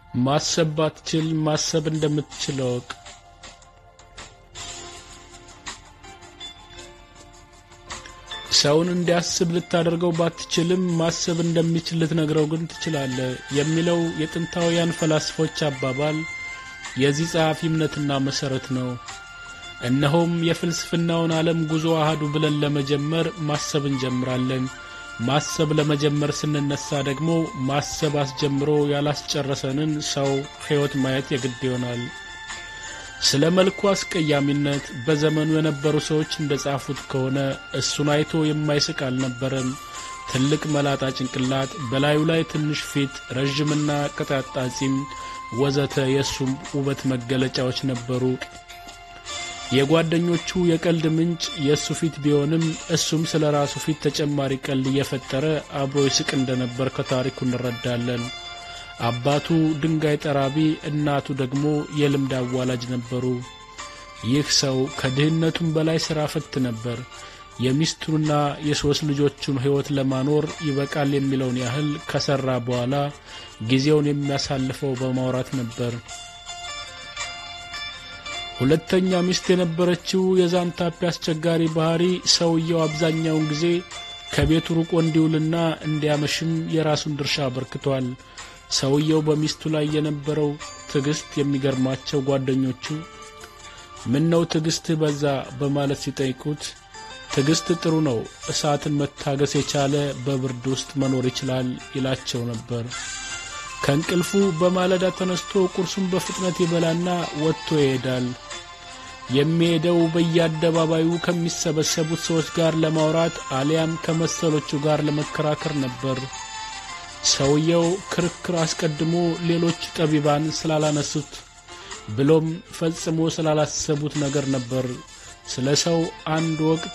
ማሰብ ባትችል ማሰብ እንደምትችል እወቅ። ሰውን እንዲያስብ ልታደርገው ባትችልም ማሰብ እንደሚችል ልትነግረው ግን ትችላለህ የሚለው የጥንታውያን ፈላስፎች አባባል የዚህ ጸሐፊ እምነትና መሰረት ነው። እነሆም የፍልስፍናውን ዓለም ጉዞ አሃዱ ብለን ለመጀመር ማሰብ እንጀምራለን። ማሰብ ለመጀመር ስንነሳ ደግሞ ማሰብ አስጀምሮ ያላስጨረሰንን ሰው ሕይወት ማየት የግድ ይሆናል። ስለ መልኩ አስቀያሚነት በዘመኑ የነበሩ ሰዎች እንደጻፉት ከሆነ እሱን አይቶ የማይስቅ አልነበረም። ትልቅ መላጣ ጭንቅላት፣ በላዩ ላይ ትንሽ ፊት፣ ረጅምና ቀጣጣ ጺም ወዘተ የእሱም ውበት መገለጫዎች ነበሩ። የጓደኞቹ የቀልድ ምንጭ የእሱ ፊት ቢሆንም እሱም ስለ ራሱ ፊት ተጨማሪ ቀልድ እየፈጠረ አብሮ ይስቅ እንደነበር ከታሪኩ እንረዳለን። አባቱ ድንጋይ ጠራቢ፣ እናቱ ደግሞ የልምድ አዋላጅ ነበሩ። ይህ ሰው ከድህነቱም በላይ ሥራ ፈት ነበር። የሚስቱንና የሶስት ልጆቹን ሕይወት ለማኖር ይበቃል የሚለውን ያህል ከሰራ በኋላ ጊዜውን የሚያሳልፈው በማውራት ነበር። ሁለተኛ ሚስት የነበረችው የዛንታፒ አስቸጋሪ ባህሪ ሰውየው አብዛኛውን ጊዜ ከቤቱ ሩቆ እንዲውልና እንዲያመሽም የራሱን ድርሻ አበርክቷል። ሰውየው በሚስቱ ላይ የነበረው ትዕግስት የሚገርማቸው ጓደኞቹ ምን ነው ትዕግስት በዛ በማለት ሲጠይቁት ትዕግስት ጥሩ ነው፣ እሳትን መታገስ የቻለ በብርድ ውስጥ መኖር ይችላል ይላቸው ነበር። ከእንቅልፉ በማለዳ ተነስቶ ቁርሱን በፍጥነት ይበላና ወጥቶ ይሄዳል። የሚሄደው በየአደባባዩ ከሚሰበሰቡት ሰዎች ጋር ለማውራት አሊያም ከመሰሎቹ ጋር ለመከራከር ነበር። ሰውየው ክርክር አስቀድሞ ሌሎች ጠቢባን ስላላነሱት ብሎም ፈጽሞ ስላላሰቡት ነገር ነበር። ስለ ሰው አንድ ወቅት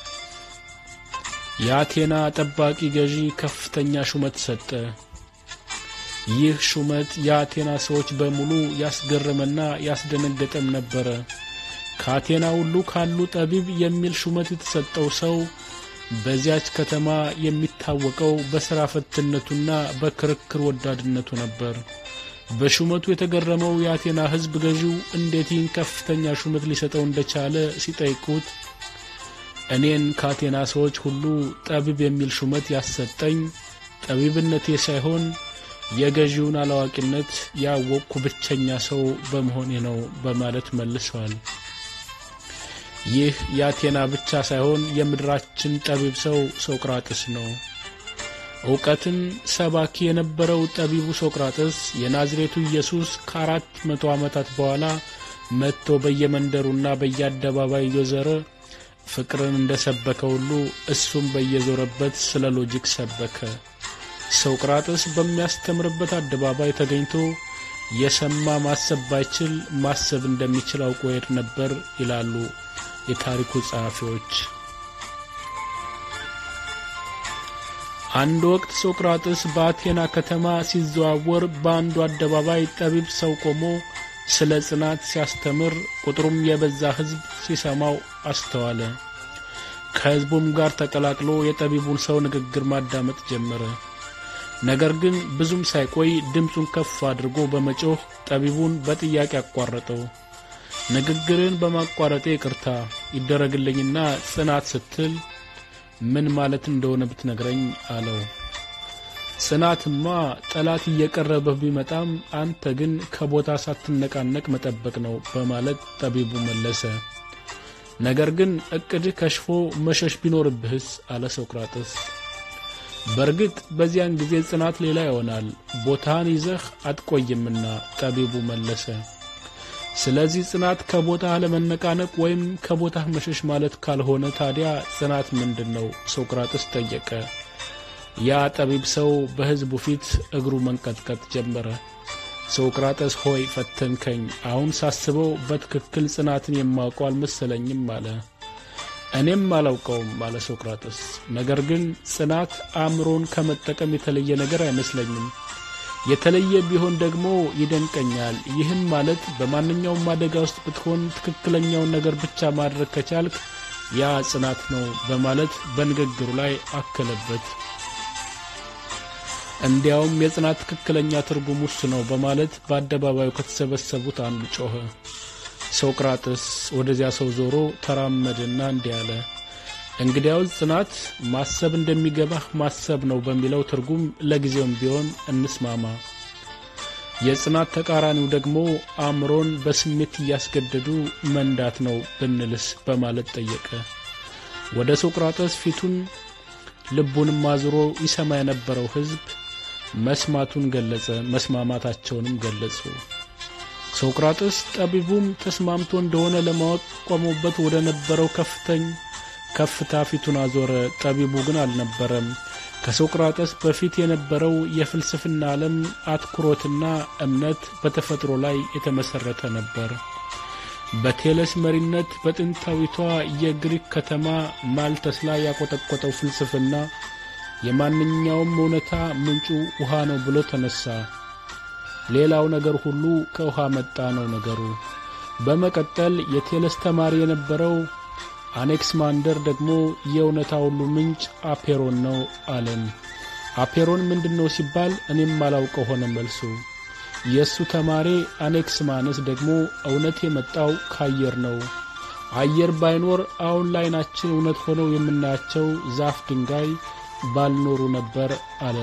የአቴና ጠባቂ ገዢ ከፍተኛ ሹመት ሰጠ። ይህ ሹመት የአቴና ሰዎች በሙሉ ያስገረመና ያስደነገጠም ነበር። ከአቴና ሁሉ ካሉ ጠቢብ የሚል ሹመት የተሰጠው ሰው በዚያች ከተማ የሚታወቀው በሥራ ፈትነቱና በክርክር ወዳድነቱ ነበር። በሹመቱ የተገረመው የአቴና ሕዝብ ገዢው እንዴት ይህን ከፍተኛ ሹመት ሊሰጠው እንደቻለ ሲጠይቁት እኔን ከአቴና ሰዎች ሁሉ ጠቢብ የሚል ሹመት ያሰጠኝ ጠቢብነቴ ሳይሆን የገዢውን አላዋቂነት ያወቅኩ ብቸኛ ሰው በመሆኔ ነው በማለት መልሰዋል። ይህ የአቴና ብቻ ሳይሆን የምድራችን ጠቢብ ሰው ሶቅራጥስ ነው። ዕውቀትን ሰባኪ የነበረው ጠቢቡ ሶቅራጥስ የናዝሬቱ ኢየሱስ ከ400 ዓመታት በኋላ መጥቶ በየመንደሩና በየአደባባዩ እየዞረ ፍቅርን እንደሰበከ ሁሉ እሱም በየዞረበት ስለ ሎጂክ ሰበከ። ሶቅራጥስ በሚያስተምርበት አደባባይ ተገኝቶ የሰማ ማሰብ ባይችል ማሰብ እንደሚችል አውቆ ሄድ ነበር ይላሉ የታሪኩ ጸሐፊዎች። አንድ ወቅት ሶቅራጥስ በአቴና ከተማ ሲዘዋወር በአንዱ አደባባይ ጠቢብ ሰው ቆሞ ስለ ጽናት ሲያስተምር ቁጥሩም የበዛ ሕዝብ ሲሰማው አስተዋለ። ከሕዝቡም ጋር ተቀላቅሎ የጠቢቡን ሰው ንግግር ማዳመጥ ጀመረ። ነገር ግን ብዙም ሳይቆይ ድምፁን ከፍ አድርጎ በመጮህ ጠቢቡን በጥያቄ አቋረጠው። ንግግርን በማቋረጤ ይቅርታ ይደረግልኝና ጽናት ስትል ምን ማለት እንደሆነ ብትነግረኝ አለው። ጽናትማ ጠላት እየቀረበህ ቢመጣም አንተ ግን ከቦታ ሳትነቃነቅ መጠበቅ ነው በማለት ጠቢቡ መለሰ። ነገር ግን እቅድህ ከሽፎ መሸሽ ቢኖርብህስ አለ ሶቅራጥስ። በርግጥ በዚያን ጊዜ ጽናት ሌላ ይሆናል፣ ቦታን ይዘህ አትቆይምና ጠቢቡ መለሰ። ስለዚህ ጽናት ከቦታህ ለመነቃነቅ ወይም ከቦታህ መሸሽ ማለት ካልሆነ ታዲያ ጽናት ምንድነው? ሶቅራጥስ ጠየቀ። ያ ጠቢብ ሰው በሕዝቡ ፊት እግሩ መንቀጥቀጥ ጀመረ። ሶቅራጥስ ሆይ ፈተንከኝ፣ አሁን ሳስበው በትክክል ጽናትን የማውቀው አልመሰለኝም አለ። እኔም አላውቀውም አለ ሶቅራጥስ። ነገር ግን ጽናት አእምሮን ከመጠቀም የተለየ ነገር አይመስለኝም። የተለየ ቢሆን ደግሞ ይደንቀኛል። ይህም ማለት በማንኛውም አደጋ ውስጥ ብትሆን ትክክለኛውን ነገር ብቻ ማድረግ ከቻልክ ያ ጽናት ነው በማለት በንግግሩ ላይ አከለበት። እንዲያውም የጽናት ትክክለኛ ትርጉም ውስጥ ነው በማለት በአደባባዩ ከተሰበሰቡት አንዱ ጮኸ። ሶቅራጥስ ወደዚያ ሰው ዞሮ ተራመደና እንዲህ አለ፣ እንግዲያው ጽናት ማሰብ እንደሚገባህ ማሰብ ነው በሚለው ትርጉም ለጊዜውም ቢሆን እንስማማ። የጽናት ተቃራኒው ደግሞ አእምሮን በስሜት እያስገደዱ መንዳት ነው ብንልስ በማለት ጠየቀ። ወደ ሶቅራጥስ ፊቱን ልቡንም አዙሮ ይሰማ የነበረው ሕዝብ መስማቱን ገለጸ፣ መስማማታቸውንም ገለጹ። ሶቅራጥስ ጠቢቡም ተስማምቶ እንደሆነ ለማወቅ ቆሞበት ወደ ነበረው ከፍታ ፊቱን አዞረ። ጠቢቡ ግን አልነበረም። ከሶቅራጥስ በፊት የነበረው የፍልስፍና ዓለም አትኩሮትና እምነት በተፈጥሮ ላይ የተመሰረተ ነበር። በቴለስ መሪነት በጥንታዊቷ የግሪክ ከተማ ማልተስ ላይ ያቆጠቆጠው ፍልስፍና የማንኛውም እውነታ ምንጩ ውሃ ነው ብሎ ተነሳ። ሌላው ነገር ሁሉ ከውሃ መጣ ነው ነገሩ። በመቀጠል የቴለስ ተማሪ የነበረው አኔክስማንደር ደግሞ የእውነታ ሁሉ ምንጭ አፔሮን ነው አለን። አፔሮን ምንድነው ሲባል እኔም አላውቀው ሆነ መልሱ። የሱ ተማሪ አኔክስማነስ ደግሞ እውነት የመጣው ከአየር ነው። አየር ባይኖር አሁን ላይናችን እውነት ሆነው የምናያቸው ዛፍ፣ ድንጋይ ባልኖሩ ነበር አለ።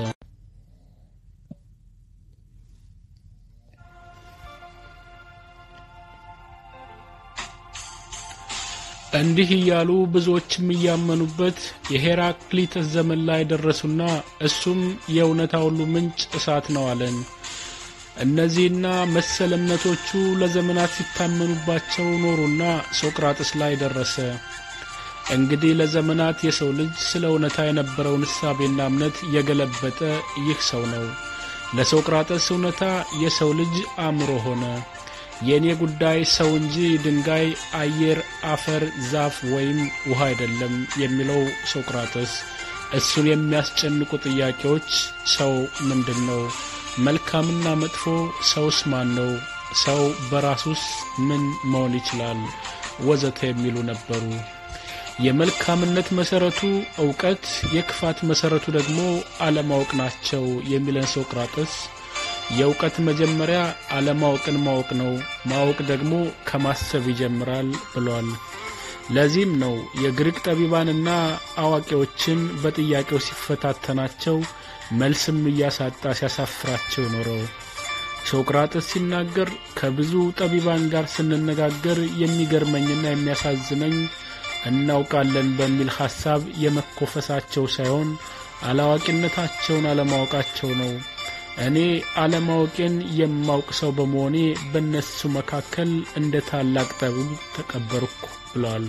እንዲህ እያሉ ብዙዎችም እያመኑበት የሄራክሊተስ ዘመን ላይ ደረሱና እሱም የእውነታ ሁሉ ምንጭ እሳት ነው አለን። እነዚህና መሰል እምነቶቹ ለዘመናት ሲታመኑባቸው ኖሩና ሶቅራጥስ ላይ ደረሰ። እንግዲህ ለዘመናት የሰው ልጅ ስለ እውነታ የነበረውን እሳቤና እምነት የገለበጠ ይህ ሰው ነው። ለሶቅራጥስ እውነታ የሰው ልጅ አእምሮ ሆነ። የኔ ጉዳይ ሰው እንጂ ድንጋይ፣ አየር፣ አፈር፣ ዛፍ ወይም ውሃ አይደለም የሚለው ሶቅራጥስ እሱን የሚያስጨንቁ ጥያቄዎች ሰው ምንድነው? መልካምና መጥፎ ሰውስ ማን ነው? ሰው በራሱስ ምን መሆን ይችላል? ወዘተ የሚሉ ነበሩ። የመልካምነት መሰረቱ ዕውቀት፣ የክፋት መሰረቱ ደግሞ አለማወቅ ናቸው የሚለን ሶቅራጥስ የዕውቀት መጀመሪያ አለማወቅን ማወቅ ነው፣ ማወቅ ደግሞ ከማሰብ ይጀምራል ብሏል። ለዚህም ነው የግሪክ ጠቢባንና አዋቂዎችን በጥያቄው ሲፈታተናቸው መልስም እያሳጣ ሲያሳፍራቸው ኖረው። ሶቅራጥስ ሲናገር ከብዙ ጠቢባን ጋር ስንነጋገር የሚገርመኝና የሚያሳዝነኝ እናውቃለን በሚል ሐሳብ የመኮፈሳቸው ሳይሆን አላዋቂነታቸውን አለማወቃቸው ነው። እኔ አለማወቄን የማውቅ ሰው በመሆኔ በእነሱ መካከል እንደ ታላቅ ጠቢብ ተቀበርኩ ብሏል።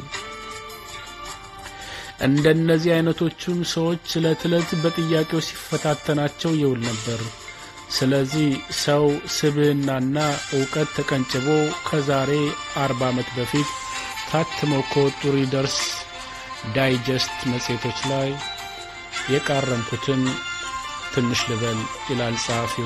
እንደነዚህ አይነቶቹም ሰዎች ለትለት በጥያቄው ሲፈታተናቸው ይውል ነበር። ስለዚህ ሰው ስብዕናና ዕውቀት ተቀንጭቦ ከዛሬ 40 ዓመት በፊት ታትመው ከወጡ ሪደርስ ዳይጀስት መጽሔቶች ላይ የቃረምኩትን ትንሽ ልበል ይላል ጸሐፊው።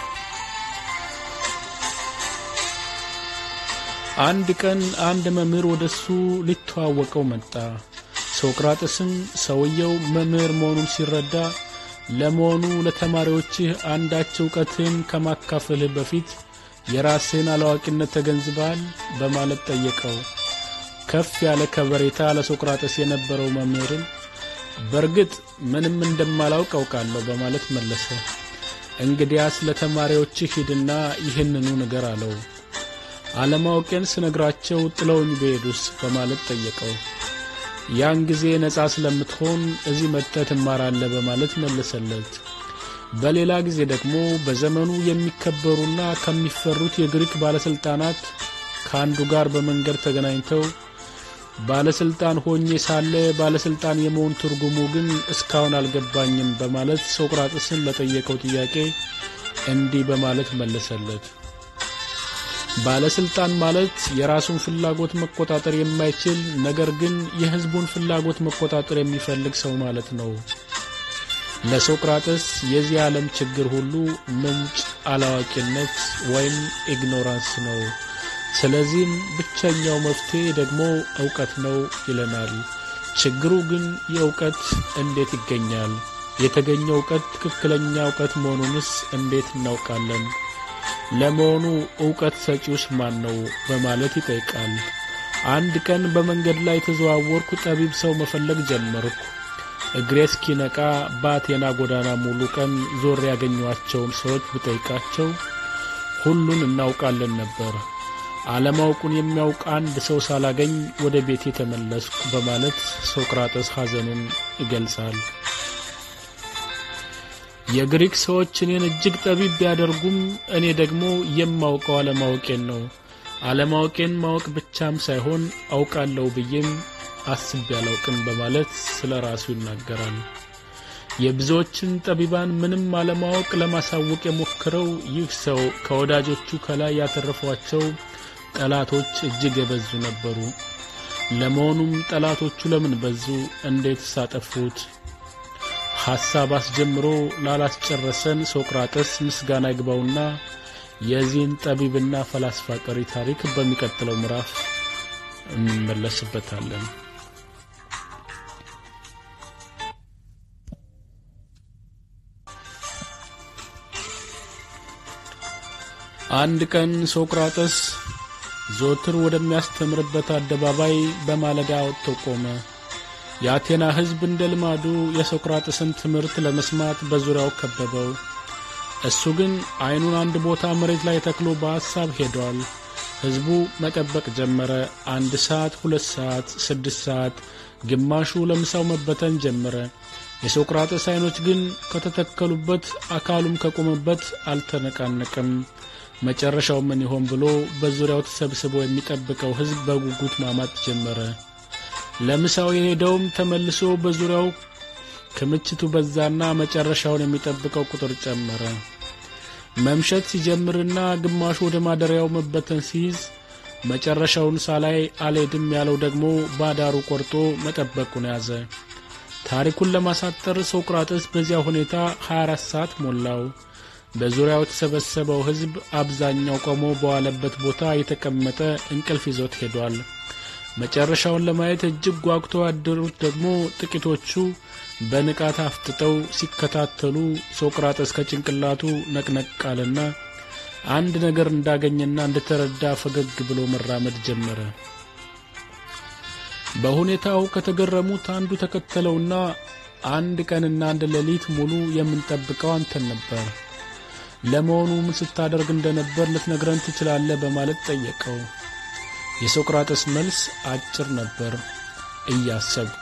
አንድ ቀን አንድ መምህር ወደሱ ሊተዋወቀው መጣ። ሶቅራጥስም ሰውየው መምህር መሆኑን ሲረዳ ለመሆኑ ለተማሪዎችህ አንዳች ዕውቀትን ከማካፈልህ በፊት የራስህን አላዋቂነት ተገንዝበሃል በማለት ጠየቀው። ከፍ ያለ ከበሬታ ለሶቅራጥስ የነበረው መምህርም በርግጥ ምንም እንደማላውቅ አውቃለሁ በማለት መለሰ። እንግዲያስ ለተማሪዎችህ ሂድና ይህንኑ ነገር አለው። አለማወቄን ስነግራቸው ጥለውኝ በሄዱስ በማለት ጠየቀው። ያን ጊዜ ነጻ ስለምትሆን እዚህ መጥተህ ትማራለህ በማለት መለሰለት። በሌላ ጊዜ ደግሞ በዘመኑ የሚከበሩና ከሚፈሩት የግሪክ ባለስልጣናት ከአንዱ ጋር በመንገድ ተገናኝተው ባለስልጣን ሆኜ ሳለ ባለስልጣን የመሆን ትርጉሙ ግን እስካሁን አልገባኝም በማለት ሶቅራጥስን ለጠየቀው ጥያቄ እንዲህ በማለት መለሰለት። ባለስልጣን ማለት የራሱን ፍላጎት መቆጣጠር የማይችል ነገር ግን የህዝቡን ፍላጎት መቆጣጠር የሚፈልግ ሰው ማለት ነው። ለሶቅራጥስ የዚህ ዓለም ችግር ሁሉ ምንጭ አላዋቂነት ወይም ኢግኖራንስ ነው። ስለዚህም ብቸኛው መፍትሄ ደግሞ ዕውቀት ነው ይለናል። ችግሩ ግን የዕውቀት እንዴት ይገኛል? የተገኘው ዕውቀት ትክክለኛ ዕውቀት መሆኑንስ እንዴት እናውቃለን? ለመሆኑ ዕውቀት ሰጪውስ ማን ነው? በማለት ይጠይቃል። አንድ ቀን በመንገድ ላይ ተዘዋወርኩ። ጠቢብ ሰው መፈለግ ጀመርኩ። እግሬ እስኪነቃ በአቴና ጎዳና ሙሉ ቀን ዞር ያገኘኋቸውን ሰዎች ብጠይቃቸው ሁሉን እናውቃለን ነበር። አለማወቁን የሚያውቅ አንድ ሰው ሳላገኝ ወደ ቤቴ ተመለስኩ በማለት ሶቅራጥስ ሐዘኑን ይገልጻል። የግሪክ ሰዎች እኔን እጅግ ጠቢብ ቢያደርጉም እኔ ደግሞ የማውቀው አለማወቄን ነው። አለማወቄን ማወቅ ብቻም ሳይሆን አውቃለሁ ብዬም አስቤ አላውቅም በማለት ስለራሱ ይናገራል። የብዙዎችን ጠቢባን ምንም አለማወቅ ለማሳወቅ የሞከረው ይህ ሰው ከወዳጆቹ ከላይ ያተረፏቸው ጠላቶች እጅግ የበዙ ነበሩ። ለመሆኑም ጠላቶቹ ለምን በዙ? እንዴት ሳጠፉት? ሐሳብ አስጀምሮ ላላስጨረሰን ሶቅራጥስ ምስጋና ይግባውና የዚህን ጠቢብና ፈላስፋ ቀሪ ታሪክ በሚቀጥለው ምዕራፍ እንመለስበታለን። አንድ ቀን ሶቅራጥስ ዞትር ወደሚያስተምርበት አደባባይ በማለዳ ወጥቶ ቆመ። የአቴና ሕዝብ እንደ ልማዱ የሶቅራጥስን ትምህርት ለመስማት በዙሪያው ከበበው። እሱ ግን ዓይኑን አንድ ቦታ መሬት ላይ ተክሎ በሐሳብ ሄዷል። ሕዝቡ መጠበቅ ጀመረ። 1 ሰዓት፣ 2 ሰዓት፣ 6 ሰዓት፣ ግማሹ ለምሳው መበተን ጀመረ። የሶቅራጥስ ዓይኖች ግን ከተተከሉበት አካሉም ከቆመበት አልተነቃነቀም። መጨረሻው ምን ይሆን ብሎ በዙሪያው ተሰብስቦ የሚጠብቀው ሕዝብ በጉጉት ማማት ጀመረ። ለምሳው የሄደውም ተመልሶ በዙሪያው ክምችቱ በዛና መጨረሻውን የሚጠብቀው ቁጥር ጨመረ። መምሸት ሲጀምርና ግማሹ ወደ ማደሪያው መበተን ሲይዝ መጨረሻውን ሳላይ አልሄድም ያለው ደግሞ ባዳሩ ቆርጦ መጠበቁን ያዘ። ታሪኩን ለማሳጠር ሶቅራጥስ በዚያ ሁኔታ 24 ሰዓት ሞላው። በዙሪያው የተሰበሰበው ሕዝብ አብዛኛው ቆሞ በዋለበት ቦታ የተቀመጠ እንቅልፍ ይዞት ሄዷል። መጨረሻውን ለማየት እጅግ ጓጉቶ ያደሩት ደግሞ ጥቂቶቹ በንቃት አፍጥጠው ሲከታተሉ ሶቅራጥስ ከጭንቅላቱ ነቅነቃልና አንድ ነገር እንዳገኘና እንደተረዳ ፈገግ ብሎ መራመድ ጀመረ። በሁኔታው ከተገረሙት አንዱ ተከተለውና አንድ ቀንና አንድ ሌሊት ሙሉ የምንጠብቀው አንተን ነበር። ለመሆኑ ምን ስታደርግ እንደነበር ልትነግረን ትችላለህ? በማለት ጠየቀው። የሶቅራጥስ መልስ አጭር ነበር፣ እያሰብኩ።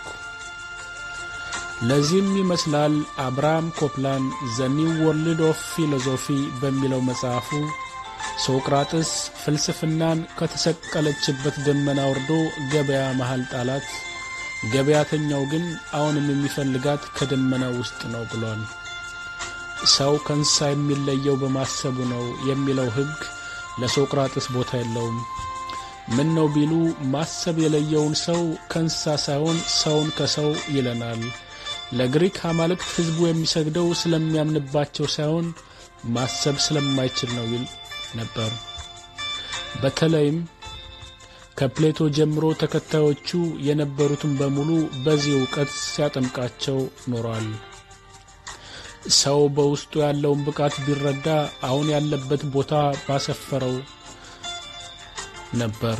ለዚህም ይመስላል አብርሃም ኮፕላን ዘ ኒው ወርልድ ኦፍ ፊሎሶፊ በሚለው መጽሐፉ ሶቅራጥስ ፍልስፍናን ከተሰቀለችበት ደመና ወርዶ ገበያ መሃል ጣላት፣ ገበያተኛው ግን አሁንም የሚፈልጋት ከደመና ውስጥ ነው ብሏል። ሰው ከእንስሳ የሚለየው በማሰቡ ነው የሚለው ሕግ ለሶቅራጥስ ቦታ የለውም። ምን ነው ቢሉ ማሰብ የለየውን ሰው ከእንስሳ ሳይሆን ሰውን ከሰው ይለናል። ለግሪክ አማልክት ሕዝቡ የሚሰግደው ስለሚያምንባቸው ሳይሆን ማሰብ ስለማይችል ነው ይል ነበር። በተለይም ከፕሌቶ ጀምሮ ተከታዮቹ የነበሩትን በሙሉ በዚህ ዕውቀት ሲያጠምቃቸው ኖሯል። ሰው በውስጡ ያለውን ብቃት ቢረዳ አሁን ያለበት ቦታ ባሰፈረው ነበር።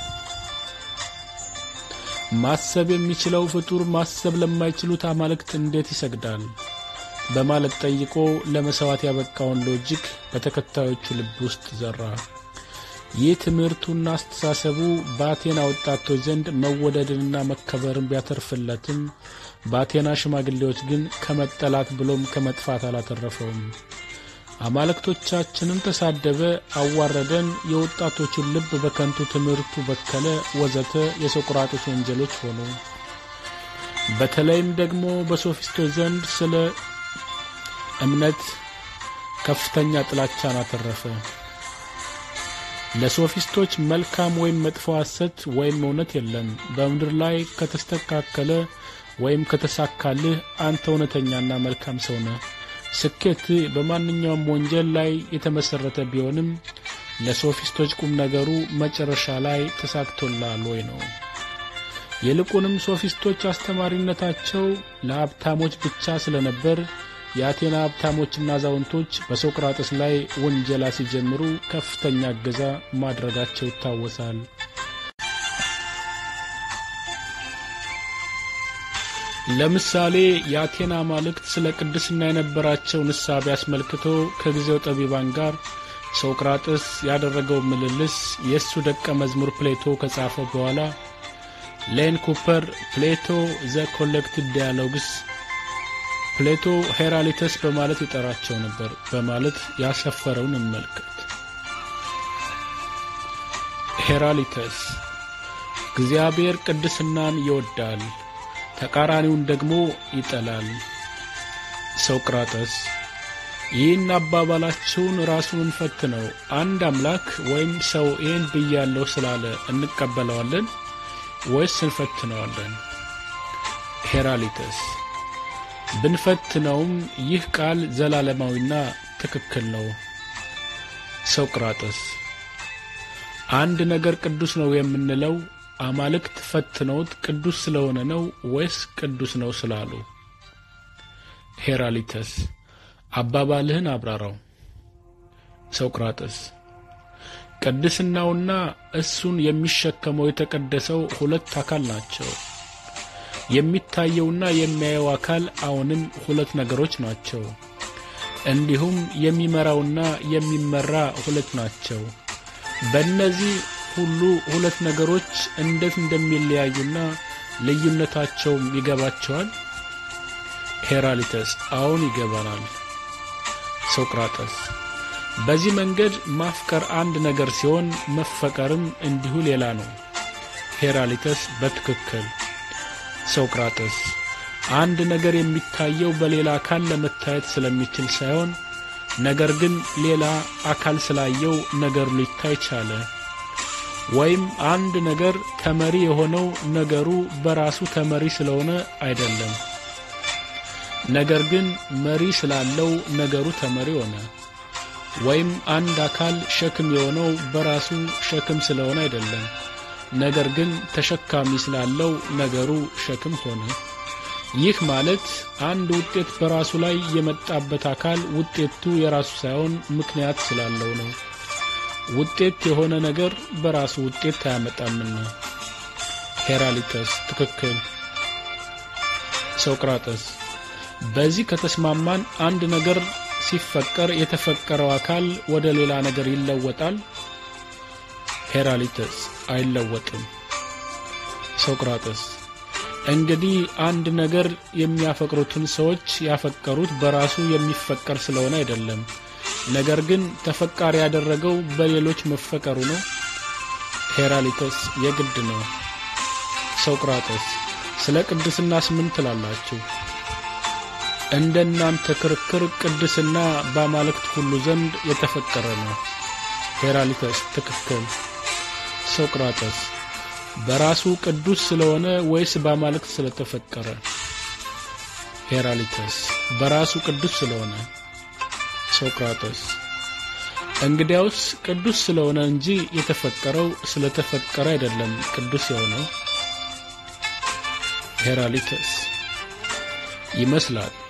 ማሰብ የሚችለው ፍጡር ማሰብ ለማይችሉት አማልክት እንዴት ይሰግዳል? በማለት ጠይቆ ለመስዋዕት ያበቃውን ሎጂክ በተከታዮቹ ልብ ውስጥ ዘራ። ይህ ትምህርቱና አስተሳሰቡ በአቴና ወጣቶች ዘንድ መወደድንና መከበርን ቢያተርፍለትም በአቴና ሽማግሌዎች ግን ከመጠላት ብሎም ከመጥፋት አላተረፈውም። አማልክቶቻችንን ተሳደበ፣ አዋረደን፣ የወጣቶቹን ልብ በከንቱ ትምህርቱ በከለ፣ ወዘተ የሶቅራጥስ ወንጀሎች ሆኑ። በተለይም ደግሞ በሶፊስቶች ዘንድ ስለ እምነት ከፍተኛ ጥላቻን አተረፈ። ለሶፊስቶች መልካም ወይም መጥፎ ሐሰት ወይም እውነት የለም። በምድር ላይ ከተስተካከለ ወይም ከተሳካልህ አንተ እውነተኛና መልካም ሰው ነህ። ስኬት በማንኛውም ወንጀል ላይ የተመሰረተ ቢሆንም ለሶፊስቶች ቁም ነገሩ መጨረሻ ላይ ተሳክቶላል ወይ ነው። ይልቁንም ሶፊስቶች አስተማሪነታቸው ለሀብታሞች ብቻ ስለነበር የአቴና ሀብታሞችና አዛውንቶች በሶቅራጥስ ላይ ወንጀላ ሲጀምሩ ከፍተኛ እገዛ ማድረጋቸው ይታወሳል። ለምሳሌ የአቴና ማልክት ስለ ቅድስና የነበራቸውን ንሳብ ያስመልክቶ ከጊዜው ጠቢባን ጋር ሶቅራጥስ ያደረገው ምልልስ የሱ ደቀ መዝሙር ፕሌቶ ከጻፈ በኋላ ሌን ኩፐር ፕሌቶ ዘ ኮሌክትድ ዳያሎግስ ፕሌቶ ሄራሊተስ በማለት ይጠራቸው ነበር በማለት ያሰፈረውን እንመልከት። ሄራሊተስ እግዚአብሔር ቅድስናን ይወዳል፣ ተቃራኒውን ደግሞ ይጠላል። ሶቅራጥስ ይህን አባባላችሁን ራሱን እንፈትነው። አንድ አምላክ ወይም ሰው ይህን ብያለሁ ስላለ እንቀበለዋለን ወይስ እንፈትነዋለን? ሄራሊተስ ብንፈትነውም ይህ ቃል ዘላለማዊና ትክክል ነው። ሶቅራጥስ አንድ ነገር ቅዱስ ነው የምንለው አማልክት ፈትነውት ቅዱስ ስለሆነ ነው ወይስ ቅዱስ ነው ስላሉ? ሄራሊተስ አባባልህን አብራራው። ሶቅራጥስ ቅድስናውና እሱን የሚሸከመው የተቀደሰው ሁለት አካል ናቸው። የሚታየውና የሚያየው አካል አሁንም ሁለት ነገሮች ናቸው። እንዲሁም የሚመራውና የሚመራ ሁለት ናቸው። በእነዚህ ሁሉ ሁለት ነገሮች እንዴት እንደሚለያዩና ልዩነታቸው ይገባቸዋል? ሄራሊተስ አሁን ይገባናል። ሶቅራጥስ በዚህ መንገድ ማፍቀር አንድ ነገር ሲሆን መፈቀርም እንዲሁ ሌላ ነው። ሄራሊተስ በትክክል። ሶቅራጥስ አንድ ነገር የሚታየው በሌላ አካል ለመታየት ስለሚችል ሳይሆን ነገር ግን ሌላ አካል ስላየው ነገሩ ሊታይ ቻለ። ወይም አንድ ነገር ተመሪ የሆነው ነገሩ በራሱ ተመሪ ስለሆነ አይደለም፣ ነገር ግን መሪ ስላለው ነገሩ ተመሪ ሆነ። ወይም አንድ አካል ሸክም የሆነው በራሱ ሸክም ስለሆነ አይደለም፣ ነገር ግን ተሸካሚ ስላለው ነገሩ ሸክም ሆነ። ይህ ማለት አንድ ውጤት በራሱ ላይ የመጣበት አካል ውጤቱ የራሱ ሳይሆን ምክንያት ስላለው ነው። ውጤት የሆነ ነገር በራሱ ውጤት አያመጣምና። ሄራሊተስ ትክክል። ሶቅራጥስ በዚህ ከተስማማን አንድ ነገር ሲፈቀር የተፈቀረው አካል ወደ ሌላ ነገር ይለወጣል? ሄራሊተስ አይለወጥም። ሶቅራጥስ እንግዲህ አንድ ነገር የሚያፈቅሩትን ሰዎች ያፈቀሩት በራሱ የሚፈቀር ስለሆነ አይደለም፣ ነገር ግን ተፈቃሪ ያደረገው በሌሎች መፈቀሩ ነው? ሄራሊተስ የግድ ነው። ሶቅራጥስ ስለ ቅድስናስ ምን ትላላችሁ? እንደናንተ ክርክር ቅድስና በአማልክት ሁሉ ዘንድ የተፈቀረ ነው። ሄራሊተስ ትክክል። ሶቅራጥስ በራሱ ቅዱስ ስለሆነ ወይስ በአማልክት ስለተፈቀረ? ሄራሊተስ በራሱ ቅዱስ ስለሆነ። ሶቅራጥስ እንግዲያውስ ቅዱስ ስለሆነ እንጂ የተፈቀረው ስለተፈቀረ አይደለም ቅዱስ የሆነው? ሄራሊተስ ይመስላል።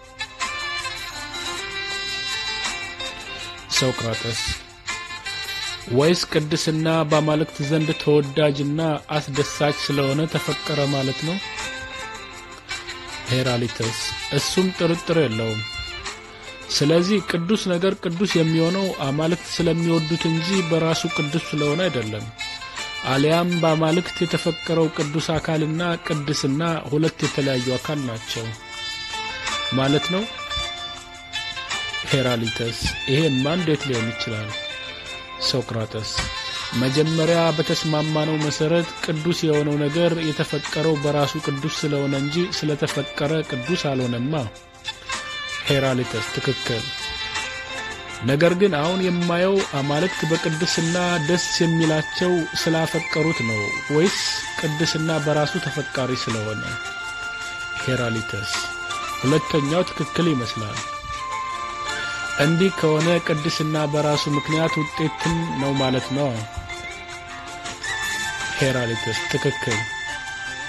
ሶቅራጥስ ወይስ ቅድስና በአማልክት ዘንድ ተወዳጅና አስደሳች ስለሆነ ተፈቀረ ማለት ነው? ሄራሊተስ እሱም ጥርጥር የለውም። ስለዚህ ቅዱስ ነገር ቅዱስ የሚሆነው አማልክት ስለሚወዱት እንጂ በራሱ ቅዱስ ስለሆነ አይደለም። አሊያም በአማልክት የተፈቀረው ቅዱስ አካልና ቅድስና ሁለት የተለያዩ አካል ናቸው ማለት ነው? ሄራሊተስ ይሄማ እንዴት ሊሆን ይችላል? ሶቅራጥስ መጀመሪያ በተስማማነው መሰረት ቅዱስ የሆነው ነገር የተፈቀረው በራሱ ቅዱስ ስለሆነ እንጂ ስለተፈቀረ ቅዱስ አልሆነማ። ሄራሊተስ ትክክል። ነገር ግን አሁን የማየው አማልክት በቅድስና ደስ የሚላቸው ስላፈቀሩት ነው ወይስ ቅድስና በራሱ ተፈቃሪ ስለሆነ? ሄራሊተስ ሁለተኛው ትክክል ይመስላል። እንዲህ ከሆነ ቅድስና በራሱ ምክንያት ውጤትን ነው ማለት ነው። ሄራሊተስ ትክክል።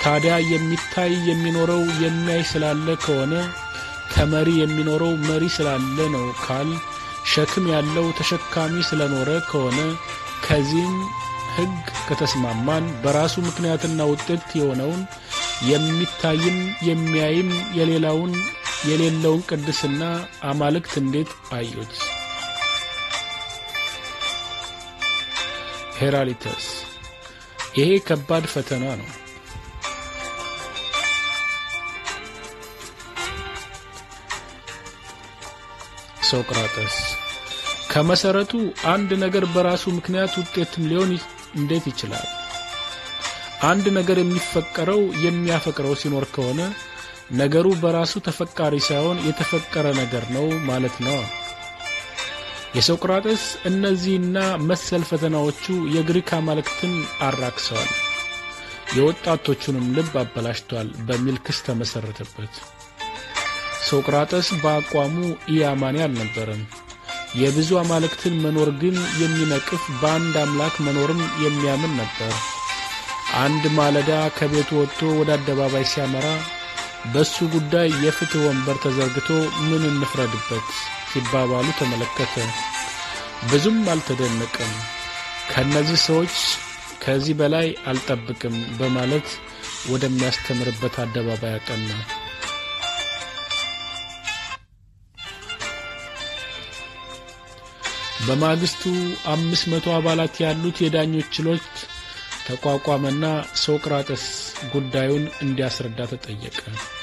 ታዲያ የሚታይ የሚኖረው የሚያይ ስላለ ከሆነ ከመሪ የሚኖረው መሪ ስላለ ነው ካል ሸክም ያለው ተሸካሚ ስለኖረ ከሆነ ከዚህም ሕግ ከተስማማን በራሱ ምክንያትና ውጤት የሆነውን የሚታይም የሚያይም የሌለውን ቅድስና አማልክት እንዴት አዩት? ሄራሊተስ ይሄ ከባድ ፈተና ነው። ሶቅራጠስ ከመሰረቱ አንድ ነገር በራሱ ምክንያት ውጤትም ሊሆን እንዴት ይችላል? አንድ ነገር የሚፈቀረው የሚያፈቅረው ሲኖር ከሆነ ነገሩ በራሱ ተፈቃሪ ሳይሆን የተፈቀረ ነገር ነው ማለት ነው። የሶቅራጠስ እነዚህና መሰል ፈተናዎቹ የግሪክ አማልክትን አራክሰዋል፣ የወጣቶቹንም ልብ አበላሽቷል በሚል ክስ ተመሰረተበት። ሶቅራጠስ በአቋሙ ኢያማኒ አልነበረም። የብዙ አማልክትን መኖር ግን የሚነቅፍ በአንድ አምላክ መኖርም የሚያምን ነበር። አንድ ማለዳ ከቤቱ ወጥቶ ወደ አደባባይ ሲያመራ በሱ ጉዳይ የፍትህ ወንበር ተዘርግቶ ምን እንፍረድበት ሲባባሉ ተመለከተ። ብዙም አልተደነቀም። ከነዚህ ሰዎች ከዚህ በላይ አልጠብቅም በማለት ወደሚያስተምርበት አደባባይ አቀና። በማግስቱ 500 አባላት ያሉት የዳኞች ችሎት ተቋቋመና ሶቅራጠስ ጉዳዩን እንዲያስረዳ ተጠየቀ።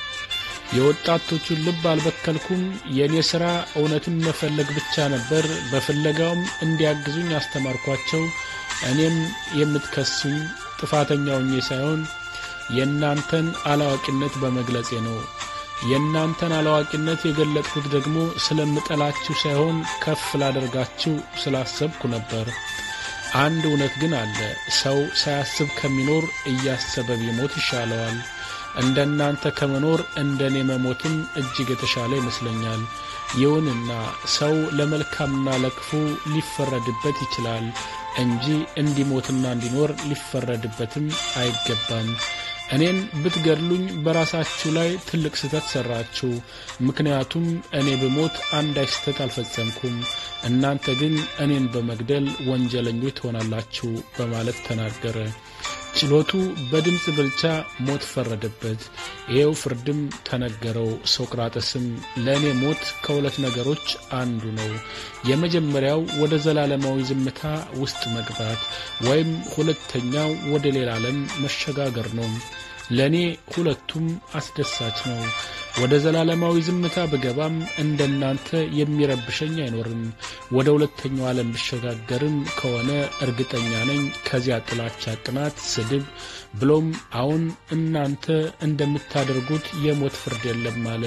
የወጣቶቹን ልብ አልበከልኩም፣ የኔ ሥራ እውነትን መፈለግ ብቻ ነበር፣ በፍለጋውም እንዲያግዙኝ አስተማርኳቸው። እኔም የምትከሱኝ ጥፋተኛው ሳይሆን የእናንተን አላዋቂነት በመግለጼ ነው። የእናንተን አላዋቂነት የገለጥኩት ደግሞ ስለምጠላችሁ ሳይሆን ከፍ ላደርጋችሁ ስላሰብኩ ነበር። አንድ እውነት ግን አለ፣ ሰው ሳያስብ ከሚኖር እያሰበ ቢሞት ይሻለዋል። እንደናንተ ከመኖር እንደኔ መሞትም እጅግ የተሻለ ይመስለኛል። ይሁንና ሰው ለመልካምና ለክፉ ሊፈረድበት ይችላል እንጂ እንዲሞትና እንዲኖር ሊፈረድበትም አይገባም። እኔን ብትገድሉኝ በራሳችሁ ላይ ትልቅ ስህተት ሰራችሁ፣ ምክንያቱም እኔ በሞት አንዳች ስህተት አልፈጸምኩም፣ እናንተ ግን እኔን በመግደል ወንጀለኞች ትሆናላችሁ በማለት ተናገረ። ችሎቱ በድምጽ ብልጫ ሞት ፈረደበት። ይሄው ፍርድም ተነገረው። ሶቅራጠስም ለእኔ ሞት ከሁለት ነገሮች አንዱ ነው። የመጀመሪያው ወደ ዘላለማዊ ዝምታ ውስጥ መግባት ወይም ሁለተኛው ወደ ሌላ ዓለም መሸጋገር ነው። ለኔ ሁለቱም አስደሳች ነው። ወደ ዘላለማዊ ዝምታ በገባም እንደናንተ የሚረብሸኝ አይኖርም። ወደ ሁለተኛው ዓለም ብሸጋገርም ከሆነ እርግጠኛ ነኝ ከዚያ ጥላቻ፣ ቅናት፣ ስድብ ብሎም አሁን እናንተ እንደምታደርጉት የሞት ፍርድ የለም አለ።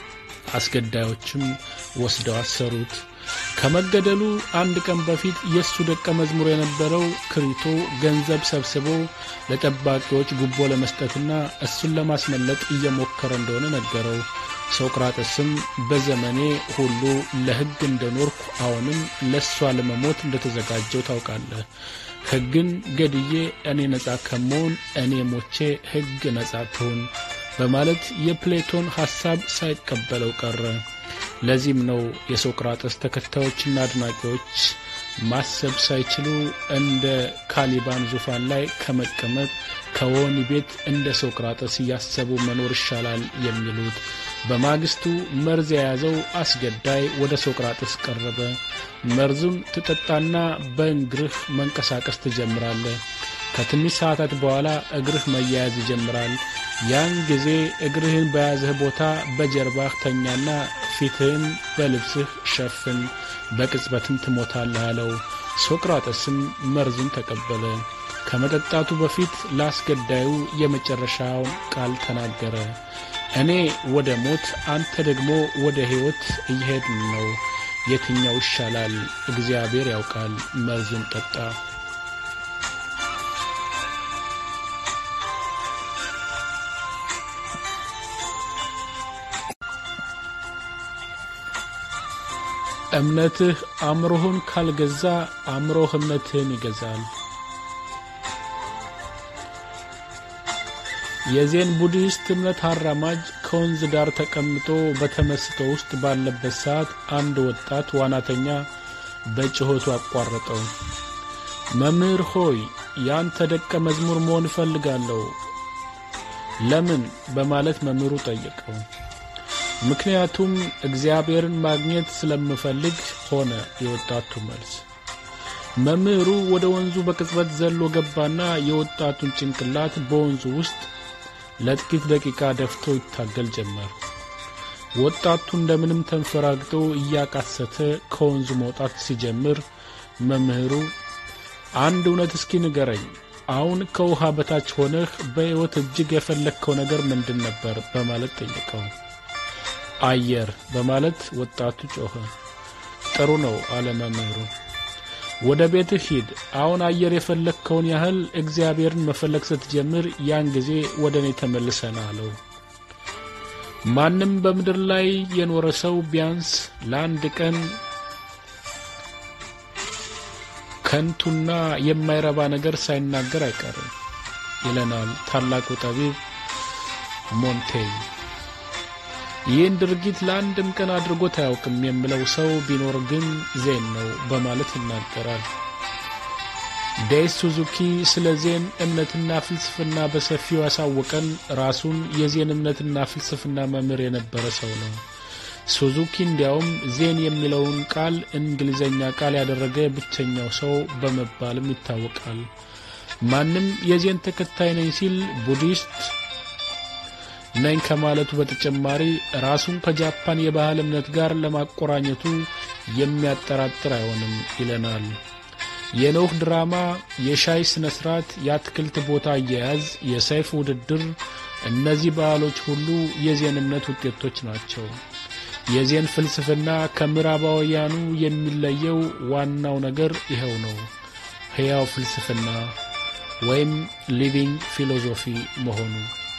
አስገዳዮችም ወስደው አሰሩት። ከመገደሉ አንድ ቀን በፊት የሱ ደቀ መዝሙር የነበረው ክሪቶ ገንዘብ ሰብስቦ ለጠባቂዎች ጉቦ ለመስጠትና እሱን ለማስመለጥ እየሞከረ እንደሆነ ነገረው። ሶቅራጠስም በዘመኔ ሁሉ ለሕግ እንደኖርኩ አሁንም ለሷ ለመሞት እንደተዘጋጀው ታውቃለህ። ሕግን ገድዬ እኔ ነጻ ከመሆን እኔ ሞቼ ሕግ ነጻ ትሁን በማለት የፕሌቶን ሐሳብ ሳይቀበለው ቀረ። ለዚህም ነው የሶቅራጠስ ተከታዮችና አድናቂዎች ማሰብ ሳይችሉ እንደ ካሊባን ዙፋን ላይ ከመቀመጥ ከወህኒ ቤት እንደ ሶቅራጠስ እያሰቡ መኖር ይሻላል የሚሉት። በማግስቱ መርዝ የያዘው አስገዳይ ወደ ሶቅራጠስ ቀረበ። መርዙም ትጠጣና በእግርህ መንቀሳቀስ ትጀምራለህ። ከትንሽ ሰዓታት በኋላ እግርህ መያያዝ ይጀምራል። ያን ጊዜ እግርህን በያዘህ ቦታ በጀርባህ ተኛና ፊትህን በልብስህ ሸፍን፣ በቅጽበትም ትሞታለህ አለው። ሶቅራጠስም መርዙን ተቀበለ። ከመጠጣቱ በፊት ለአስገዳዩ የመጨረሻውን ቃል ተናገረ። እኔ ወደ ሞት፣ አንተ ደግሞ ወደ ሕይወት እየሄድን ነው። የትኛው ይሻላል? እግዚአብሔር ያውቃል። መርዙን ጠጣ። እምነትህ አእምሮህን ካልገዛ አእምሮህ እምነትህን ይገዛል። የዜን ቡዲስት እምነት አራማጅ ከወንዝ ዳር ተቀምጦ በተመስጦ ውስጥ ባለበት ሰዓት አንድ ወጣት ዋናተኛ በጭሆቱ አቋረጠው። መምህር ሆይ ያንተ ደቀ መዝሙር መሆን እፈልጋለሁ። ለምን በማለት መምህሩ ጠየቀው። ምክንያቱም እግዚአብሔርን ማግኘት ስለምፈልግ ሆነ የወጣቱ መልስ። መምህሩ ወደ ወንዙ በቅጽበት ዘሎ ገባና የወጣቱን ጭንቅላት በወንዙ ውስጥ ለጥቂት ደቂቃ ደፍቶ ይታገል ጀመር። ወጣቱ እንደምንም ተንፈራግጦ እያቃሰተ ከወንዙ መውጣት ሲጀምር መምህሩ አንድ እውነት እስኪ ንገረኝ፣ አሁን ከውሃ በታች ሆነህ በሕይወት እጅግ የፈለግከው ነገር ምንድን ነበር በማለት ጠየቀው። አየር በማለት ወጣቱ ጮኸ። ጥሩ ነው አለ መምህሩ። ወደ ቤትህ ሂድ። አሁን አየር የፈለግከውን ያህል እግዚአብሔርን መፈለግ ስትጀምር ያን ጊዜ ወደኔ ተመልሰና አለው። ማንም በምድር ላይ የኖረ ሰው ቢያንስ ለአንድ ቀን ከንቱና የማይረባ ነገር ሳይናገር አይቀርም ይለናል ታላቁ ጠቢብ ሞንቴኝ። ይህን ድርጊት ለአንድም ቀን አድርጎት አያውቅም የሚለው ሰው ቢኖር ግን ዜን ነው በማለት ይናገራል። ዴይስ ሱዙኪ ስለ ዜን እምነትና ፍልስፍና በሰፊው ያሳወቀን ራሱን የዜን እምነትና ፍልስፍና መምህር የነበረ ሰው ነው። ሱዙኪ እንዲያውም ዜን የሚለውን ቃል እንግሊዘኛ ቃል ያደረገ ብቸኛው ሰው በመባልም ይታወቃል። ማንም የዜን ተከታይ ነኝ ሲል ቡዲስት ነኝ ከማለቱ በተጨማሪ ራሱን ከጃፓን የባህል እምነት ጋር ለማቆራኘቱ የሚያጠራጥር አይሆንም ይለናል። የኖህ ድራማ፣ የሻይ ስነ ስርዓት፣ የአትክልት ቦታ አያያዝ፣ የሰይፍ ውድድር፣ እነዚህ ባህሎች ሁሉ የዜን እምነት ውጤቶች ናቸው። የዜን ፍልስፍና ከምዕራባውያኑ የሚለየው ዋናው ነገር ይሄው ነው፣ ሕያው ፍልስፍና ወይም ሊቪንግ ፊሎሶፊ መሆኑ።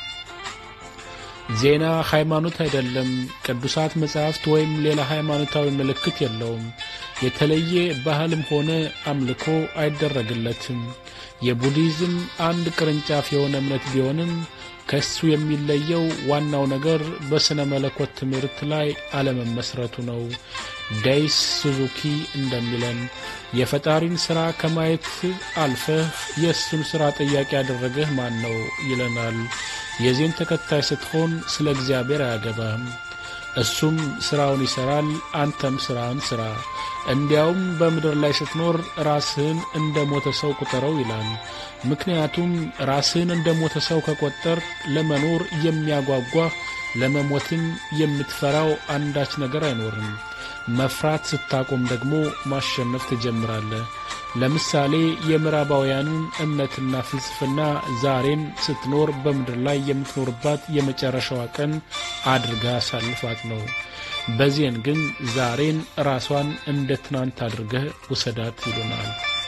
ዜና ሃይማኖት አይደለም፣ ቅዱሳት መጻሕፍት ወይም ሌላ ሃይማኖታዊ ምልክት የለውም። የተለየ ባህልም ሆነ አምልኮ አይደረግለትም። የቡዲዝም አንድ ቅርንጫፍ የሆነ እምነት ቢሆንም ከሱ የሚለየው ዋናው ነገር በስነ መለኮት ትምህርት ላይ አለመመስረቱ ነው። ዴይስ ሱዙኪ እንደሚለን የፈጣሪን ሥራ ከማየት አልፈህ የእሱን ሥራ ጥያቄ ያደረገህ ማን ነው ይለናል። የዜን ተከታይ ስትሆን ስለ እግዚአብሔር አያገባህም። እሱም ሥራውን ይሠራል፣ አንተም ሥራህን ሥራ። እንዲያውም በምድር ላይ ስትኖር ራስህን እንደ ሞተ ሰው ቁጠረው ይላል። ምክንያቱም ራስህን እንደ ሞተ ሰው ከቆጠር ለመኖር የሚያጓጓህ ለመሞትም የምትፈራው አንዳች ነገር አይኖርም። መፍራት ስታቆም ደግሞ ማሸነፍ ትጀምራለህ። ለምሳሌ የምዕራባውያኑን እምነትና ፍልስፍና ዛሬን ስትኖር በምድር ላይ የምትኖርባት የመጨረሻዋ ቀን አድርጋ ሳልፋት ነው። በዚህን ግን ዛሬን ራሷን እንደ ትናንት አድርገህ ውሰዳት ይሉናል።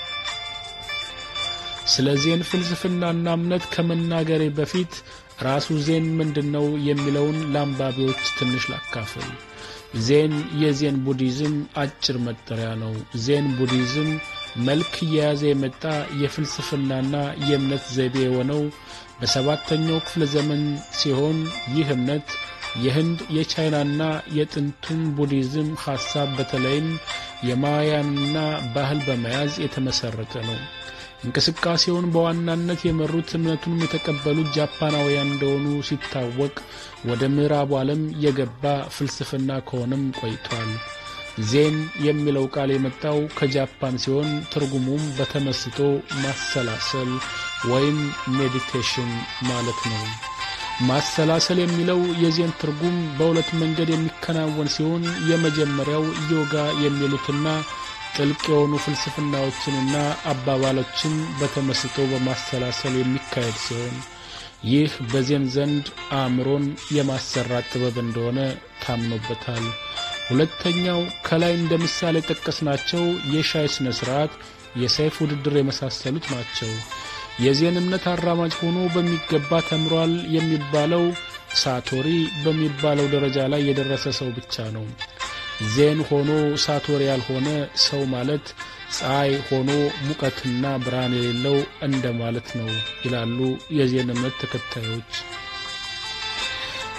ስለ ዜን ፍልስፍናና እምነት ከመናገሬ በፊት ራሱ ዜን ምንድነው የሚለውን ለአንባቢዎች ትንሽ ላካፍል። ዜን የዜን ቡዲዝም አጭር መጠሪያ ነው። ዜን ቡዲዝም መልክ የያዘ የመጣ የፍልስፍናና የእምነት ዘይቤ የሆነው በሰባተኛው ክፍለ ዘመን ሲሆን ይህ እምነት የህንድ የቻይናና የጥንቱን ቡዲዝም ሐሳብ በተለይም የማያንና ባህል በመያዝ የተመሰረተ ነው። እንቅስቃሴውን በዋናነት የመሩት እምነቱንም የተቀበሉት ጃፓናውያን እንደሆኑ ሲታወቅ ወደ ምዕራቡ ዓለም የገባ ፍልስፍና ከሆነም ቆይቷል። ዜን የሚለው ቃል የመጣው ከጃፓን ሲሆን ትርጉሙም በተመስጦ ማሰላሰል ወይም ሜዲቴሽን ማለት ነው። ማሰላሰል የሚለው የዜን ትርጉም በሁለት መንገድ የሚከናወን ሲሆን የመጀመሪያው ዮጋ የሚሉትና ጥልቅ የሆኑ ፍልስፍናዎችንና አባባሎችን በተመስጦ በማሰላሰል የሚካሄድ ሲሆን ይህ በዜን ዘንድ አእምሮን የማሰራት ጥበብ እንደሆነ ታምኖበታል። ሁለተኛው ከላይ እንደ ምሳሌ ጠቀስናቸው የሻይ ስነ ስርዓት፣ የሰይፍ ውድድር የመሳሰሉት ናቸው። የዜን እምነት አራማጅ ሆኖ በሚገባ ተምሯል የሚባለው ሳቶሪ በሚባለው ደረጃ ላይ የደረሰ ሰው ብቻ ነው። ዜን ሆኖ ሳቶሪ ያልሆነ ሰው ማለት ፀሐይ ሆኖ ሙቀትና ብርሃን የሌለው እንደማለት ነው ይላሉ የዜን እምነት ተከታዮች።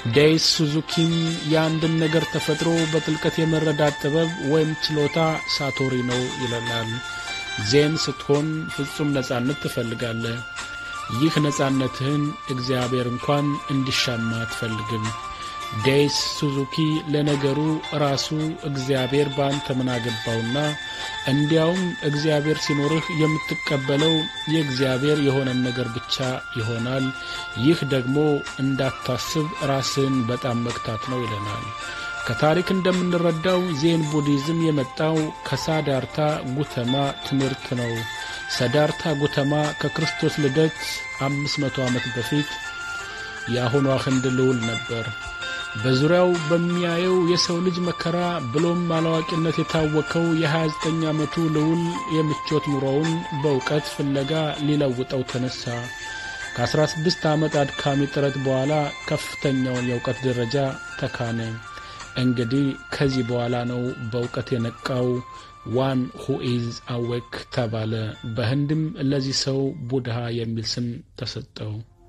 ዴይስ ሱዙኪም የአንድን ነገር ተፈጥሮ በጥልቀት የመረዳት ጥበብ ወይም ችሎታ ሳቶሪ ነው ይለናል። ዜን ስትሆን ፍጹም ነጻነት ትፈልጋለህ። ይህ ነጻነትህን እግዚአብሔር እንኳን እንዲሻማ አትፈልግም። ዴይስ ሱዙኪ ለነገሩ ራሱ እግዚአብሔር ባንተ ምን አገባውና እንዲያውም እግዚአብሔር ሲኖርህ የምትቀበለው የእግዚአብሔር የሆነን ነገር ብቻ ይሆናል። ይህ ደግሞ እንዳታስብ ራስን በጣም መግታት ነው ይለናል። ከታሪክ እንደምንረዳው ዜን ቡዲዝም የመጣው ከሳዳርታ ጉተማ ትምህርት ነው። ሳዳርታ ጉተማ ከክርስቶስ ልደት 500 ዓመት በፊት የአሁኗ ህንድ ልዑል ነበር። በዙሪያው በሚያየው የሰው ልጅ መከራ ብሎም አላዋቂነት የታወቀው የ29 ዓመቱ ልዑል የምቾት ኑሮውን በእውቀት ፍለጋ ሊለውጠው ተነሳ። ከ16 ዓመት አድካሚ ጥረት በኋላ ከፍተኛውን የእውቀት ደረጃ ተካነ። እንግዲህ ከዚህ በኋላ ነው በእውቀት የነቃው። ዋን who is awake ተባለ። በህንድም ለዚህ ሰው ቡድሃ የሚል ስም ተሰጠው።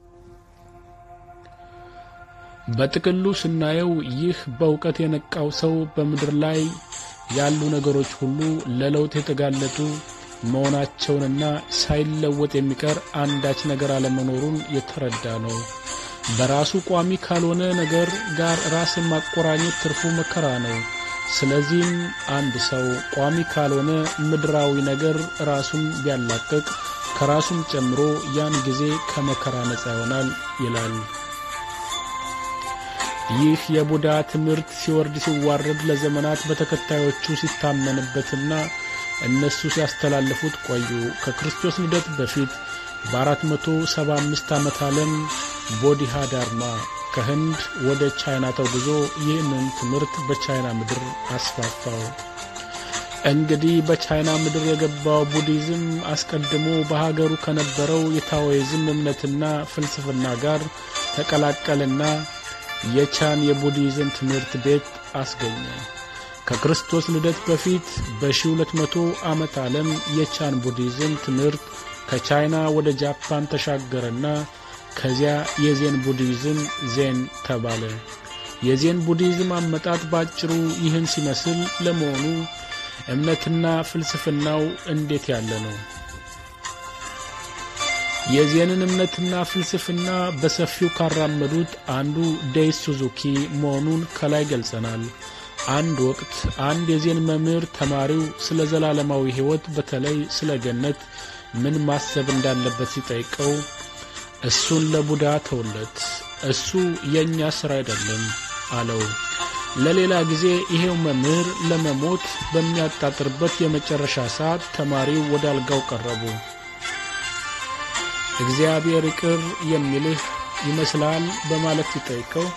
በጥቅሉ ስናየው ይህ በእውቀት የነቃው ሰው በምድር ላይ ያሉ ነገሮች ሁሉ ለለውጥ የተጋለጡ መሆናቸውንና ሳይለወጥ የሚቀር አንዳች ነገር አለመኖሩን የተረዳ ነው። በራሱ ቋሚ ካልሆነ ነገር ጋር ራስን ማቆራኘት ትርፉ መከራ ነው። ስለዚህም አንድ ሰው ቋሚ ካልሆነ ምድራዊ ነገር ራሱን ቢያላቅቅ ከራሱም ጨምሮ ያን ጊዜ ከመከራ ነፃ ይሆናል ይላል። ይህ የቡዳ ትምህርት ሲወርድ ሲዋረድ ለዘመናት በተከታዮቹ ሲታመንበትና እነሱ ሲያስተላልፉት ቆዩ። ከክርስቶስ ልደት በፊት በ475 ዓመት ዓለም ቦዲሃ ዳርማ ከህንድ ወደ ቻይና ተጉዞ ይህንን ትምህርት በቻይና ምድር አስፋፋው። እንግዲህ በቻይና ምድር የገባው ቡዲዝም አስቀድሞ በሀገሩ ከነበረው የታኦይዝም እምነትና ፍልስፍና ጋር ተቀላቀለና የቻን የቡዲዝም ትምህርት ቤት አስገኘ። ከክርስቶስ ልደት በፊት በ1200 ዓመት ዓለም የቻን ቡዲዝም ትምህርት ከቻይና ወደ ጃፓን ተሻገረና ከዚያ የዜን ቡዲዝም ዜን ተባለ። የዜን ቡዲዝም አመጣጥ ባጭሩ ይህን ሲመስል ለመሆኑ እምነትና ፍልስፍናው እንዴት ያለ ነው? የዜንን እምነትና ፍልስፍና በሰፊው ካራመዱት አንዱ ዴይስ ሱዙኪ መሆኑን ከላይ ገልጸናል። አንድ ወቅት አንድ የዜን መምህር ተማሪው ስለ ዘላለማዊ ሕይወት በተለይ ስለ ገነት ምን ማሰብ እንዳለበት ሲጠይቀው እሱን ለቡዳ ተውለት፣ እሱ የኛ ሥራ አይደለም አለው። ለሌላ ጊዜ ይሄው መምህር ለመሞት በሚያጣጥርበት የመጨረሻ ሰዓት ተማሪው ወደ አልጋው ቀረቡ። እግዚአብሔር ይቅር የሚልህ ይመስላል በማለት ሲጠይቀው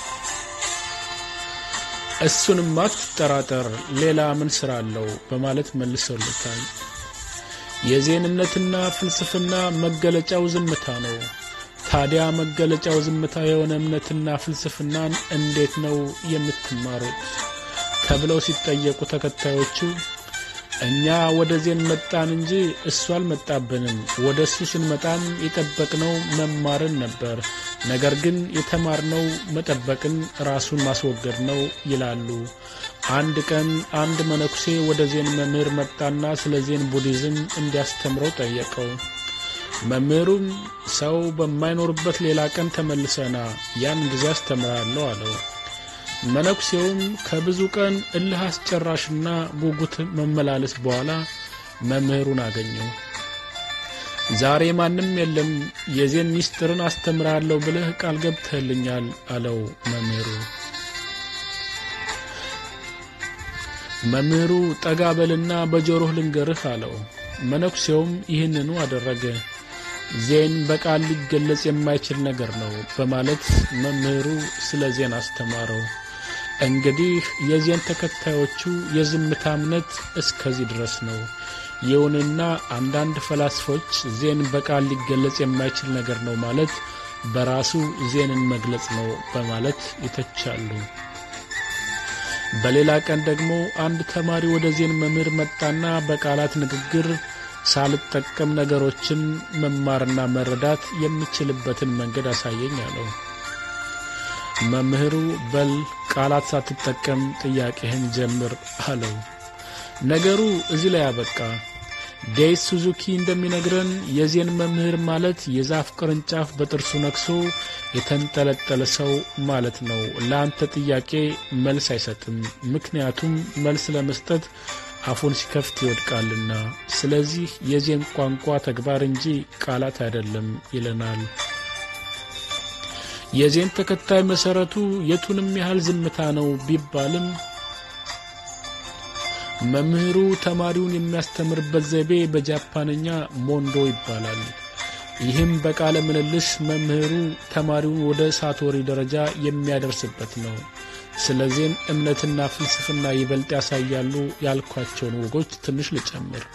እሱንማ አትጠራጠር፣ ሌላ ምን ሥራ አለው በማለት መልሶለታል። የዜን እምነትና ፍልስፍና መገለጫው ዝምታ ነው። ታዲያ መገለጫው ዝምታ የሆነ እምነትና ፍልስፍናን እንዴት ነው የምትማሩት ተብለው ሲጠየቁ ተከታዮቹ እኛ ወደ ዜን መጣን እንጂ እሱ አልመጣብንም፣ ወደ እሱ ስንመጣም የጠበቅነው መማርን ነበር፣ ነገር ግን የተማርነው መጠበቅን ራሱን ማስወገድ ነው ይላሉ። አንድ ቀን አንድ መነኩሴ ወደ ዜን መምህር መጣና ስለ ዜን ቡዲዝም እንዲያስተምረው ጠየቀው። መምህሩም ሰው በማይኖርበት ሌላ ቀን ተመልሰና ያን ጊዜ አስተምራለሁ አለው። መነኩሴውም ከብዙ ቀን እልህ አስጨራሽና ጉጉት መመላለስ በኋላ መምህሩን አገኘው። ዛሬ ማንም የለም፣ የዜን ሚስጥርን አስተምራለሁ ብለህ ቃል ገብተህልኛል አለው መምህሩ። መምህሩ ጠጋ በልና በጆሮህ ልንገርህ አለው። መነኩሴውም ይህንኑ አደረገ። ዜን በቃል ሊገለጽ የማይችል ነገር ነው በማለት መምህሩ ስለ ዜን አስተማረው። እንግዲህ የዜን ተከታዮቹ የዝምታ እምነት እስከዚህ ድረስ ነው። ይሁንና አንዳንድ ፈላስፎች ዜን በቃል ሊገለጽ የማይችል ነገር ነው ማለት በራሱ ዜንን መግለጽ ነው በማለት ይተቻሉ። በሌላ ቀን ደግሞ አንድ ተማሪ ወደ ዜን መምህር መጣና በቃላት ንግግር ሳልጠቀም ነገሮችን መማርና መረዳት የሚችልበትን መንገድ አሳየኝ አለው። መምህሩ በል ቃላት ሳትጠቀም ጥያቄህን ጀምር አለው። ነገሩ እዚህ ላይ አበቃ። ዴይስ ሱዙኪ እንደሚነግረን የዜን መምህር ማለት የዛፍ ቅርንጫፍ በጥርሱ ነክሶ የተንጠለጠለ ሰው ማለት ነው። ለአንተ ጥያቄ መልስ አይሰጥም፣ ምክንያቱም መልስ ለመስጠት አፉን ሲከፍት ይወድቃልና። ስለዚህ የዜን ቋንቋ ተግባር እንጂ ቃላት አይደለም ይለናል። የዜን ተከታይ መሰረቱ የቱንም ያህል ዝምታ ነው ቢባልም መምህሩ ተማሪውን የሚያስተምርበት ዘይቤ በጃፓንኛ ሞንዶ ይባላል። ይህም በቃለ ምልልስ መምህሩ ተማሪውን ወደ ሳቶሪ ደረጃ የሚያደርስበት ነው። ስለዚህ እምነትና ፍልስፍና ይበልጥ ያሳያሉ ያልኳቸውን ወጎች ትንሽ ልጨምር።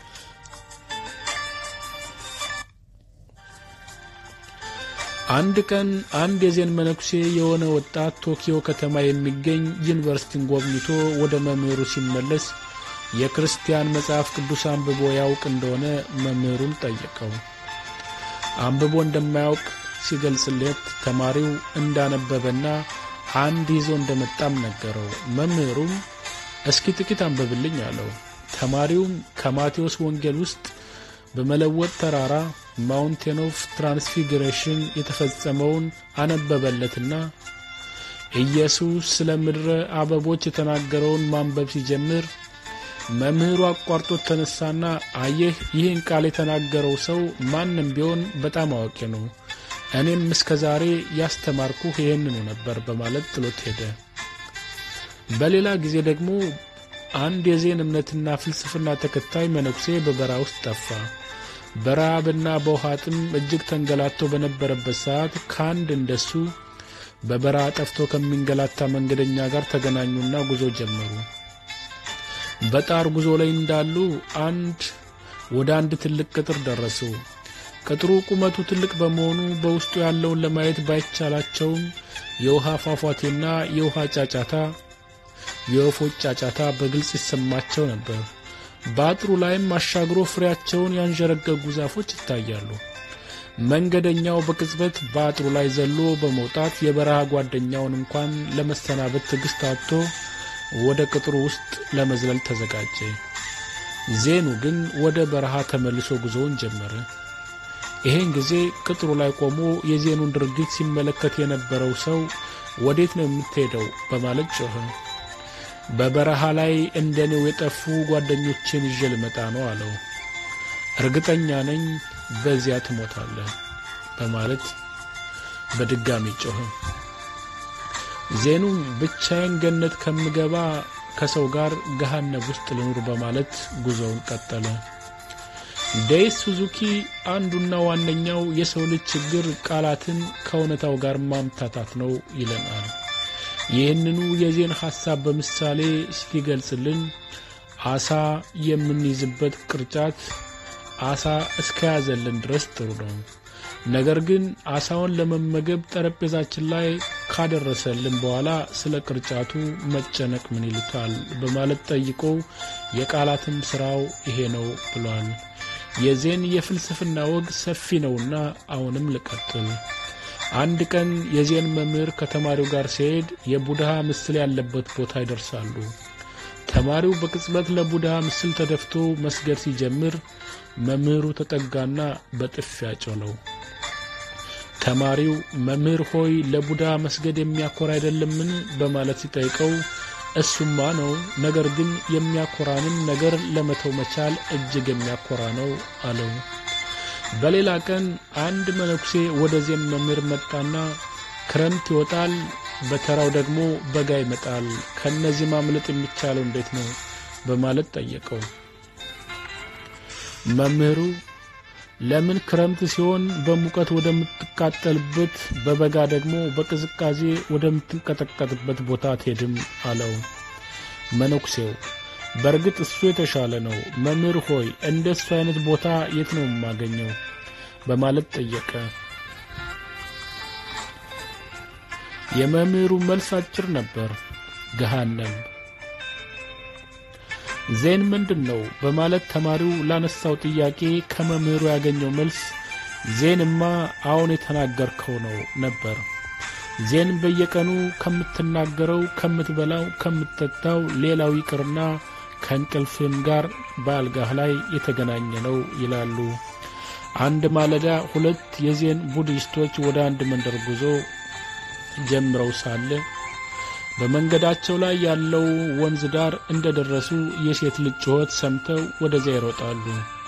አንድ ቀን አንድ የዜን መነኩሴ የሆነ ወጣት ቶኪዮ ከተማ የሚገኝ ዩኒቨርሲቲን ጎብኝቶ ወደ መምህሩ ሲመለስ የክርስቲያን መጽሐፍ ቅዱስ አንብቦ ያውቅ እንደሆነ መምህሩን ጠየቀው። አንብቦ እንደማያውቅ ሲገልጽለት ተማሪው እንዳነበበና አንድ ይዞ እንደመጣም ነገረው። መምህሩም እስኪ ጥቂት አንብብልኝ አለው። ተማሪውም ከማቴዎስ ወንጌል ውስጥ በመለወጥ ተራራ ማውንቴን ኦፍ ትራንስፊግሬሽን የተፈጸመውን አነበበለትና ኢየሱስ ስለ ምድረ አበቦች የተናገረውን ማንበብ ሲጀምር መምህሩ አቋርጦት ተነሳና አየህ፣ ይህን ቃል የተናገረው ሰው ማንም ቢሆን በጣም አዋቂ ነው፣ እኔም እስከዛሬ ያስተማርኩህ ይሄንኑ ነበር በማለት ጥሎት ሄደ። በሌላ ጊዜ ደግሞ አንድ የዜን እምነትና ፍልስፍና ተከታይ መነኩሴ በበረሃ ውስጥ ጠፋ። በረሃብና በውሃ ጥም እጅግ ተንገላቶ በነበረበት ሰዓት ከአንድ እንደሱ በበረሃ ጠፍቶ ከሚንገላታ መንገደኛ ጋር ተገናኙና ጉዞ ጀመሩ። በጣር ጉዞ ላይ እንዳሉ ወደ አንድ ትልቅ ቅጥር ደረሱ። ቅጥሩ ቁመቱ ትልቅ በመሆኑ በውስጡ ያለውን ለማየት ባይቻላቸውም የውሃ ፏፏቴና የወፎች ጫጫታ በግልጽ ይሰማቸው ነበር። በአጥሩ ላይም አሻግሮ ፍሬያቸውን ያንዠረገጉ ዛፎች ይታያሉ። መንገደኛው በቅጽበት በአጥሩ ላይ ዘሎ በመውጣት የበረሃ ጓደኛውን እንኳን ለመሰናበት ትዕግስት አጥቶ ወደ ቅጥሩ ውስጥ ለመዝለል ተዘጋጀ። ዜኑ ግን ወደ በረሃ ተመልሶ ጉዞውን ጀመረ። ይሄን ጊዜ ቅጥሩ ላይ ቆሞ የዜኑን ድርጊት ሲመለከት የነበረው ሰው ወዴት ነው የምትሄደው በማለት ጮኸ። በበረሃ ላይ እንደኔው የጠፉ ጓደኞቼን ይዤ ልመጣ ነው አለው። እርግጠኛ ነኝ በዚያ ትሞታለህ በማለት በድጋሚ ጮኸ። ዜኑም ብቻዬን ገነት ከምገባ ከሰው ጋር ገሃነም ውስጥ ልኑር በማለት ጉዞውን ቀጠለ። ዴይስ ሱዙኪ አንዱና ዋነኛው የሰው ልጅ ችግር ቃላትን ከእውነታው ጋር ማምታታት ነው ይለናል። ይህንኑ የዜን ሐሳብ በምሳሌ ሲገልጽልን አሳ የምንይዝበት ቅርጫት አሳ እስከያዘልን ድረስ ጥሩ ነው። ነገር ግን አሳውን ለመመገብ ጠረጴዛችን ላይ ካደረሰልን በኋላ ስለ ቅርጫቱ መጨነቅ ምን ይሉታል በማለት ጠይቆ የቃላትም ስራው ይሄ ነው ብሏል። የዜን የፍልስፍና ወግ ሰፊ ነውና አሁንም ልቀጥል። አንድ ቀን የዜን መምህር ከተማሪው ጋር ሲሄድ የቡድሃ ምስል ያለበት ቦታ ይደርሳሉ። ተማሪው በቅጽበት ለቡድሃ ምስል ተደፍቶ መስገድ ሲጀምር መምህሩ ተጠጋና በጥፊ ያጮለው። ተማሪው መምህር ሆይ ለቡድሃ መስገድ የሚያኮራ አይደለምን በማለት ሲጠይቀው እሱማ ነው፣ ነገር ግን የሚያኮራንን ነገር ለመተው መቻል እጅግ የሚያኮራ ነው አለው። በሌላ ቀን አንድ መነኩሴ ወደ ዜን መምህር መጣና ክረምት ይወጣል፣ በተራው ደግሞ በጋ ይመጣል፣ ከነዚህ ማምለጥ የሚቻለው እንዴት ነው በማለት ጠየቀው። መምህሩ ለምን ክረምት ሲሆን በሙቀት ወደምትቃጠልበት በበጋ ደግሞ በቅዝቃዜ ወደምትንቀጠቀጥበት ቦታ አትሄድም አለው። መነኩሴው በእርግጥ እሱ የተሻለ ነው፣ መምህር ሆይ እንደሱ አይነት ቦታ የት ነው የማገኘው በማለት ጠየቀ። የመምህሩ መልስ አጭር ነበር፣ ገሃነም። ዜን ምንድነው በማለት ተማሪው ላነሳው ጥያቄ ከመምህሩ ያገኘው መልስ ዜንማ አሁን የተናገርከው ነው ነበር። ዜን በየቀኑ ከምትናገረው ከምትበላው ከምትጠጣው ሌላው ይቅርና ከእንቅልፍም ጋር በአልጋህ ላይ የተገናኘ ነው ይላሉ። አንድ ማለዳ ሁለት የዜን ቡዲስቶች ወደ አንድ መንደር ጉዞ ጀምረው ሳለ በመንገዳቸው ላይ ያለው ወንዝ ዳር እንደደረሱ የሴት ልጅ ጩኸት ሰምተው ወደዚያ ይሮጣሉ።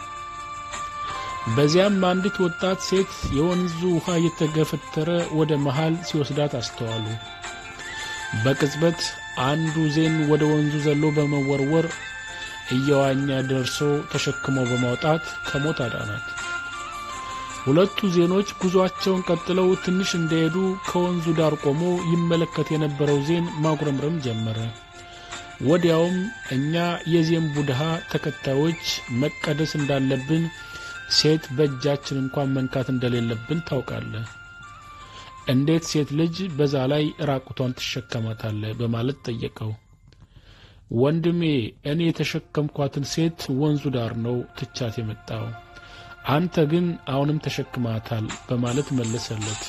በዚያም አንዲት ወጣት ሴት የወንዙ ውሃ እየተገፈተረ ወደ መሃል ሲወስዳት አስተዋሉ። በቅጽበት አንዱ ዜን ወደ ወንዙ ዘሎ በመወርወር እየዋኘ ደርሶ ተሸክሞ በማውጣት ከሞት አዳናት። ሁለቱ ዜኖች ጉዟቸውን ቀጥለው ትንሽ እንደሄዱ ከወንዙ ዳር ቆሞ ይመለከት የነበረው ዜን ማጉረምረም ጀመረ። ወዲያውም እኛ የዜን ቡድሃ ተከታዮች መቀደስ እንዳለብን ሴት በእጃችን እንኳን መንካት እንደሌለብን ታውቃለህ። እንዴት ሴት ልጅ በዛ ላይ ራቁቷን ትሸከማታለህ በማለት ጠየቀው። ወንድሜ እኔ የተሸከምኳትን ሴት ወንዙ ዳር ነው ትቻት የመጣው፣ አንተ ግን አሁንም ተሸክማታል በማለት መለሰለት።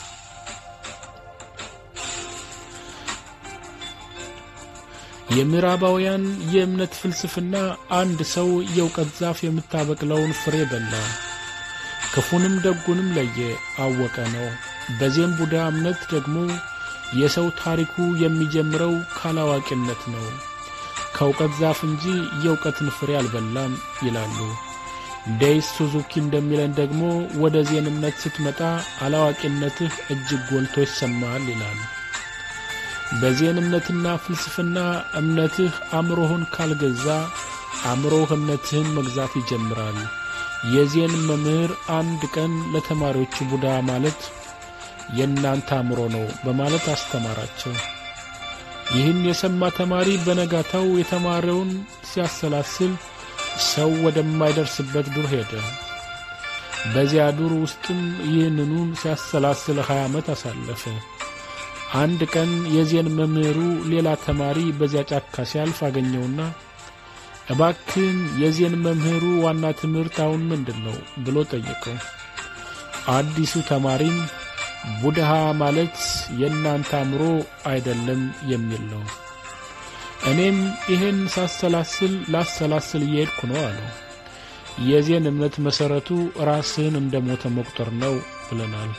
የምዕራባውያን የእምነት ፍልስፍና አንድ ሰው የእውቀት ዛፍ የምታበቅለውን ፍሬ በላ፣ ክፉንም ደጉንም ለየ አወቀ ነው። በዚህም ቡዳ እምነት ደግሞ የሰው ታሪኩ የሚጀምረው ካላዋቂነት ነው፣ ከእውቀት ዛፍ እንጂ የእውቀትን ፍሬ አልበላም ይላሉ። ዴይስ ሱዙኪ እንደሚለን ደግሞ ወደ ዜን እምነት ስትመጣ አላዋቂነትህ እጅግ ጎልቶ ይሰማል ይላል። በዜን እምነትና ፍልስፍና እምነትህ አእምሮህን ካልገዛ አእምሮህ እምነትህን መግዛት ይጀምራል። የዜን መምህር አንድ ቀን ለተማሪዎቹ ቡዳ ማለት የእናንተ አእምሮ ነው በማለት አስተማራቸው። ይህን የሰማ ተማሪ በነጋታው የተማረውን ሲያሰላስል ሰው ወደማይደርስበት ዱር ሄደ። በዚያ ዱር ውስጥም ይህንኑን ሲያሰላስል 20 ዓመት አሳለፈ። አንድ ቀን የዜን መምህሩ ሌላ ተማሪ በዚያ ጫካ ሲያልፍ አገኘውና እባክህን የዜን መምህሩ ዋና ትምህርት አሁን ምንድነው ብሎ ጠየቀው። አዲሱ ተማሪም ቡድሃ ማለት የእናንተ አእምሮ አይደለም የሚል ነው። እኔም ይሄን ላሰላስል እየሄድኩ ነው አለው። የዜን እምነት መሰረቱ ራስን እንደሞተ መቁጠር ነው ብለናል።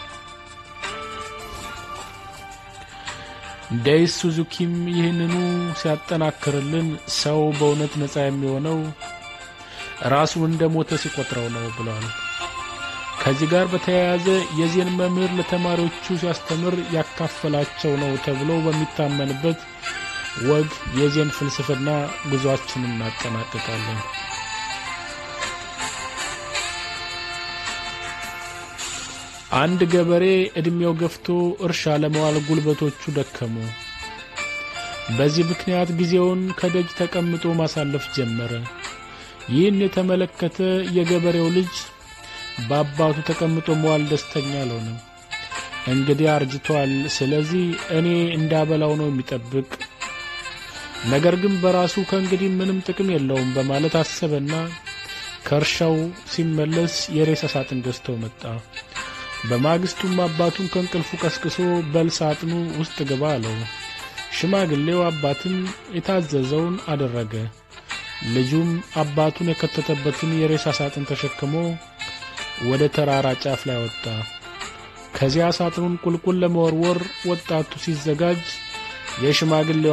ዴይስ ሱዙኪም ይህንኑ ሲያጠናክርልን ሰው በእውነት ነፃ የሚሆነው ራሱን እንደሞተ ሲቆጥረው ነው ብሏል። ከዚህ ጋር በተያያዘ የዜን መምህር ለተማሪዎቹ ሲያስተምር ያካፈላቸው ነው ተብሎ በሚታመንበት ወግ የዜን ፍልስፍና ጉዟችንን እናጠናቅቃለን። አንድ ገበሬ እድሜው ገፍቶ እርሻ ለመዋል ጉልበቶቹ ደከሙ። በዚህ ምክንያት ጊዜውን ከደጅ ተቀምጦ ማሳለፍ ጀመረ። ይህን የተመለከተ የገበሬው ልጅ በአባቱ ተቀምጦ መዋል ደስተኛ አልሆነም። እንግዲህ አርጅቷል፣ ስለዚህ እኔ እንዳበላው ነው የሚጠብቅ። ነገር ግን በራሱ ከእንግዲህ ምንም ጥቅም የለውም በማለት አሰበና ከእርሻው ሲመለስ የሬሳ ሳጥን ገዝቶ መጣ። በማግስቱም አባቱን ከእንቅልፉ ቀስቅሶ በልሳጥኑ ውስጥ ግባ አለው። ሽማግሌው አባትም የታዘዘውን አደረገ። ልጁም አባቱን የከተተበትን የሬሳ ሳጥን ተሸክሞ ወደ ተራራ ጫፍ ላይ ወጣ። ከዚያ ሳጥኑን ቁልቁል ለመወርወር ወጣቱ ሲዘጋጅ የሽማግሌው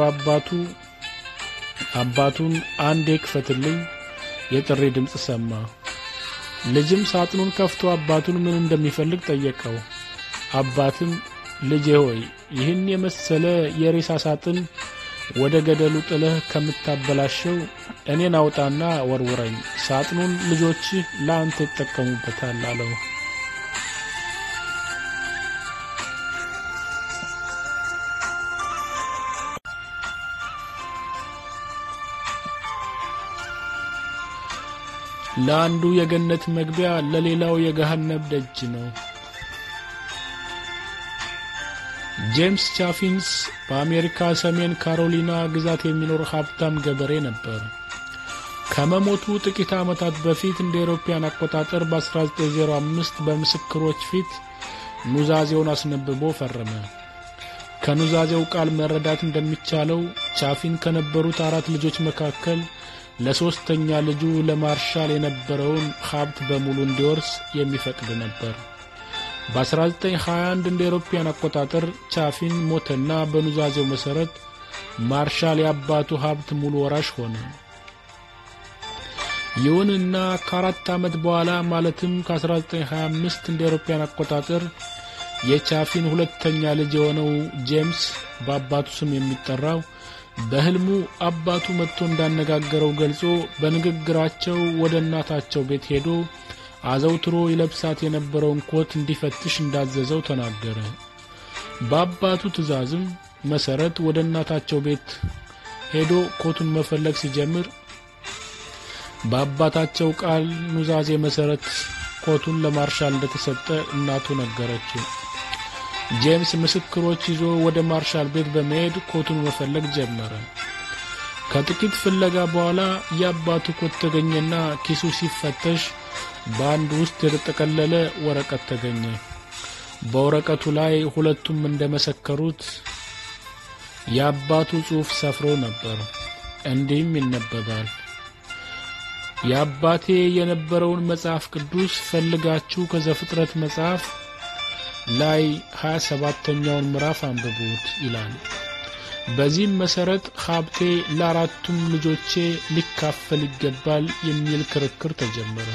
አባቱን አንዴ ክፈትልኝ የጥሪ ድምጽ ሰማ። ልጅም ሳጥኑን ከፍቶ አባቱን ምን እንደሚፈልግ ጠየቀው። አባትም ልጄ ሆይ ይህን የመሰለ የሬሳ ሳጥን ወደ ገደሉ ጥለህ ከምታበላሸው እኔን አውጣና ወርውረኝ፣ ሳጥኑን ልጆችህ ለአንተ ይጠቀሙበታል አለው። ለአንዱ የገነት መግቢያ ለሌላው የገሃነም ደጅ ነው። ጄምስ ቻፊንስ በአሜሪካ ሰሜን ካሮሊና ግዛት የሚኖር ሀብታም ገበሬ ነበር። ከመሞቱ ጥቂት ዓመታት በፊት እንደ አውሮፓውያን አቆጣጠር በ1905 በምስክሮች ፊት ኑዛዜውን አስነብቦ ፈረመ። ከኑዛዜው ቃል መረዳት እንደሚቻለው ቻፊን ከነበሩት 4 ልጆች መካከል ለሶስተኛ ልጁ ለማርሻል የነበረውን ሀብት በሙሉ እንዲወርስ የሚፈቅድ ነበር። በ1921 እንደ አውሮፓውያን አቆጣጠር ቻፊን ሞተና በኑዛዜው መሰረት ማርሻል የአባቱ ሀብት ሙሉ ወራሽ ሆነ። ይሁንና ከ4 ዓመት በኋላ ማለትም ከ1925 እንደ አውሮፓውያን አቆጣጠር የቻፊን ሁለተኛ ልጅ የሆነው ጄምስ በአባቱ ስም የሚጠራው በህልሙ አባቱ መጥቶ እንዳነጋገረው ገልጾ በንግግራቸው ወደ እናታቸው ቤት ሄዶ አዘውትሮ ይለብሳት የነበረውን ኮት እንዲፈትሽ እንዳዘዘው ተናገረ። በአባቱ ትዕዛዝም መሰረት ወደ እናታቸው ቤት ሄዶ ኮቱን መፈለግ ሲጀምር በአባታቸው ቃል ኑዛዜ መሰረት ኮቱን ለማርሻል እንደተሰጠ እናቱ ነገረችው። ጄምስ ምስክሮች ይዞ ወደ ማርሻል ቤት በመሄድ ኮቱን መፈለግ ጀመረ። ከጥቂት ፍለጋ በኋላ የአባቱ ኮት ተገኘና ኪሱ ሲፈተሽ በአንድ ውስጥ የተጠቀለለ ወረቀት ተገኘ። በወረቀቱ ላይ ሁለቱም እንደመሰከሩት የአባቱ ጽሑፍ ሰፍሮ ነበር። እንዲህም ይነበባል: የአባቴ የነበረውን መጽሐፍ ቅዱስ ፈልጋችሁ ከዘፍጥረት መጽሐፍ ላይ 27ኛውን ምዕራፍ አንብቡት ይላል። በዚህም መሰረት ሀብቴ ለአራቱም ልጆቼ ሊካፈል ይገባል የሚል ክርክር ተጀመረ።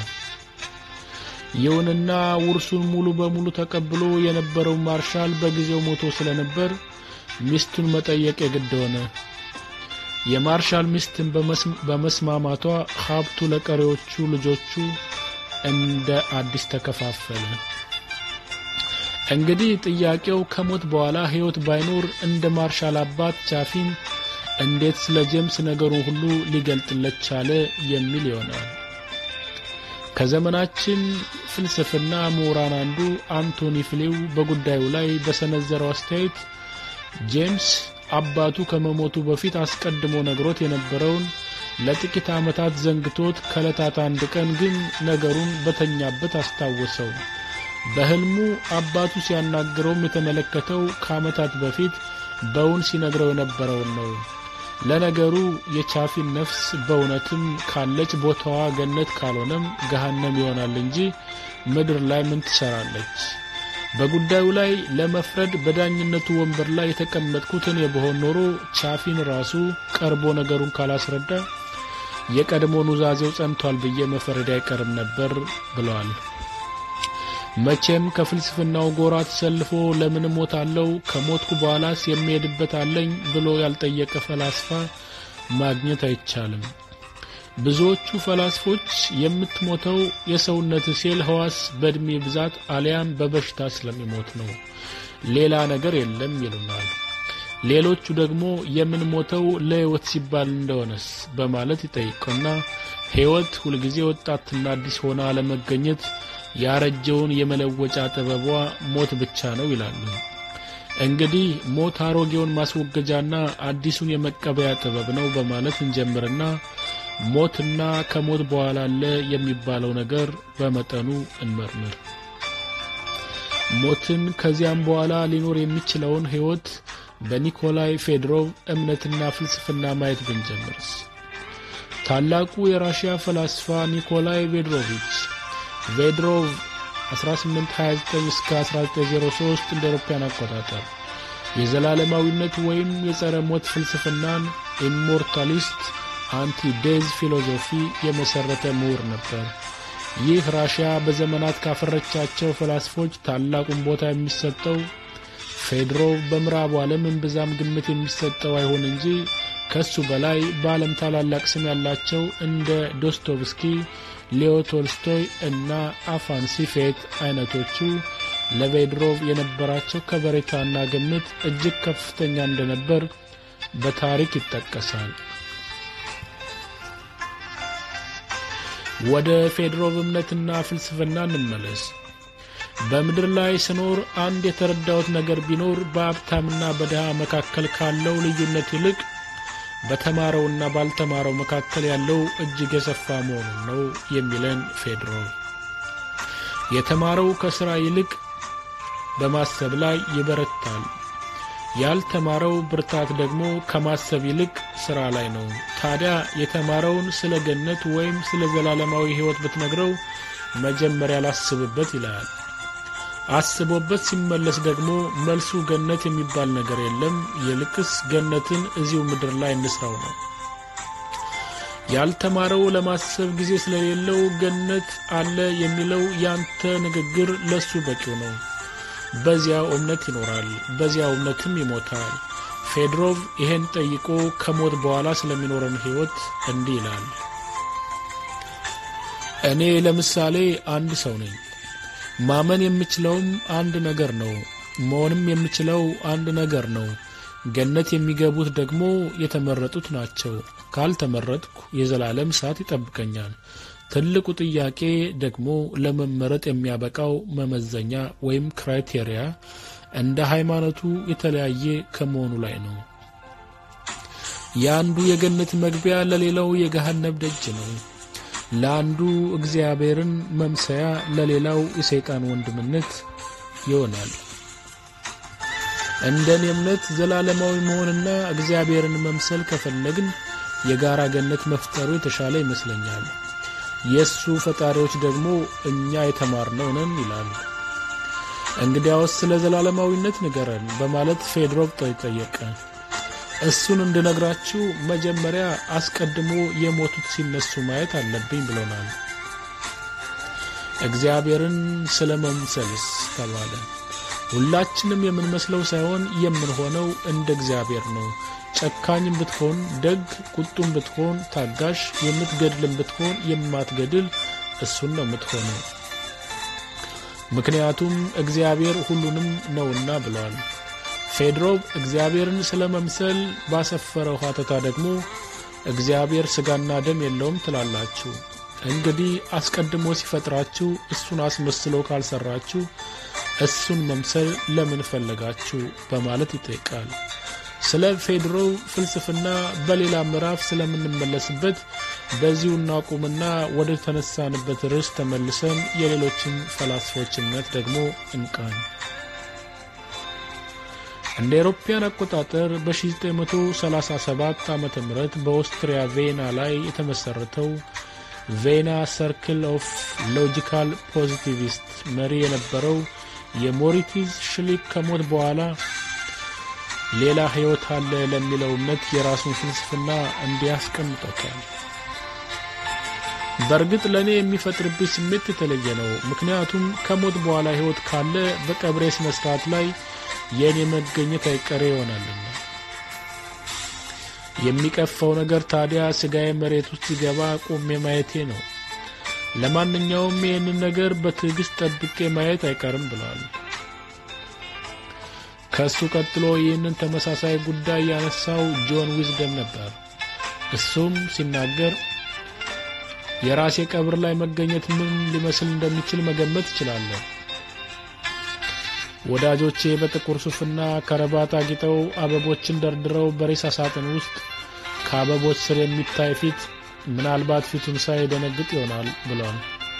ይሁንና ውርሱን ሙሉ በሙሉ ተቀብሎ የነበረው ማርሻል በጊዜው ሞቶ ስለነበር ሚስቱን መጠየቅ የግድ ሆነ። የማርሻል ሚስትን በመስማማቷ ሀብቱ ለቀሪዎቹ ልጆቹ እንደ አዲስ ተከፋፈለ። እንግዲህ ጥያቄው ከሞት በኋላ ህይወት ባይኖር እንደ ማርሻል አባት ቻፊን እንዴት ስለ ጄምስ ነገሩን ሁሉ ሊገልጥለት ቻለ የሚል ይሆናል። ከዘመናችን ፍልስፍና ምሁራን አንዱ አንቶኒ ፍሌው በጉዳዩ ላይ በሰነዘረው አስተያየት ጄምስ አባቱ ከመሞቱ በፊት አስቀድሞ ነግሮት የነበረውን ለጥቂት ዓመታት ዘንግቶት ከዕለታት አንድ ቀን ግን ነገሩን በተኛበት አስታወሰው። በህልሙ አባቱ ሲያናግረውም የተመለከተው ከዓመታት በፊት በውን ሲነግረው የነበረውን ነው። ለነገሩ የቻፊን ነፍስ በእውነትም ካለች ቦታዋ ገነት ካልሆነም ገሃነም ይሆናል እንጂ ምድር ላይ ምን ትሰራለች? በጉዳዩ ላይ ለመፍረድ በዳኝነቱ ወንበር ላይ የተቀመጥኩት እኔ በሆን ኖሮ ቻፊን ራሱ ቀርቦ ነገሩን ካላስረዳ የቀድሞ ኑዛዜው ጸንቷል ብዬ መፈረድ አይቀርም ነበር ብለዋል። መቼም ከፍልስፍናው ጎራ ተሰልፎ ለምን ሞታለው ከሞትኩ በኋላስ የሚሄድበት አለኝ ብሎ ያልጠየቀ ፈላስፋ ማግኘት አይቻልም። ብዙዎቹ ፈላስፎች የምትሞተው የሰውነት ሴል ህዋስ በእድሜ ብዛት አሊያም በበሽታ ስለሚሞት ነው፣ ሌላ ነገር የለም ይሉናል። ሌሎቹ ደግሞ የምንሞተው ለህይወት ሲባል እንደሆነስ በማለት ይጠይቁና ህይወት ሁልጊዜ ወጣትና አዲስ ሆና ለመገኘት ያረጀውን የመለወጫ ጥበቧ ሞት ብቻ ነው ይላሉ። እንግዲህ ሞት አሮጌውን ማስወገጃና አዲሱን የመቀበያ ጥበብ ነው በማለት እንጀምርና ሞትና ከሞት በኋላ አለ የሚባለው ነገር በመጠኑ እንመርምር። ሞትን ከዚያም በኋላ ሊኖር የሚችለውን ህይወት በኒኮላይ ፌድሮቭ እምነትና ፍልስፍና ማየት ብንጀምርስ? ታላቁ የራሺያ ፈላስፋ ኒኮላይ ቬድሮቭ 1829 እስከ 1903 እንደ አውሮፓውያን አቆጣጠር የዘላለማዊነት ወይም የጸረ ሞት ፍልስፍናን ኢሞርታሊስት አንቲ ዴዝ ፊሎሶፊ የመሰረተ ምሁር ነበር። ይህ ራሺያ በዘመናት ካፈረቻቸው ፈላስፎች ታላቁን ቦታ የሚሰጠው ፌድሮቭ በምዕራቡ ዓለም እንብዛም ግምት የሚሰጠው አይሆን እንጂ ከሱ በላይ በዓለም ታላላቅ ስም ያላቸው እንደ ዶስቶቭስኪ፣ ሌዮ ቶልስቶይ እና አፋንሲፌት አይነቶቹ ለቬድሮቭ የነበራቸው ከበሬታና ግምት እጅግ ከፍተኛ እንደነበር በታሪክ ይጠቀሳል። ወደ ፌድሮቭ እምነትና ፍልስፍና እንመለስ። በምድር ላይ ስኖር አንድ የተረዳሁት ነገር ቢኖር በሀብታምና በድሃ መካከል ካለው ልዩነት ይልቅ በተማረውና ባልተማረው መካከል ያለው እጅግ የሰፋ መሆኑን ነው የሚለን ፌድሮቭ። የተማረው ከሥራ ይልቅ በማሰብ ላይ ይበረታል፣ ያልተማረው ብርታት ደግሞ ከማሰብ ይልቅ ስራ ላይ ነው። ታዲያ የተማረውን ስለ ገነት ወይም ስለ ዘላለማዊ ሕይወት ብትነግረው መጀመሪያ ላስብበት ይላል። አስቦበት ሲመለስ ደግሞ መልሱ ገነት የሚባል ነገር የለም፣ ይልቅስ ገነትን እዚሁ ምድር ላይ እንስራው ነው። ያልተማረው ለማሰብ ጊዜ ስለሌለው ገነት አለ የሚለው ያንተ ንግግር ለሱ በቂው ነው። በዚያው እምነት ይኖራል፣ በዚያው እምነትም ይሞታል። ፌድሮቭ ይሄን ጠይቆ ከሞት በኋላ ስለሚኖረን ሕይወት እንዲህ ይላል። እኔ ለምሳሌ አንድ ሰው ነኝ። ማመን የምችለውም አንድ ነገር ነው፣ መሆንም የምችለው አንድ ነገር ነው። ገነት የሚገቡት ደግሞ የተመረጡት ናቸው። ካልተመረጥኩ የዘላለም እሳት ይጠብቀኛል። ትልቁ ጥያቄ ደግሞ ለመመረጥ የሚያበቃው መመዘኛ ወይም ክራይቴሪያ እንደ ሃይማኖቱ የተለያየ ከመሆኑ ላይ ነው። ያንዱ የገነት መግቢያ ለሌላው የገሃነም ደጅ ነው። ለአንዱ እግዚአብሔርን መምሰያ ለሌላው የሰይጣን ወንድምነት ይሆናል። እንደኔ እምነት ዘላለማዊ መሆንና እግዚአብሔርን መምሰል ከፈለግን የጋራ ገነት መፍጠሩ የተሻለ ይመስለኛል። የሱ ፈጣሪዎች ደግሞ እኛ የተማርነው ነን ይላል። እንግዲያውስ ስለ ዘላለማዊነት ንገረን በማለት ፌድሮቭ ጠየቀ። እሱን እንድነግራችሁ መጀመሪያ አስቀድሞ የሞቱት ሲነሱ ማየት አለብኝ ብሎናል። እግዚአብሔርን ስለመምሰልስ ተባለ። ሁላችንም የምንመስለው ሳይሆን የምንሆነው እንደ እግዚአብሔር ነው። ጨካኝም ብትሆን ደግ፣ ቁጡም ብትሆን ታጋሽ፣ የምትገድልም ብትሆን የማትገድል እሱን ነው የምትሆነው። ምክንያቱም እግዚአብሔር ሁሉንም ነውና ብሏል። ፌድሮቭ እግዚአብሔርን ስለመምሰል ባሰፈረው ሐተታ ደግሞ እግዚአብሔር ስጋና ደም የለውም ትላላችሁ። እንግዲህ አስቀድሞ ሲፈጥራችሁ እሱን አስመስሎ ካልሰራችሁ እሱን መምሰል ለምን ፈለጋችሁ በማለት ይጠይቃል። ስለ ፌድሮቭ ፍልስፍና በሌላ ምዕራፍ ስለምንመለስበት በዚሁ እናቁምና ወደ ተነሳንበት ርዕስ ተመልሰን የሌሎችን ፈላስፎች እምነት ደግሞ እንቃኝ። እንደ አውሮፓውያን አቆጣጠር በ1937 ዓመተ ምህረት በኦስትሪያ ቬና ላይ የተመሰረተው ቬና ሰርክል ኦፍ ሎጂካል ፖዚቲቪስት መሪ የነበረው የሞሪቲዝ ሽሊክ ከሞት በኋላ ሌላ ሕይወት አለ ለሚለው እምነት የራሱን ፍልስፍና እንዲያስቀምጠዋል። በእርግጥ ለኔ የሚፈጥርብኝ ስሜት የተለየ ነው። ምክንያቱም ከሞት በኋላ ሕይወት ካለ በቀብሬ ስነ ስርዓት ላይ የኔ መገኘት አይቀሬ ይሆናልና። የሚቀፈው ነገር ታዲያ ስጋዬ መሬት ውስጥ ሲገባ ቆሜ ማየቴ ነው። ለማንኛውም ይህንን ነገር በትዕግስት ጠብቄ ማየት አይቀርም ብሏል። ከሱ ቀጥሎ ይህንን ተመሳሳይ ጉዳይ ያነሳው ጆን ዊዝደም ነበር። እሱም ሲናገር የራሴ ቀብር ላይ መገኘት ምን ሊመስል እንደሚችል መገመት እችላለሁ። ወዳጆቼ በጥቁር ሱፍና ከረባት አጊጠው አበቦችን ደርድረው በሬሳ ሳጥን ውስጥ ከአበቦች ስር የሚታይ ፊት ምናልባት ፊቱን ሳይ ደነግጥ ይሆናል ብሏል።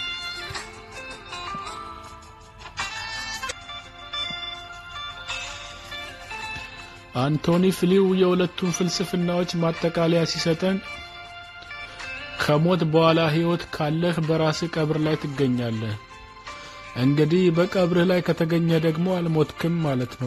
አንቶኒ ፍሊው የሁለቱም ፍልስፍናዎች ማጠቃለያ ሲሰጠን ከሞት በኋላ ሕይወት ካለህ በራስህ ቀብር ላይ ትገኛለህ። እንግዲህ በቀብርህ ላይ ከተገኘ ደግሞ አልሞትክም ማለት ነው።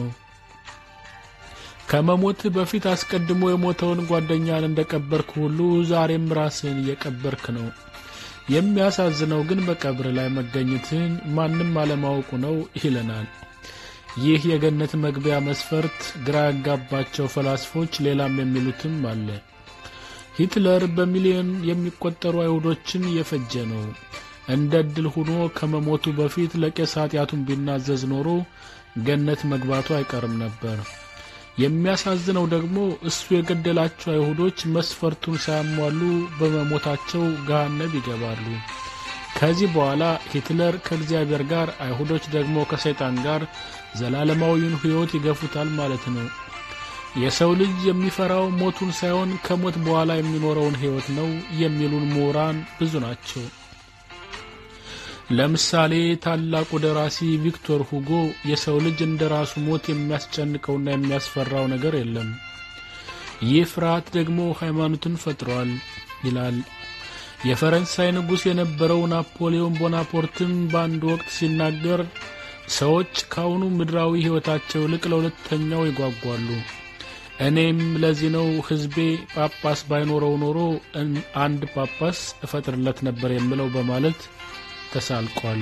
ከመሞት በፊት አስቀድሞ የሞተውን ጓደኛን እንደቀበርክ ሁሉ ዛሬም ራስህን እየቀበርክ ነው። የሚያሳዝነው ግን በቀብርህ ላይ መገኘትህን ማንም አለማወቁ ነው ይለናል። ይህ የገነት መግቢያ መስፈርት ግራ ያጋባቸው ፈላስፎች ሌላም የሚሉትም አለ። ሂትለር በሚሊዮን የሚቆጠሩ አይሁዶችን የፈጀ ነው። እንደ ዕድል ሆኖ ከመሞቱ በፊት ለቄስ ኃጢአቱን ቢናዘዝ ኖሮ ገነት መግባቱ አይቀርም ነበር። የሚያሳዝነው ደግሞ እሱ የገደላቸው አይሁዶች መስፈርቱን ሳያሟሉ በመሞታቸው ገሃነም ይገባሉ። ከዚህ በኋላ ሂትለር ከእግዚአብሔር ጋር፣ አይሁዶች ደግሞ ከሰይጣን ጋር ዘላለማዊውን ሕይወት ይገፉታል ማለት ነው። የሰው ልጅ የሚፈራው ሞቱን ሳይሆን ከሞት በኋላ የሚኖረውን ሕይወት ነው የሚሉን ምሁራን ብዙ ናቸው። ለምሳሌ ታላቁ ደራሲ ቪክቶር ሁጎ የሰው ልጅ እንደራሱ ሞት የሚያስጨንቀውና የሚያስፈራው ነገር የለም፣ ይህ ፍርሃት ደግሞ ሃይማኖትን ፈጥሯል ይላል። የፈረንሳይ ንጉስ የነበረው ናፖሊዮን ቦናፖርትም በአንድ ወቅት ሲናገር ሰዎች ካሁኑ ምድራዊ ህይወታቸው ይልቅ ለሁለተኛው ይጓጓሉ፣ እኔም ለዚህ ነው ህዝቤ ጳጳስ ባይኖረው ኖሮ አንድ ጳጳስ እፈጥርለት ነበር የሚለው በማለት ተሳልቋል።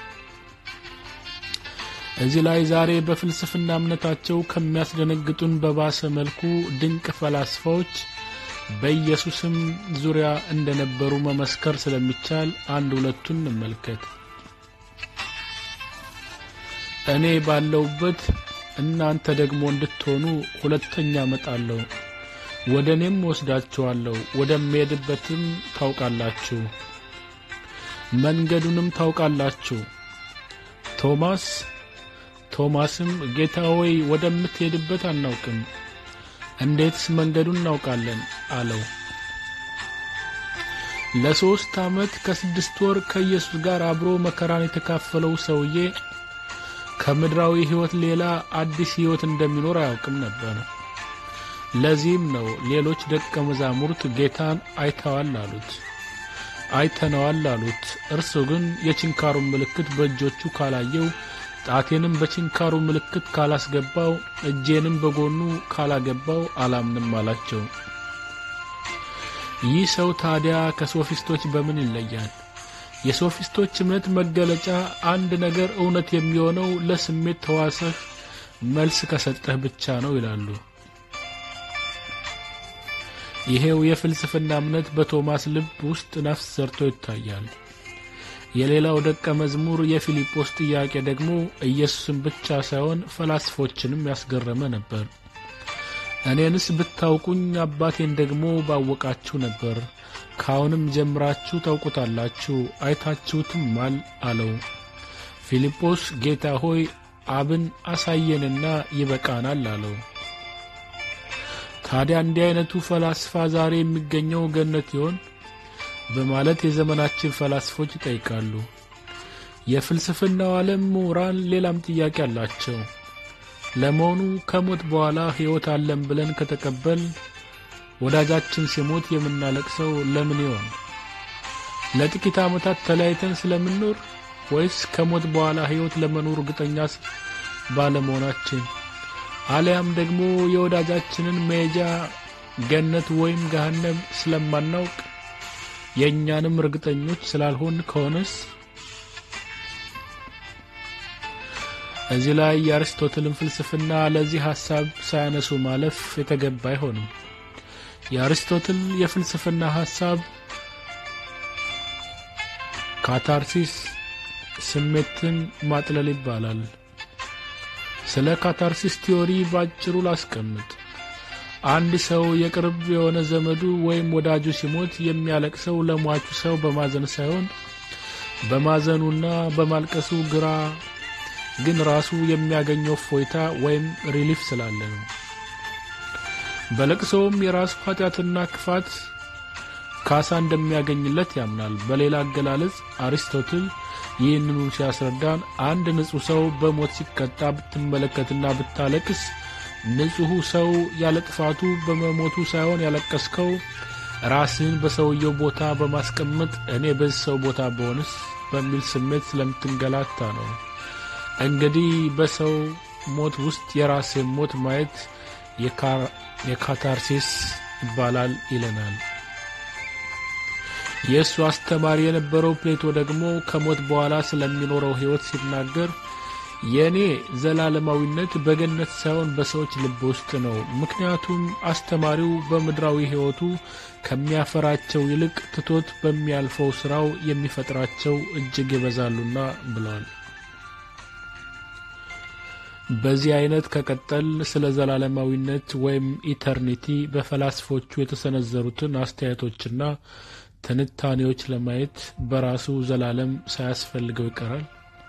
እዚህ ላይ ዛሬ በፍልስፍና እምነታቸው ከሚያስደነግጡን በባሰ መልኩ ድንቅ ፈላስፋዎች በኢየሱስም ዙሪያ እንደነበሩ መመስከር ስለሚቻል አንድ ሁለቱን እንመልከት። እኔ ባለውበት እናንተ ደግሞ እንድትሆኑ ሁለተኛ እመጣለሁ፣ ወደኔም ወስዳችኋለሁ፣ ወደምሄድበትም ታውቃላችሁ፣ መንገዱንም ታውቃላችሁ። ቶማስም ጌታ ሆይ ወደምትሄድበት አናውቅም፣ እንዴትስ መንገዱን እናውቃለን አለው። ለ3 ዓመት ከ6 ወር ከኢየሱስ ጋር አብሮ መከራን የተካፈለው ሰውዬ ከምድራዊ ህይወት ሌላ አዲስ ህይወት እንደሚኖር አያውቅም ነበር። ለዚህም ነው ሌሎች ደቀ መዛሙርት ጌታን አይተነዋል አሉት። እርሱ ግን የችንካሩን ምልክት በእጆቹ ካላየው፣ ጣቴንም በችንካሩ ምልክት ካላስገባው፣ እጄንም በጎኑ ካላገባው አላምንም አላቸው። ይህ ሰው ታዲያ ከሶፊስቶች በምን ይለያል? የሶፊስቶች እምነት መገለጫ አንድ ነገር እውነት የሚሆነው ለስሜት ተዋሰህ መልስ ከሰጠህ ብቻ ነው ይላሉ። ይሄው የፍልስፍና እምነት በቶማስ ልብ ውስጥ ነፍስ ዘርቶ ይታያል። የሌላው ደቀ መዝሙር የፊልጶስ ጥያቄ ደግሞ ኢየሱስን ብቻ ሳይሆን ፈላስፎችንም ያስገረመ ነበር። እኔንስ ብታውቁኝ አባቴን ደግሞ ባወቃችሁ ነበር፣ ካሁንም ጀምራችሁ ታውቁታላችሁ፣ አይታችሁትማል አለው። ፊልጶስ ጌታ ሆይ አብን አሳየንና ይበቃናል አለው። ታዲያ እንዲህ አይነቱ ፈላስፋ ዛሬ የሚገኘው ገነት ይሆን በማለት የዘመናችን ፈላስፎች ይጠይቃሉ። የፍልስፍናው ዓለም ምሁራን ሌላም ጥያቄ አላቸው። ለመሆኑ ከሞት በኋላ ሕይወት አለን ብለን ከተቀበል ወዳጃችን ሲሞት የምናለቅሰው ለምን ይሆን? ለጥቂት ዓመታት ተለያይተን ስለምንኖር ወይስ ከሞት በኋላ ሕይወት ለመኖር እርግጠኛ ባለመሆናችን? አሊያም ደግሞ የወዳጃችንን መሄጃ ገነት ወይም ገሃነም ስለማናውቅ የኛንም እርግጠኞች ስላልሆን ከሆነስ? እዚህ ላይ የአርስቶትልን ፍልስፍና ለዚህ ሐሳብ ሳያነሱ ማለፍ የተገባ አይሆንም። የአርስቶትል የፍልስፍና ሐሳብ ካታርሲስ ስሜትን ማጥለል ይባላል። ስለ ካታርሲስ ቲዮሪ ባጭሩ ላስቀምጥ። አንድ ሰው የቅርብ የሆነ ዘመዱ ወይም ወዳጁ ሲሞት የሚያለቅሰው ለሟቹ ሰው በማዘን ሳይሆን በማዘኑና በማልቀሱ ግራ ግን ራሱ የሚያገኘው ፎይታ ወይም ሪሊፍ ስላለ ነው። በለቅሶም የራሱ ኃጢአትና ክፋት ካሳ እንደሚያገኝለት ያምናል። በሌላ አገላለጽ አሪስቶትል ይህንኑ ሲያስረዳን አንድ ንጹህ ሰው በሞት ሲቀጣ ብትመለከትና ብታለቅስ ንጹህ ሰው ያለ ጥፋቱ በመሞቱ ሳይሆን ያለቀስከው ራስህን በሰውየው ቦታ በማስቀመጥ እኔ በዚህ ሰው ቦታ በሆንስ በሚል ስሜት ስለምትንገላታ ነው። እንግዲህ በሰው ሞት ውስጥ የራስህን ሞት ማየት የካታርሲስ ይባላል ይለናል። የእሱ አስተማሪ የነበረው ፕሌቶ ደግሞ ከሞት በኋላ ስለሚኖረው ሕይወት ሲናገር የኔ ዘላለማዊነት በገነት ሳይሆን በሰዎች ልብ ውስጥ ነው፣ ምክንያቱም አስተማሪው በምድራዊ ሕይወቱ ከሚያፈራቸው ይልቅ ትቶት በሚያልፈው ስራው የሚፈጥራቸው እጅግ ይበዛሉና ብሏል። በዚህ አይነት ከቀጠል ስለ ዘላለማዊነት ወይም ኢተርኒቲ በፈላስፎቹ የተሰነዘሩትን አስተያየቶችና ትንታኔዎች ለማየት በራሱ ዘላለም ሳያስፈልገው ይቀራል።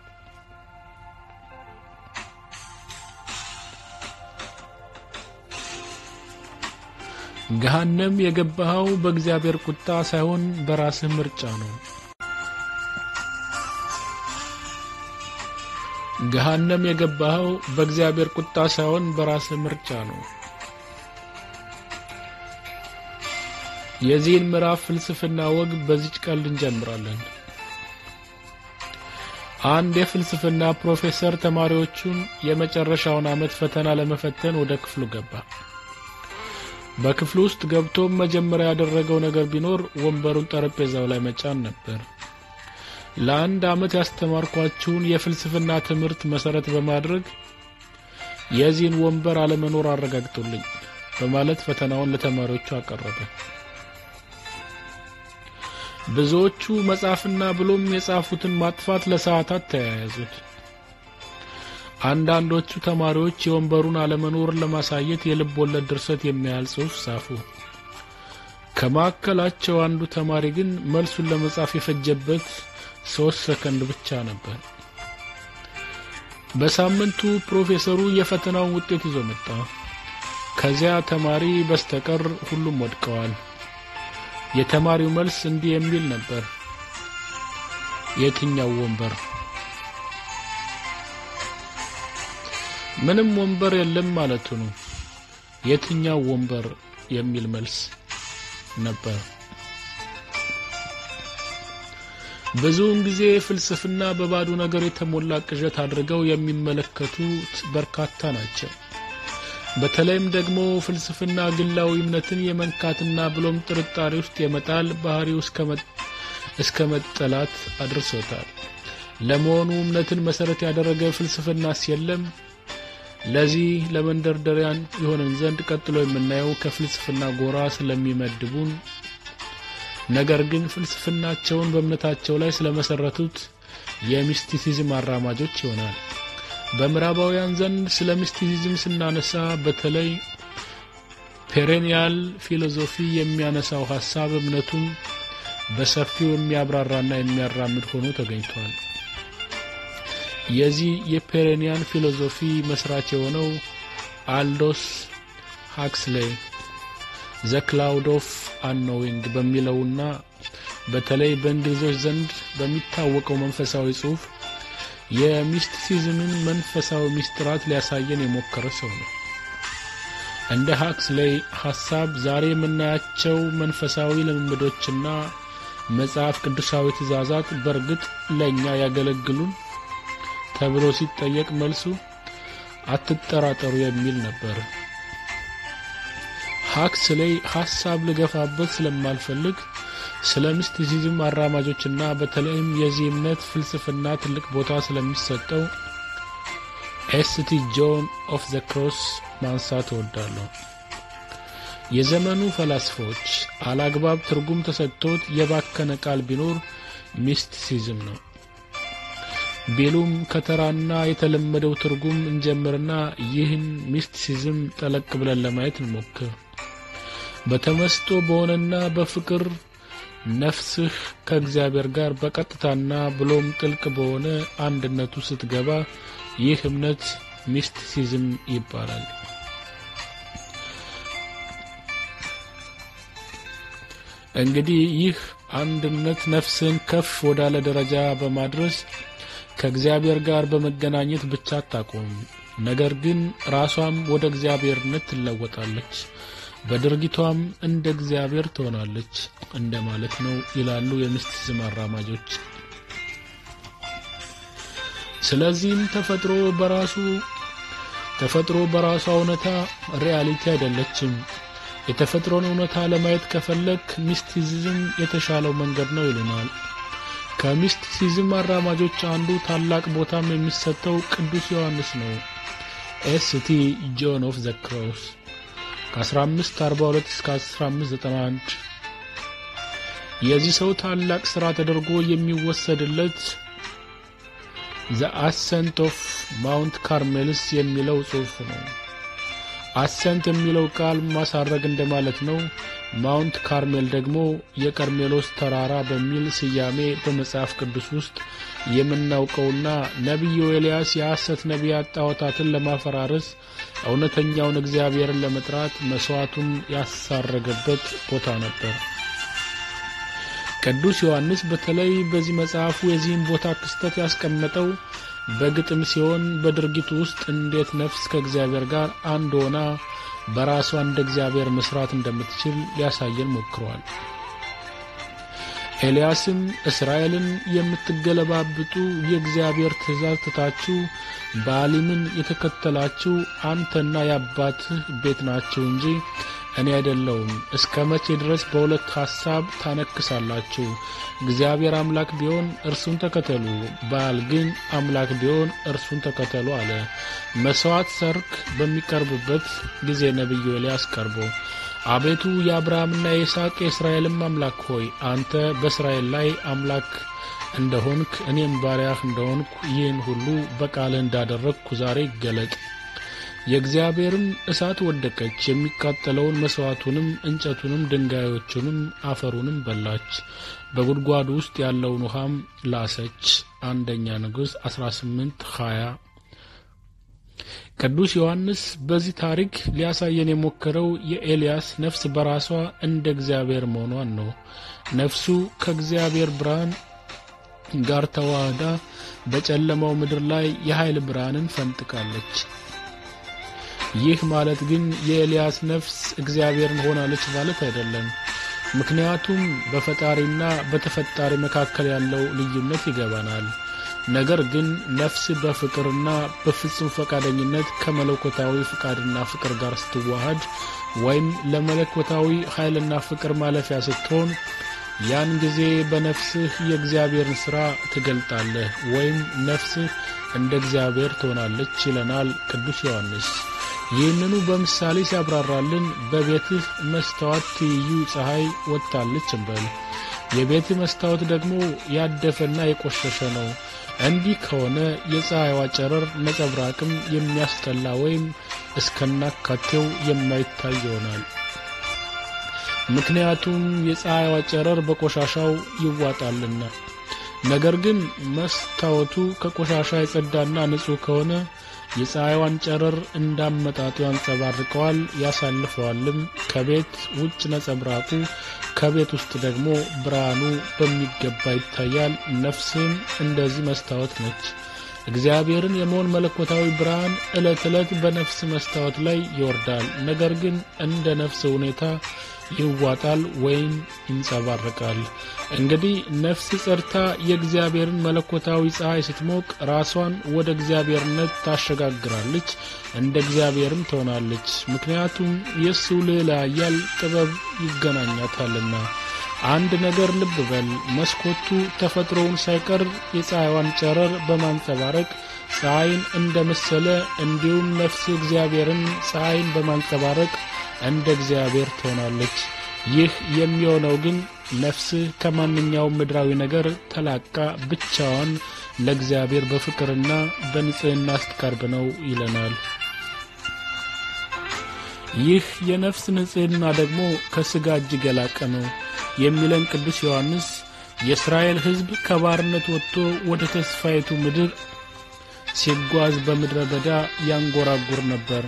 ገሃነም የገባኸው በእግዚአብሔር ቁጣ ሳይሆን በራስህ ምርጫ ነው። ገሃነም የገባኸው በእግዚአብሔር ቁጣ ሳይሆን በራስህ ምርጫ ነው። የዚህን ምዕራፍ ፍልስፍና ወግ በዚች ቀልድ እንጀምራለን። አንድ የፍልስፍና ፕሮፌሰር ተማሪዎቹን የመጨረሻውን ዓመት ፈተና ለመፈተን ወደ ክፍሉ ገባ። በክፍሉ ውስጥ ገብቶ መጀመሪያ ያደረገው ነገር ቢኖር ወንበሩን ጠረጴዛው ላይ መጫን ነበር። ለአንድ ዓመት ያስተማርኳችሁን የፍልስፍና ትምህርት መሰረት በማድረግ የዚህን ወንበር አለመኖር አረጋግጡልኝ በማለት ፈተናውን ለተማሪዎቹ አቀረበ። ብዙዎቹ መጻፍና ብሎም የጻፉትን ማጥፋት ለሰዓታት ተያያዙት። አንዳንዶቹ ተማሪዎች የወንበሩን አለመኖር ለማሳየት የልብ ወለድ ድርሰት የሚያህል ጽሑፍ ጻፉ። ከማከላቸው አንዱ ተማሪ ግን መልሱን ለመጻፍ የፈጀበት 3 ሰከንድ ብቻ ነበር። በሳምንቱ ፕሮፌሰሩ የፈተናውን ውጤት ይዞ መጣ። ከዚያ ተማሪ በስተቀር ሁሉም ወድቀዋል። የተማሪው መልስ እንዲህ የሚል ነበር: የትኛው ወንበር? ምንም ወንበር የለም ማለቱ ነው። የትኛው ወንበር የሚል መልስ ነበር። ብዙውን ጊዜ ፍልስፍና በባዶ ነገር የተሞላ ቅዠት አድርገው የሚመለከቱት በርካታ ናቸው። በተለይም ደግሞ ፍልስፍና ግላዊ እምነትን የመንካትና ብሎም ጥርጣሬ ውስጥ የመጣል ባህሪው እስከ መጠላት አድርሶታል። ለመሆኑ እምነትን መሰረት ያደረገ ፍልስፍናስ የለም? ለዚህ ለመንደርደሪያን ይሆነን ዘንድ ቀጥሎ የምናየው ከፍልስፍና ጎራ ስለሚመድቡን ነገር ግን ፍልስፍናቸውን በእምነታቸው ላይ ስለመሰረቱት የሚስቲሲዝም አራማጆች ይሆናል። በምዕራባውያን ዘንድ ስለ ሚስቲሲዝም ስናነሳ በተለይ ፔሬኒያል ፊሎሶፊ የሚያነሳው ሐሳብ እምነቱን በሰፊው የሚያብራራና የሚያራምድ ሆኖ ተገኝቷል። የዚህ የፔሬኒያን ፊሎሶፊ መስራች የሆነው አልዶስ ሃክስሌይ ዘ ክላውድ ኦፍ አንኖዊንግ በሚለውና በተለይ በእንግሊዞች ዘንድ በሚታወቀው መንፈሳዊ ጽሑፍ የሚስቲሲዝምን መንፈሳዊ ሚስጥራት ሊያሳየን የሞከረ ሰው ነው። እንደ ሃክስሌይ ሐሳብ ዛሬ የምናያቸው መንፈሳዊ ልምምዶችና መጽሐፍ ቅዱሳዊ ትእዛዛት በእርግጥ ለኛ ያገለግሉን ተብሎ ሲጠየቅ መልሱ አትጠራጠሩ የሚል ነበር። ሃክስሌይ ሐሳብ ልገፋበት ስለማልፈልግ ስለ ሚስቲሲዝም አራማጆችና በተለይም የዚህ እምነት ፍልስፍና ትልቅ ቦታ ስለሚሰጠው ኤስቲ ጆን ኦፍ ዘ ክሮስ ማንሳት እወዳለሁ። የዘመኑ ፈላስፎች አላግባብ ትርጉም ተሰጥቶት የባከነ ቃል ቢኖር ሚስቲሲዝም ነው ቢሉም ከተራና የተለመደው ትርጉም እንጀምርና ይህን ሚስቲሲዝም ጠለቅ ብለን ለማየት እንሞክር። በተመስጦ በሆነና በፍቅር ነፍስህ ከእግዚአብሔር ጋር በቀጥታና ብሎም ጥልቅ በሆነ አንድነቱ ስትገባ ይህ እምነት ሚስቲሲዝም ይባላል። እንግዲህ ይህ አንድነት ነፍስን ከፍ ወዳለ ደረጃ በማድረስ ከእግዚአብሔር ጋር በመገናኘት ብቻ አታቆም፣ ነገር ግን ራሷም ወደ እግዚአብሔርነት ትለወጣለች፣ በድርጊቷም እንደ እግዚአብሔር ትሆናለች እንደማለት ነው ይላሉ የሚስቲሲዝም አራማጆች። ስለዚህም ተፈጥሮ በራሷ እውነታ ሪያሊቲ አይደለችም። የተፈጥሮን እውነታ ለማየት ከፈለክ ሚስቲሲዝም የተሻለው መንገድ ነው ይሉናል። ከሚስቲሲዝም አራማጆች አንዱ ታላቅ ቦታም የሚሰጠው ቅዱስ ዮሐንስ ነው። ኤስቲ ጆን ኦፍ ዘ ክሮስ ከ1542 እስከ 1591 የዚህ ሰው ታላቅ ሥራ ተደርጎ የሚወሰድለት ዘ አሰንት ኦፍ ማውንት ካርሜልስ የሚለው ጽሑፍ ነው። አሰንት የሚለው ቃል ማሳረግ እንደማለት ነው። ማውንት ካርሜል ደግሞ የቀርሜሎስ ተራራ በሚል ስያሜ በመጽሐፍ ቅዱስ ውስጥ የምናውቀውና ነቢዩ ኤልያስ የሐሰት ነቢያት ጣዖታትን ለማፈራረስ እውነተኛውን እግዚአብሔርን ለመጥራት መስዋዕቱን ያሳረገበት ቦታ ነበር። ቅዱስ ዮሐንስ በተለይ በዚህ መጽሐፉ የዚህን ቦታ ክስተት ያስቀመጠው በግጥም ሲሆን በድርጊቱ ውስጥ እንዴት ነፍስ ከእግዚአብሔር ጋር አንድ ሆና በራሷ እንደ እግዚአብሔር መስራት እንደምትችል ሊያሳየን ሞክሯል። ኤልያስም እስራኤልን የምትገለባብጡ የእግዚአብሔር ትእዛዝ ትታችሁ ባሊምን የተከተላችሁ አንተና የአባትህ ቤት ናችሁ እንጂ እኔ አይደለሁም። እስከ መቼ ድረስ በሁለት ሐሳብ ታነክሳላችሁ? እግዚአብሔር አምላክ ቢሆን እርሱን ተከተሉ፣ ባል ግን አምላክ ቢሆን እርሱን ተከተሉ አለ። መስዋዕት ሰርክ በሚቀርብበት ጊዜ ነብዩ ኤልያስ ቀርቦ አቤቱ የአብርሃምና የይስሐቅ የእስራኤልም አምላክ ሆይ አንተ በእስራኤል ላይ አምላክ እንደሆንክ እኔም ባሪያህ እንደሆንኩ ይህን ሁሉ በቃልህ እንዳደረግኩ ዛሬ ይገለጥ። የእግዚአብሔርም እሳት ወደቀች፣ የሚቃጠለውን መስዋዕቱንም እንጨቱንም ድንጋዮቹንም አፈሩንም በላች፣ በጉድጓዱ ውስጥ ያለውን ውሃም ላሰች። አንደኛ ንጉሥ 18:20። ቅዱስ ዮሐንስ በዚህ ታሪክ ሊያሳየን የሞከረው የኤልያስ ነፍስ በራሷ እንደ እግዚአብሔር መሆኗን ነው። ነፍሱ ከእግዚአብሔር ብርሃን ጋር ተዋህዳ በጨለማው ምድር ላይ የኃይል ብርሃንን ፈንጥቃለች። ይህ ማለት ግን የኤልያስ ነፍስ እግዚአብሔርን ሆናለች ማለት አይደለም። ምክንያቱም በፈጣሪና በተፈጣሪ መካከል ያለው ልዩነት ይገባናል። ነገር ግን ነፍስ በፍቅርና በፍጹም ፈቃደኝነት ከመለኮታዊ ፍቃድና ፍቅር ጋር ስትዋሃድ ወይም ለመለኮታዊ ኃይልና ፍቅር ማለፊያ ስትሆን ያን ጊዜ በነፍስህ የእግዚአብሔርን ሥራ ትገልጣለህ ወይም ነፍስህ እንደ እግዚአብሔር ትሆናለች ይለናል ቅዱስ ዮሐንስ። ይህንኑ በምሳሌ ሲያብራራልን በቤትህ መስታወት ትይዩ ፀሐይ ወጥታለች እንበል። የቤትህ መስታወት ደግሞ ያደፈና የቆሸሸ ነው። እንዲህ ከሆነ የፀሐይዋ ጨረር ነጸብራቅም የሚያስጠላ ወይም እስከናካቴው የማይታይ ይሆናል። ምክንያቱም የፀሐይዋ ጨረር በቆሻሻው ይዋጣልና። ነገር ግን መስታወቱ ከቆሻሻ የጸዳና ንጹሕ ከሆነ የፀሐይዋን ጨረር እንዳመጣጡ ያንጸባርቀዋል፣ ያሳልፈዋልም። ከቤት ውጭ ነጸብራቁ፣ ከቤት ውስጥ ደግሞ ብርሃኑ በሚገባ ይታያል። ነፍስም እንደዚህ መስታወት ነች። እግዚአብሔርን የመሆን መለኮታዊ ብርሃን ዕለት ዕለት በነፍስ መስታወት ላይ ይወርዳል። ነገር ግን እንደ ነፍስ ሁኔታ ይዋጣል ወይም ይንጸባረቃል። እንግዲህ ነፍስ ጸርታ የእግዚአብሔርን መለኮታዊ ፀሐይ ስትሞቅ ራሷን ወደ እግዚአብሔርነት ታሸጋግራለች፣ እንደ እግዚአብሔርም ትሆናለች። ምክንያቱም የእሱ ሌላ ኃያል ጥበብ ይገናኛታልና። አንድ ነገር ልብ በል። መስኮቱ ተፈጥሮውን ሳይቀር የፀሐይዋን ጨረር በማንጸባረቅ ፀሐይን እንደመሰለ እንዲሁም ነፍስ እግዚአብሔርን ፀሐይን በማንጸባረቅ እንደ እግዚአብሔር ትሆናለች። ይህ የሚሆነው ግን ነፍስ ከማንኛውም ምድራዊ ነገር ተላቃ ብቻዋን ለእግዚአብሔር በፍቅርና በንጽህና ስትቀርብ ነው ይለናል። ይህ የነፍስ ንጽህና ደግሞ ከሥጋ እጅግ የላቀ ነው የሚለን ቅዱስ ዮሐንስ የእስራኤል ሕዝብ ከባርነት ወጥቶ ወደ ተስፋይቱ ምድር ሲጓዝ በምድረ በዳ ያንጎራጉር ነበር።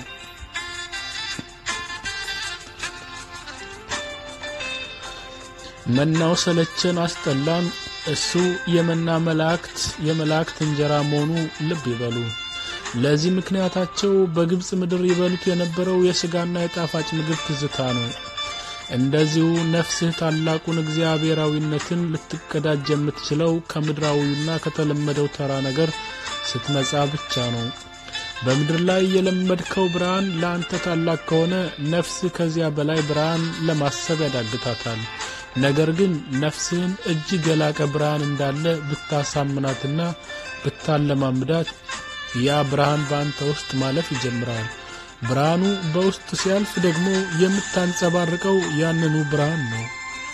መናው ሰለቸን አስጠላን፣ እሱ የመና የመላእክት እንጀራ መሆኑ ልብ ይበሉ። ለዚህ ምክንያታቸው በግብጽ ምድር ይበሉት የነበረው የሥጋና የጣፋጭ ምግብ ትዝታ ነው። እንደዚሁ ነፍስህ ታላቁን እግዚአብሔራዊነትን ልትቀዳጅ የምትችለው ከምድራዊውና ከተለመደው ተራ ነገር ስትነጻ ብቻ ነው። በምድር ላይ የለመድከው ብርሃን ለአንተ ታላቅ ከሆነ ነፍስ ከዚያ በላይ ብርሃን ለማሰብ ያዳግታታል። ነገር ግን ነፍስህን እጅግ የላቀ ብርሃን እንዳለ ብታሳምናትና ብታለማምዳት ያ ብርሃን በአንተ ውስጥ ማለፍ ይጀምራል። ብርሃኑ በውስጥ ሲያልፍ ደግሞ የምታንጸባርቀው ያንኑ ብርሃን ነው።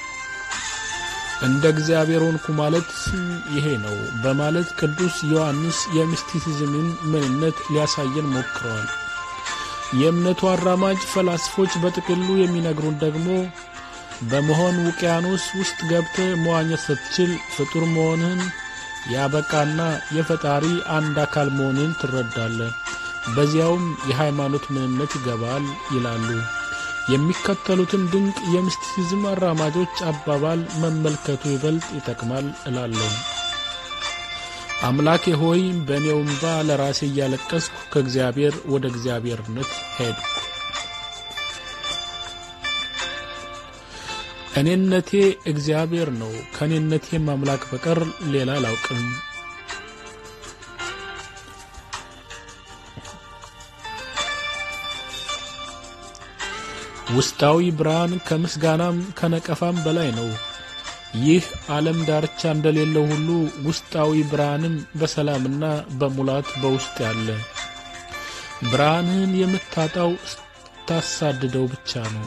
እንደ እግዚአብሔር ሆንኩ ማለት ይሄ ነው በማለት ቅዱስ ዮሐንስ የሚስቲሲዝምን ምንነት ሊያሳየን ሞክረዋል። የእምነቱ አራማጅ ፈላስፎች በጥቅሉ የሚነግሩን ደግሞ በመሆን ውቅያኖስ ውስጥ ገብተህ መዋኘት ስትችል ፍጡር መሆንህን ያበቃና የፈጣሪ አንድ አካል መሆንህን ትረዳለህ። በዚያውም የሃይማኖት ምንነት ይገባል ይላሉ። የሚከተሉትን ድንቅ የሚስቲሲዝም አራማጆች አባባል መመልከቱ ይበልጥ ይጠቅማል እላለሁ። አምላኬ ሆይ በእኔው እንባ ለራሴ እያለቀስኩ ከእግዚአብሔር ወደ እግዚአብሔርነት ሄድኩ። እኔነቴ እግዚአብሔር ነው፣ ከእኔነቴም አምላክ በቀር ሌላ አላውቅም። ውስጣዊ ብርሃን ከምስጋናም ከነቀፋም በላይ ነው። ይህ ዓለም ዳርቻ እንደሌለው ሁሉ ውስጣዊ ብርሃንም በሰላምና በሙላት በውስጥ ያለ። ብርሃንህን የምታጣው ስታሳድደው ብቻ ነው።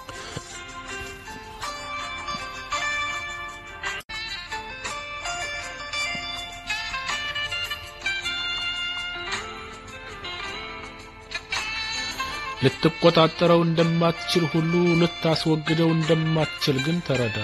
ልትቆጣጠረው እንደማትችል ሁሉ ልታስወግደው እንደማትችል ግን ተረዳ።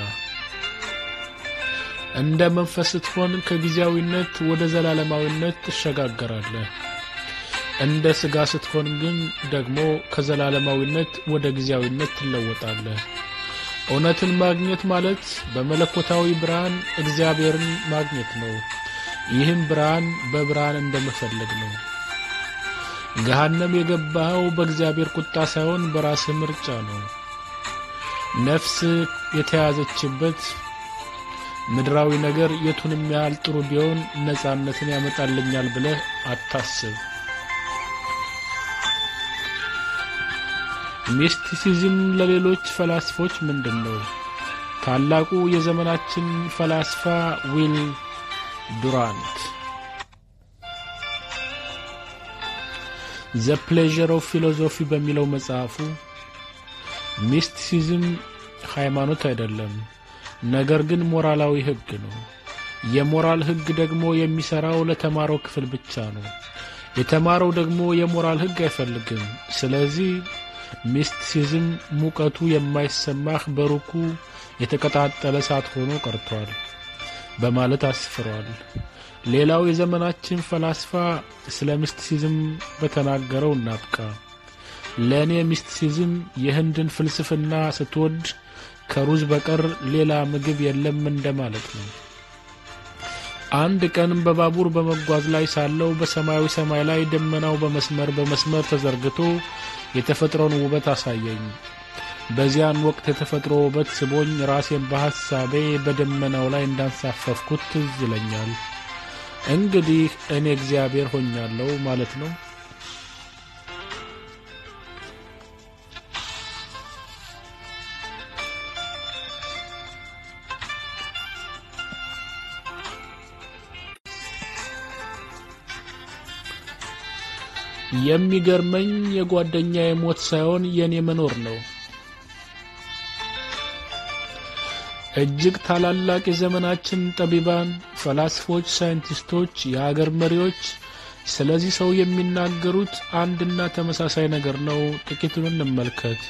እንደ መንፈስ ስትሆን ከጊዜያዊነት ወደ ዘላለማዊነት ትሸጋገራለህ። እንደ ሥጋ ስትሆን ግን ደግሞ ከዘላለማዊነት ወደ ጊዜያዊነት ትለወጣለህ። እውነትን ማግኘት ማለት በመለኮታዊ ብርሃን እግዚአብሔርን ማግኘት ነው። ይህም ብርሃን በብርሃን እንደመፈለግ ነው። ገሃነም የገባኸው በእግዚአብሔር ቁጣ ሳይሆን በራስህ ምርጫ ነው። ነፍስ የተያዘችበት ምድራዊ ነገር የቱንም ያህል ጥሩ ቢሆን ነፃነትን ያመጣልኛል ብለህ አታስብ። ሚስቲሲዝም ለሌሎች ፈላስፎች ምንድነው? ታላቁ የዘመናችን ፈላስፋ ዊል ዱራንት ዘ ፕሌዠር ኦፍ ፊሎሶፊ በሚለው መጽሐፉ ሚስቲሲዝም ሃይማኖት አይደለም፣ ነገር ግን ሞራላዊ ሕግ ነው። የሞራል ሕግ ደግሞ የሚሰራው ለተማረው ክፍል ብቻ ነው። የተማረው ደግሞ የሞራል ሕግ አይፈልግም። ስለዚህ ሚስቲሲዝም ሙቀቱ የማይሰማህ በሩቁ የተቀጣጠለ እሳት ሆኖ ቀርቷል በማለት አስፍሯል። ሌላው የዘመናችን ፈላስፋ ስለ ሚስቲሲዝም በተናገረው እናብቃ። ለእኔ ሚስቲሲዝም የህንድን ፍልስፍና ስትወድ ከሩዝ በቀር ሌላ ምግብ የለም እንደማለት ነው። አንድ ቀን በባቡር በመጓዝ ላይ ሳለው በሰማያዊ ሰማይ ላይ ደመናው በመስመር ተዘርግቶ የተፈጥሮን ውበት አሳየኝ። በዚያን ወቅት የተፈጥሮ ውበት ስቦኝ ራሴን በሐሳቤ በደመናው ላይ እንዳንሳፈፍኩት ትዝ ይለኛል። እንግዲህ እኔ እግዚአብሔር ሆኛለሁ ማለት ነው። የሚገርመኝ የጓደኛዬ ሞት ሳይሆን የኔ መኖር ነው። እጅግ ታላላቅ የዘመናችን ጠቢባን፣ ፈላስፎች፣ ሳይንቲስቶች፣ የሀገር መሪዎች ስለዚህ ሰው የሚናገሩት አንድና ተመሳሳይ ነገር ነው። ጥቂቱን እንመልከት።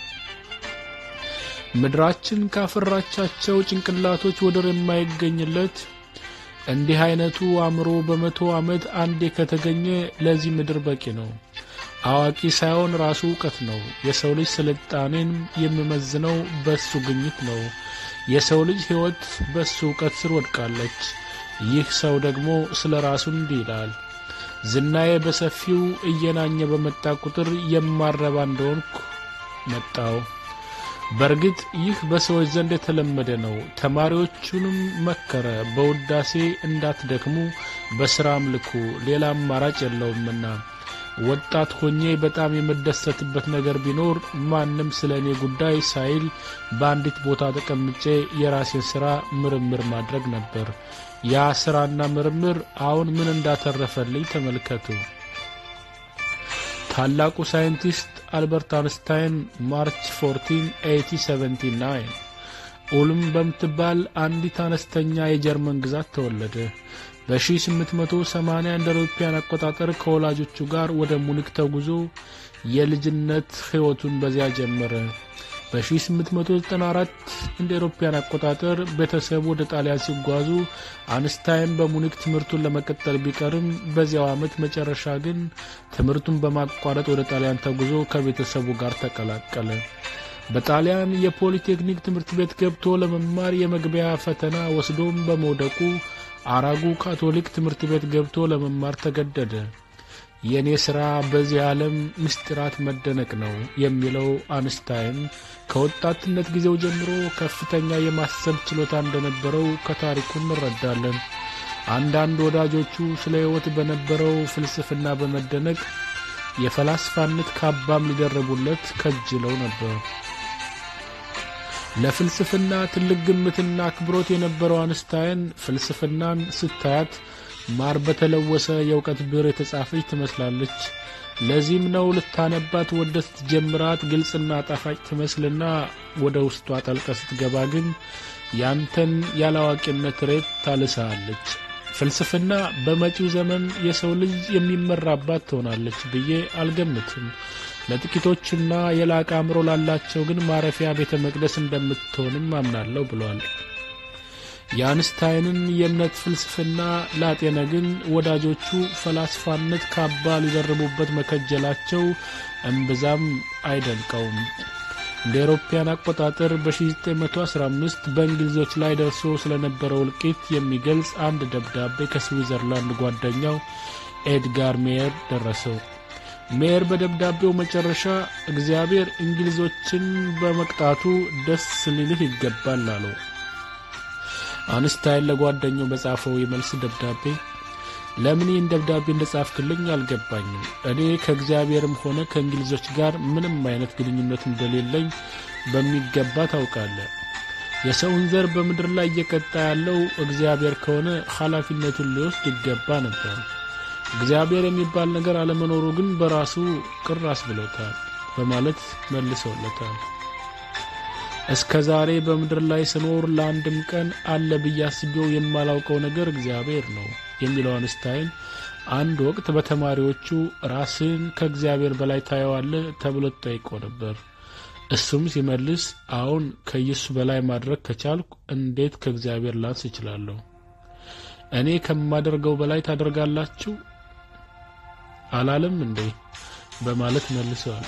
ምድራችን ካፈራቻቸው ጭንቅላቶች ወደር የማይገኝለት እንዲህ አይነቱ አእምሮ በ100 ዓመት አንዴ ከተገኘ ለዚህ ምድር በቂ ነው። አዋቂ ሳይሆን ራሱ ዕውቀት ነው። የሰው ልጅ ስልጣኔን የሚመዝነው በሱ ግኝት ነው። የሰው ልጅ ሕይወት በሱ ዕውቀት ስር ወድቃለች። ይህ ሰው ደግሞ ስለ ራሱ እንዲህ ይላል: ዝናዬ በሰፊው እየናኘ በመጣ ቁጥር የማረባ እንደሆንኩ መጣው። በእርግጥ ይህ በሰዎች ዘንድ የተለመደ ነው። ተማሪዎቹንም መከረ፣ በውዳሴ እንዳትደክሙ በሥራ አምልኩ፣ ሌላ አማራጭ የለውምና። ወጣት ሆኜ በጣም የምደሰትበት ነገር ቢኖር ማንም ስለኔ ጉዳይ ሳይል በአንዲት ቦታ ተቀምጬ የራሴን ሥራ ምርምር ማድረግ ነበር። ያ ሥራና ምርምር አሁን ምን እንዳተረፈልኝ ተመልከቱ። ታላቁ ሳይንቲስት አልበርት አንስታይን ማርች 14 1879 ኡልም በምትባል አንዲት አነስተኛ የጀርመን ግዛት ተወለደ። በ1880 እንደ አውሮፓውያን አቆጣጠር ከወላጆቹ ጋር ወደ ሙኒክ ተጉዞ የልጅነት ሕይወቱን በዚያ ጀመረ። በ1894 እንደ አውሮፓውያን አቆጣጠር ቤተሰቡ ወደ ጣሊያን ሲጓዙ አንስታይን በሙኒክ ትምህርቱን ለመቀጠል ቢቀርም በዚያው ዓመት መጨረሻ ግን ትምህርቱን በማቋረጥ ወደ ጣሊያን ተጉዞ ከቤተሰቡ ጋር ተቀላቀለ። በጣሊያን የፖሊቴክኒክ ትምህርት ቤት ገብቶ ለመማር የመግቢያ ፈተና ወስዶም በመውደቁ አራጉ ካቶሊክ ትምህርት ቤት ገብቶ ለመማር ተገደደ። የኔ ሥራ በዚህ ዓለም ምስጢራት መደነቅ ነው የሚለው አንስታይን ከወጣትነት ጊዜው ጀምሮ ከፍተኛ የማሰብ ችሎታ እንደነበረው ከታሪኩ እንረዳለን። አንዳንድ ወዳጆቹ ስለ ሕይወት በነበረው ፍልስፍና በመደነቅ የፈላስፋነት ካባም ሊደረቡለት ከጅለው ነበር። ለፍልስፍና ትልቅ ግምትና አክብሮት የነበረው አንስታይን ፍልስፍናን ስታያት ማር በተለወሰ የእውቀት ብዕር የተጻፈች ትመስላለች። ለዚህም ነው ልታነባት ወደስ ጀምራት ግልጽና ጣፋጭ ትመስልና ወደ ውስጧ ጠልቀ ስትገባ ግን ያንተን ያላዋቂነት ሬት ታልሳለች። ፍልስፍና በመጪው ዘመን የሰው ልጅ የሚመራባት ትሆናለች ብዬ አልገምትም። ለጥቂቶችና የላቀ አእምሮ ላላቸው ግን ማረፊያ ቤተ መቅደስ እንደምትሆንም አምናለሁ ብሏል። የአንስታይንን የእምነት ፍልስፍና ላጤነ ግን ወዳጆቹ ፈላስፋነት ካባ ሊደርቡበት መከጀላቸው እምብዛም አይደንቀውም። እንደ አውሮፓውያን አቆጣጠር በ1915 በእንግሊዞች ላይ ደርሶ ስለነበረው እልቂት የሚገልጽ አንድ ደብዳቤ ከስዊዘርላንድ ጓደኛው ኤድጋር ሜየር ደረሰው። ሜየር በደብዳቤው መጨረሻ እግዚአብሔር እንግሊዞችን በመቅጣቱ ደስ ሊልህ ይገባል አለው። አንስታይን ለጓደኛው በጻፈው የመልስ ደብዳቤ ለምን ይህን ደብዳቤ እንደጻፍክልኝ አልገባኝም። እኔ ከእግዚአብሔርም ሆነ ከእንግሊዞች ጋር ምንም አይነት ግንኙነት እንደሌለኝ በሚገባ ታውቃለህ። የሰውን ዘር በምድር ላይ እየቀጣ ያለው እግዚአብሔር ከሆነ ኃላፊነቱን ሊወስድ ይገባ ነበር። እግዚአብሔር የሚባል ነገር አለመኖሩ ግን በራሱ ቅር አስብሎታል በማለት መልሰውለታል። እስከዛሬ በምድር ላይ ስኖር ለአንድም ቀን አለ ብዬ አስቤው የማላውቀው ነገር እግዚአብሔር ነው የሚለው አንስታይን አንድ ወቅት በተማሪዎቹ ራስን ከእግዚአብሔር በላይ ታየዋለህ ተብሎ ተጠይቆ ነበር። እሱም ሲመልስ አሁን ከኢየሱስ በላይ ማድረግ ከቻልኩ እንዴት ከእግዚአብሔር ላንስ እችላለሁ? እኔ ከማደርገው በላይ ታደርጋላችሁ አላለም እንዴ በማለት መልሰዋል።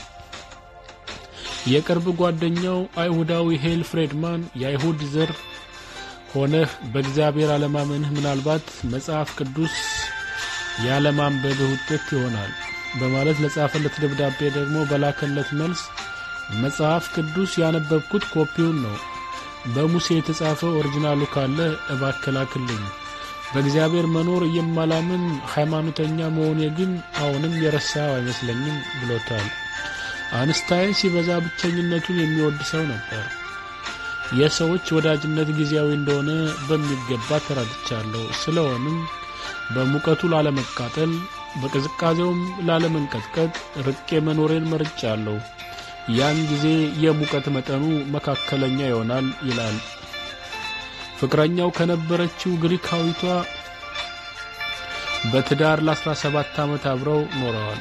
የቅርብ ጓደኛው አይሁዳዊ ሄል ፍሬድማን የአይሁድ ዘር ሆነህ በእግዚአብሔር አለማመንህ ምናልባት መጽሐፍ ቅዱስ ያለማንበብ ውጤት ይሆናል በማለት ለጻፈለት ደብዳቤ ደግሞ በላከለት መልስ መጽሐፍ ቅዱስ ያነበብኩት ኮፒውን ነው፣ በሙሴ የተጻፈው ኦሪጂናሉ ካለ እባክላክልኝ፣ በእግዚአብሔር መኖር የማላምን ሃይማኖተኛ መሆኔ ግን አሁንም የረሳው አይመስለኝም ብሎታል። አንስታይን ሲበዛ ብቸኝነቱን የሚወድ ሰው ነበር። የሰዎች ወዳጅነት ጊዜያዊ እንደሆነ በሚገባ ተረድቻለሁ። ስለሆነም በሙቀቱ ላለመቃጠል በቅዝቃዜውም ላለመንቀጥቀጥ ርቄ መኖሬን መርጫለሁ። ያን ጊዜ የሙቀት መጠኑ መካከለኛ ይሆናል ይላል። ፍቅረኛው ከነበረችው ግሪካዊቷ በትዳር ለ17 ዓመት አብረው ኖረዋል።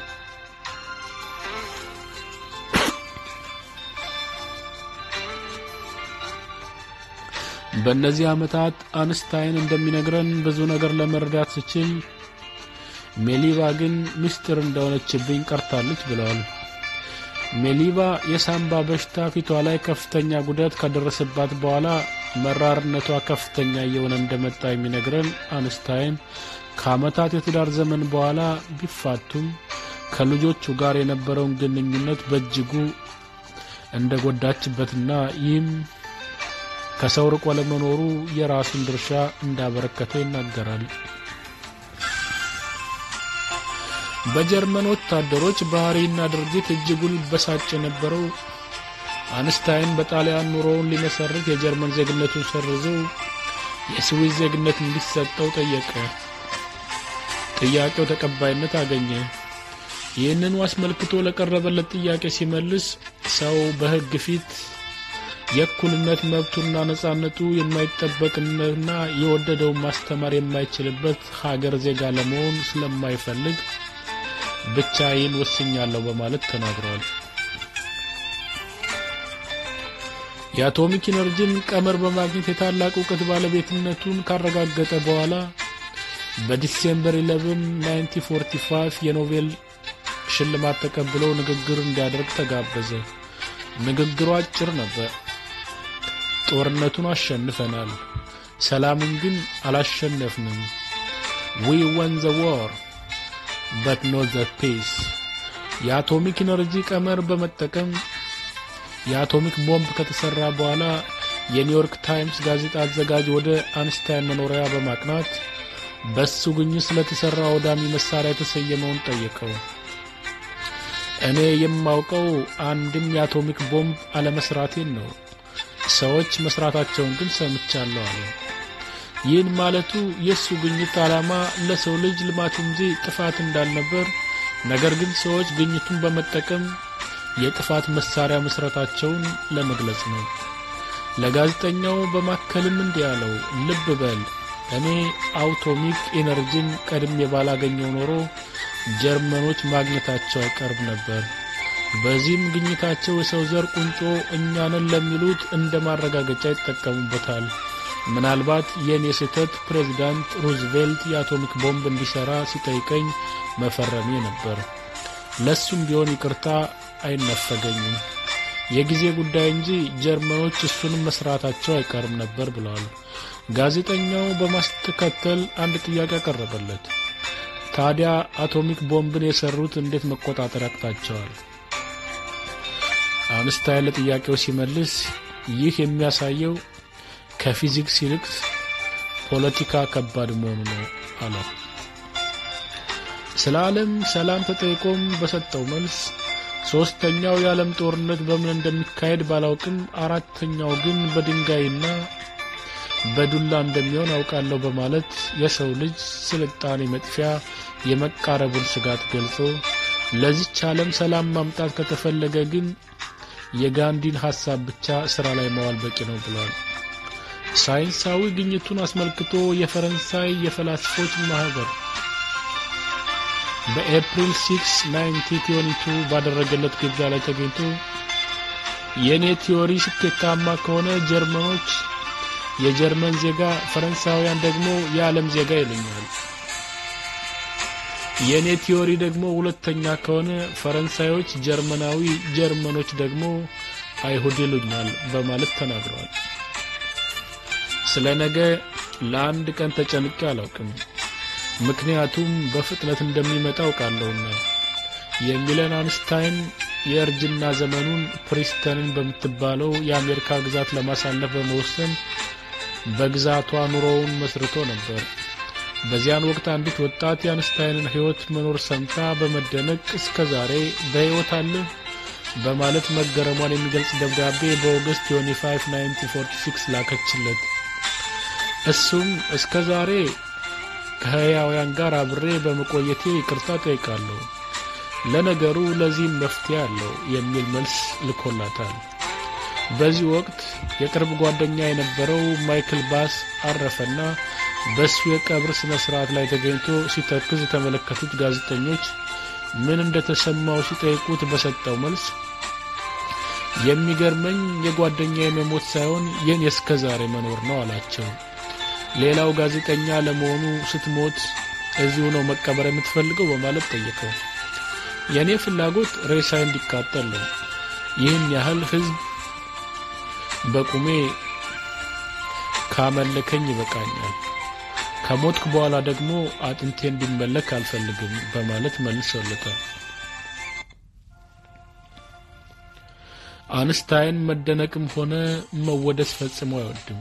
በእነዚህ ዓመታት አንስታይን እንደሚነግረን ብዙ ነገር ለመረዳት ሲችል ሜሊቫ ግን ምስጢር እንደሆነችብኝ ቀርታለች ብለዋል። ሜሊቫ የሳምባ በሽታ ፊቷ ላይ ከፍተኛ ጉዳት ከደረሰባት በኋላ መራርነቷ ከፍተኛ እየሆነ እንደመጣ የሚነግረን አንስታይን ከዓመታት የትዳር ዘመን በኋላ ቢፋቱም ከልጆቹ ጋር የነበረውን ግንኙነት በእጅጉ እንደጎዳችበትና ይህም ከሰው ርቆ ለመኖሩ የራሱን ድርሻ እንዳበረከተ ይናገራል። በጀርመን ወታደሮች ባህሪና ድርጊት እጅጉን በሳጭ የነበረው አንስታይን በጣሊያን ኑሮውን ሊመሰርት የጀርመን ዜግነቱን ሰርዞ የስዊስ ዜግነት እንዲሰጠው ጠየቀ። ጥያቄው ተቀባይነት አገኘ። ይህንን አስመልክቶ ለቀረበለት ጥያቄ ሲመልስ ሰው በሕግ ፊት የእኩልነት መብቱና ነጻነቱ የማይጠበቅና የወደደውን ማስተማር የማይችልበት ሀገር ዜጋ ለመሆን ስለማይፈልግ ብቻዬን ወስኛለሁ በማለት ተናግሯል። የአቶሚክ ኢነርጂን ቀመር በማግኘት የታላቅ ዕውቀት ባለቤትነቱን ካረጋገጠ በኋላ በዲሴምበር 11 1945 የኖቤል ሽልማት ተቀብሎ ንግግር እንዲያደርግ ተጋበዘ። ንግግሩ አጭር ነበር። ጦርነቱን አሸንፈናል፣ ሰላምን ግን አላሸነፍንም። we won the war but not the peace። የአቶሚክ ኢነርጂ ቀመር በመጠቀም የአቶሚክ ቦምብ ከተሰራ በኋላ የኒውዮርክ ታይምስ ጋዜጣ አዘጋጅ ወደ አንስታይን መኖሪያ በማቅናት በሱ ግኝት ስለተሰራ አውዳሚ መሳሪያ የተሰየመውን ጠየቀው። እኔ የማውቀው አንድም የአቶሚክ ቦምብ አለመስራቴን ነው፣ ሰዎች መስራታቸውን ግን ሰምቻለሁ አለ። ይህን ማለቱ የሱ ግኝት ዓላማ ለሰው ልጅ ልማት እንጂ ጥፋት እንዳልነበር፣ ነገር ግን ሰዎች ግኝቱን በመጠቀም የጥፋት መሳሪያ መስራታቸውን ለመግለጽ ነው። ለጋዜጠኛው በማከልም እንዲህ አለው፣ ልብ በል እኔ አቶሚክ ኢነርጂን ቀድሜ ባላገኘው ኖሮ ጀርመኖች ማግኘታቸው አይቀርም ነበር። በዚህም ግኝታቸው የሰው ዘር ቁንጮ እኛንን ለሚሉት እንደማረጋገጫ ይጠቀሙበታል። ምናልባት የኔ ስህተት ፕሬዝዳንት ሩዝቬልት የአቶሚክ ቦምብ እንዲሰራ ሲጠይቀኝ መፈረሜ ነበር። ለሱም ቢሆን ይቅርታ አይነፈገኝም። የጊዜ ጉዳይ እንጂ ጀርመኖች እሱንም መስራታቸው አይቀርም ነበር ብለዋል። ጋዜጠኛው በማስተከተል አንድ ጥያቄ አቀረበለት። ታዲያ አቶሚክ ቦምብን የሰሩት እንዴት መቆጣጠር ያቅታቸዋል? አንስታይን ለጥያቄው ሲመልስ ይህ የሚያሳየው ከፊዚክስ ይልቅ ፖለቲካ ከባድ መሆኑ ነው አለው። ስለ ዓለም ሰላም ተጠይቆም በሰጠው መልስ ሶስተኛው የዓለም ጦርነት በምን እንደሚካሄድ ባላውቅም አራተኛው ግን በድንጋይና በዱላ እንደሚሆን አውቃለሁ በማለት የሰው ልጅ ስልጣኔ መጥፊያ የመቃረቡን ስጋት ገልጾ ለዚች ዓለም ሰላም ማምጣት ከተፈለገ ግን የጋንዲን ሐሳብ ብቻ ስራ ላይ ማዋል በቂ ነው ብሏል። ሳይንሳዊ ግኝቱን አስመልክቶ የፈረንሳይ የፈላስፎች ማህበር በኤፕሪል 6 1922 ባደረገለት ግብዣ ላይ ተገኝቶ የኔ ቲዮሪ ስኬታማ ከሆነ ጀርመኖች የጀርመን ዜጋ፣ ፈረንሳውያን ደግሞ የዓለም ዜጋ ይሉኛል። የኔ ቲዮሪ ደግሞ ሁለተኛ ከሆነ ፈረንሳዮች ጀርመናዊ፣ ጀርመኖች ደግሞ አይሁድ ይሉኛል በማለት ተናግረዋል። ስለነገ ለአንድ ቀን ተጨንቄ አላውቅም፣ ምክንያቱም በፍጥነት እንደሚመጣ አውቃለሁና የሚለን አንስታይን የእርጅና ዘመኑን ፕሪስተንን በምትባለው የአሜሪካ ግዛት ለማሳለፍ በመወሰን በግዛቷ ኑሮውን መስርቶ ነበር። በዚያን ወቅት አንዲት ወጣት የአንስታይንን ሕይወት መኖር ሰምታ በመደነቅ እስከዛሬ በሕይወት አለ በማለት መገረሟን የሚገልጽ ደብዳቤ በኦገስት 25 1946 ላከችለት። እሱም እስከዛሬ ከሕያውያን ጋር አብሬ በመቆየቴ ይቅርታ ጠይቃለሁ፣ ለነገሩ ለዚህም መፍትሄ አለው የሚል መልስ ልኮላታል። በዚህ ወቅት የቅርብ ጓደኛ የነበረው ማይክል ባስ አረፈና በሱ የቀብር ስነ ስርዓት ላይ ተገኝቶ ሲተክዝ የተመለከቱት ጋዜጠኞች ምን እንደተሰማው ሲጠይቁት በሰጠው መልስ የሚገርመኝ የጓደኛዬ መሞት ሳይሆን የኔ እስከዛሬ መኖር ነው አላቸው። ሌላው ጋዜጠኛ ለመሆኑ ስትሞት እዚሁ ነው መቀበር የምትፈልገው በማለት ጠየቀው። የኔ ፍላጎት ሬሳ እንዲቃጠል ነው። ይህን ያህል ህዝብ በቁሜ ካመለከኝ ይበቃኛል። ከሞትኩ በኋላ ደግሞ አጥንቴ እንዲመለክ አልፈልግም በማለት መልሶለታል። አንስታይን መደነቅም ሆነ መወደስ ፈጽሞ አይወድም።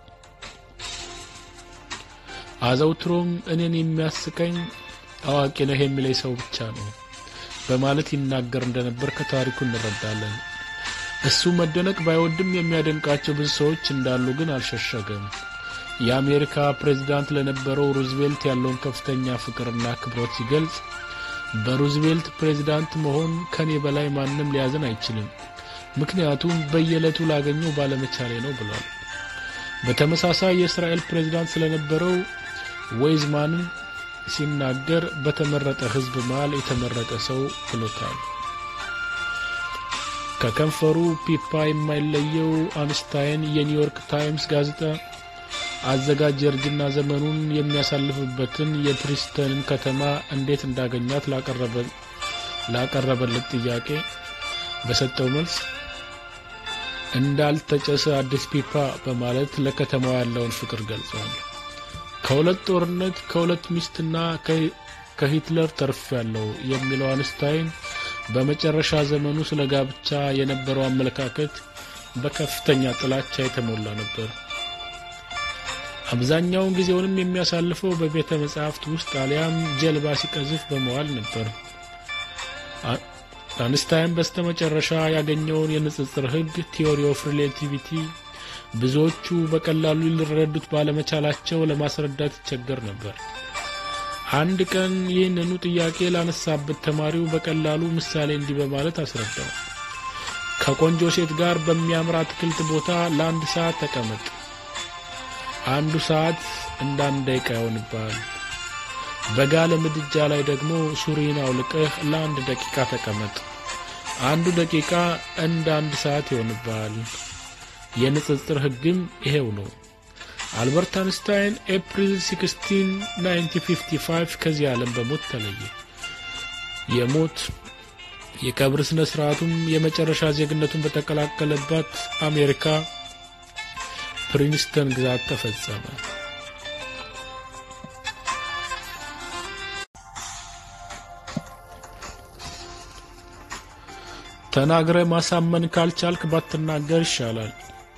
አዘውትሮም እኔን የሚያስቀኝ አዋቂ ነህ የሚለኝ ሰው ብቻ ነው በማለት ይናገር እንደነበር ከታሪኩ እንረዳለን። እሱ መደነቅ ባይወድም የሚያደንቃቸው ብዙ ሰዎች እንዳሉ ግን አልሸሸገም። የአሜሪካ ፕሬዝዳንት ለነበረው ሩዝቬልት ያለውን ከፍተኛ ፍቅርና አክብሮት ሲገልጽ በሩዝቬልት ፕሬዝዳንት መሆን ከኔ በላይ ማንም ሊያዝን አይችልም፣ ምክንያቱም በየዕለቱ ላገኘው ባለመቻሌ ነው ብሏል። በተመሳሳይ የእስራኤል ፕሬዝዳንት ስለነበረው ወይዝማን ሲናገር በተመረጠ ህዝብ መሃል የተመረጠ ሰው ብሎታል። ከከንፈሩ ፒፓ የማይለየው አንስታይን የኒውዮርክ ታይምስ ጋዜጣ አዘጋጅ የእርጅና ዘመኑን የሚያሳልፍበትን የፕሪስተንን ከተማ እንዴት እንዳገኛት ላቀረበለት ጥያቄ በሰጠው መልስ እንዳልተጨሰ አዲስ ፒፓ በማለት ለከተማው ያለውን ፍቅር ገልጿል። ከሁለት ጦርነት ከሁለት ሚስትና ከሂትለር ተርፌያለሁ የሚለው አንስታይን በመጨረሻ ዘመኑ ስለ ጋብቻ የነበረው አመለካከት በከፍተኛ ጥላቻ የተሞላ ነበር። አብዛኛውን ጊዜውንም የሚያሳልፈው በቤተ መጻሕፍት ውስጥ አሊያም ጀልባ ሲቀዝፍ በመዋል ነበር። አንስታይን በስተመጨረሻ ያገኘውን የንጽጽር ህግ ቲዮሪ ኦፍ ሪሌቲቪቲ ብዙዎቹ በቀላሉ ሊረዱት ባለመቻላቸው ለማስረዳት ይቸገር ነበር። አንድ ቀን ይህንኑ ጥያቄ ላነሳበት ተማሪው በቀላሉ ምሳሌ እንዲህ በማለት አስረዳው። ከቆንጆ ሴት ጋር በሚያምር አትክልት ቦታ ለአንድ ሰዓት ተቀመጥ። አንዱ ሰዓት እንደ አንድ ደቂቃ ይሆንብሃል። በጋለ ምድጃ ላይ ደግሞ ሱሪን አውልቀህ ለአንድ ደቂቃ ተቀመጥ። አንዱ ደቂቃ እንደ አንድ ሰዓት ይሆንብሃል። የንጽጽር ህግም ይሄው ነው። አልበርት አንስታይን ኤፕሪል 16 1955 ከዚህ ዓለም በሞት ተለየ። የቀብር ስነ ስርዓቱም የመጨረሻ ዜግነቱን በተቀላቀለባት አሜሪካ ፕሪንስተን ግዛት ተፈጸመ። ተናግረ ማሳመን ካልቻልክ ባትናገር ይሻላል።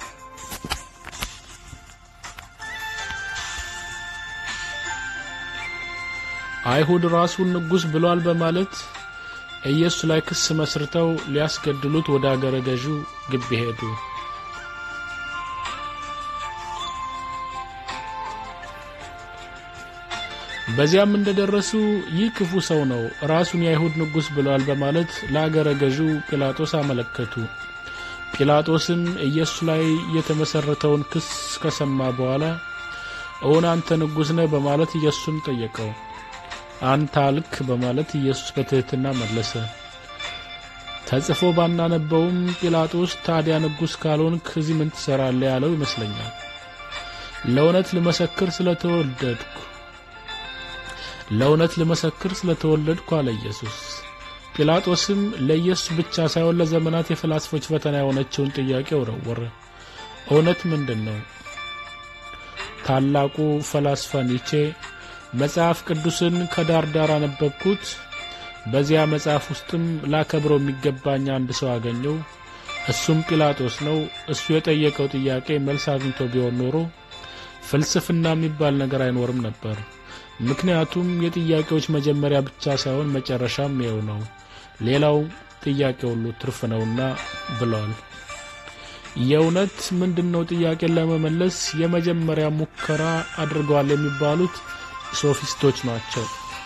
አይሁድ ራሱን ንጉስ ብሏል በማለት ኢየሱስ ላይ ክስ መስርተው ሊያስገድሉት ወደ አገረ ገዡ ግቢ ሄዱ። በዚያም እንደደረሱ ይህ ክፉ ሰው ነው ራሱን የአይሁድ ንጉስ ብሏል በማለት ለአገረ ገዡ ጲላጦስ አመለከቱ። ጲላጦስም ኢየሱስ ላይ የተመሰረተውን ክስ ከሰማ በኋላ አንተ ንጉስ ነህ በማለት ኢየሱስን ጠየቀው። አንተ አልክ በማለት ኢየሱስ በትህትና መለሰ። ተጽፎ ባናነበውም ጲላጦስ ታዲያ ንጉስ ካልሆንክ እዚህ ምን ትሰራለህ ያለው ይመስለኛል። ለእውነት ልመሰክር ስለተወለድኩ አለ ኢየሱስ። ጲላጦስም ለኢየሱስ ብቻ ሳይሆን ለዘመናት የፍልስፎች ፈተና የሆነችውን ጥያቄ ወረወረ። እውነት ምንድነው? ታላቁ ፈላስፋ ኒቼ መጽሐፍ ቅዱስን ከዳር ዳር አነበብኩት፣ በዚያ መጽሐፍ ውስጥም ላከብረው የሚገባኝ አንድ ሰው አገኘው፣ እሱም ጲላጦስ ነው። እሱ የጠየቀው ጥያቄ መልስ አግኝቶ ቢሆን ኖሮ ፍልስፍና የሚባል ነገር አይኖርም ነበር። ምክንያቱም የጥያቄዎች መጀመሪያ ብቻ ሳይሆን መጨረሻም ይኸው ነው፣ ሌላው ጥያቄ ሁሉ ትርፍ ነውና ብሏል። የእውነት ምንድነው ጥያቄን ለመመለስ የመጀመሪያ ሙከራ አድርገዋል የሚባሉት ሶፊስቶች ናቸው።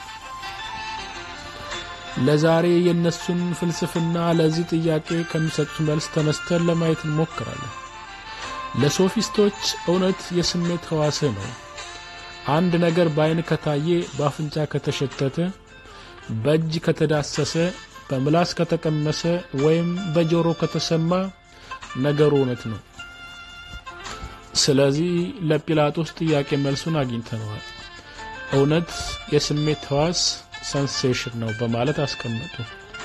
ለዛሬ የነሱን ፍልስፍና ለዚህ ጥያቄ ከሚሰጡት መልስ ተነስተን ለማየት እንሞክራለን። ለሶፊስቶች እውነት የስሜት ህዋስ ነው። አንድ ነገር በአይን ከታየ፣ በአፍንጫ ከተሸተተ፣ በእጅ ከተዳሰሰ፣ በምላስ ከተቀመሰ ወይም በጆሮ ከተሰማ ነገሩ እውነት ነው። ስለዚህ ለጲላጦስ ጥያቄ መልሱን አግኝተናል። እውነት የስሜት ህዋስ ሴንሴሽን ነው በማለት አስቀመጡ።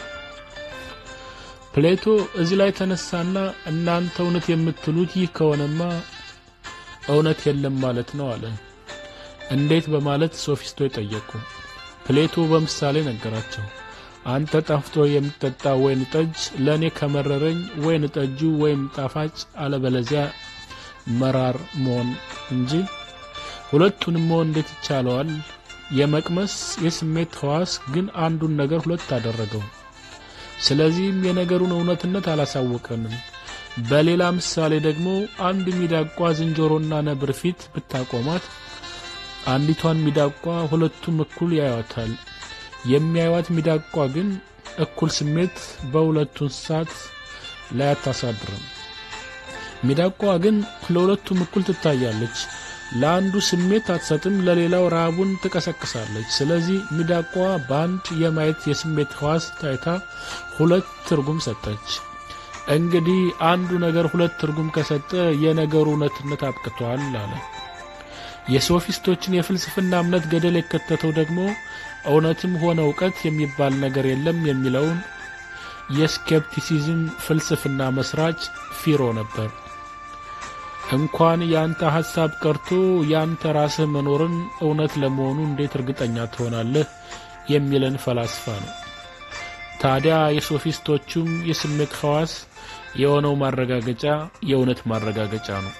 ፕሌቶ እዚህ ላይ ተነሳና እናንተ እውነት የምትሉት ይህ ከሆነማ እውነት የለም ማለት ነው አለ። እንዴት በማለት ሶፊስቶች ጠየቁ። ፕሌቶ በምሳሌ ነገራቸው። አንተ ጣፍጦ የምትጠጣ ወይን ጠጅ ለኔ ከመረረኝ ወይን ጠጁ ወይም ጣፋጭ አለበለዚያ መራር መሆን እንጂ ሁለቱንም እንዴት ይቻላል? የመቅመስ የስሜት ህዋስ ግን አንዱን ነገር ሁለት አደረገው። ስለዚህም የነገሩን እውነትነት አላሳወቀንም። በሌላ ምሳሌ ደግሞ አንድ ሚዳቋ ዝንጀሮና ነብር ፊት ብታቆማት አንዲቷን ሚዳቋ ሁለቱም እኩል ያዩታል። የሚያዩት ሚዳቋ ግን እኩል ስሜት በሁለቱ እንስሳት ላይ አታሳድርም። ሚዳቋ ግን ለሁለቱም እኩል ትታያለች። ለአንዱ ስሜት አትሰጥም፣ ለሌላው ራቡን ትቀሰቅሳለች። ስለዚህ ሚዳቋ በአንድ የማየት የስሜት ህዋስ ታይታ ሁለት ትርጉም ሰጠች። እንግዲህ አንዱ ነገር ሁለት ትርጉም ከሰጠ የነገሩ እውነትነት አጥቅቷል አለ። የሶፊስቶችን የፍልስፍና እምነት ገደል የከተተው ደግሞ እውነትም ሆነ ዕውቀት የሚባል ነገር የለም የሚለውን የስኬፕቲሲዝም ፍልስፍና መስራች ፊሮ ነበር። እንኳን ያንተ ሐሳብ ቀርቶ ያንተ ራስህ መኖርን እውነት ለመሆኑ እንዴት እርግጠኛ ትሆናለህ የሚለን ፈላስፋ ነው። ታዲያ የሶፊስቶቹም የስሜት ሐዋስ የሆነው ማረጋገጫ የእውነት ማረጋገጫ ነው።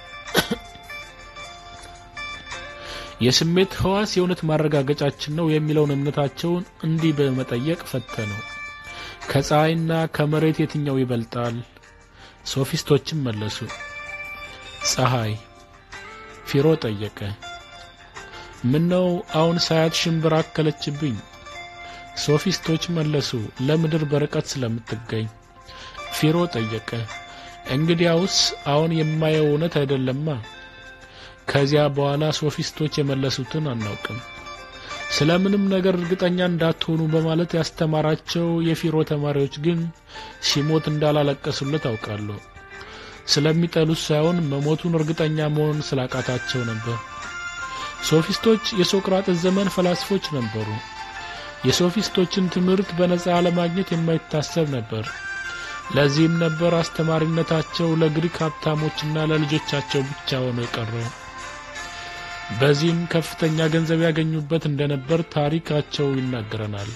የስሜት ሐዋስ የእውነት ማረጋገጫችን ነው የሚለውን እምነታቸውን እንዲህ በመጠየቅ ፈተነው። ከፀሐይና ከመሬት የትኛው ይበልጣል? ሶፊስቶችም መለሱ ፀሐይ። ፊሮ ጠየቀ ምነው አሁን ሳያት ሽምብራ አከለችብኝ? ሶፊስቶች መለሱ ለምድር በርቀት ስለምትገኝ። ፊሮ ጠየቀ እንግዲያውስ አሁን የማየው እውነት አይደለማ? ከዚያ በኋላ ሶፊስቶች የመለሱትን አናውቅም። ስለምንም ነገር እርግጠኛ እንዳትሆኑ በማለት ያስተማራቸው የፊሮ ተማሪዎች ግን ሲሞት እንዳላለቀሱለት አውቃለሁ። ስለሚጠሉት ሳይሆን መሞቱን እርግጠኛ መሆን ስላቃታቸው ነበር። ሶፊስቶች የሶቅራጥስ ዘመን ፈላስፎች ነበሩ። የሶፊስቶችን ትምህርት በነጻ ለማግኘት የማይታሰብ ነበር። ለዚህም ነበር አስተማሪነታቸው ለግሪክ ሀብታሞችና ለልጆቻቸው ብቻ ሆኖ የቀረው። በዚህም ከፍተኛ ገንዘብ ያገኙበት እንደነበር ታሪካቸው ይናገረናል።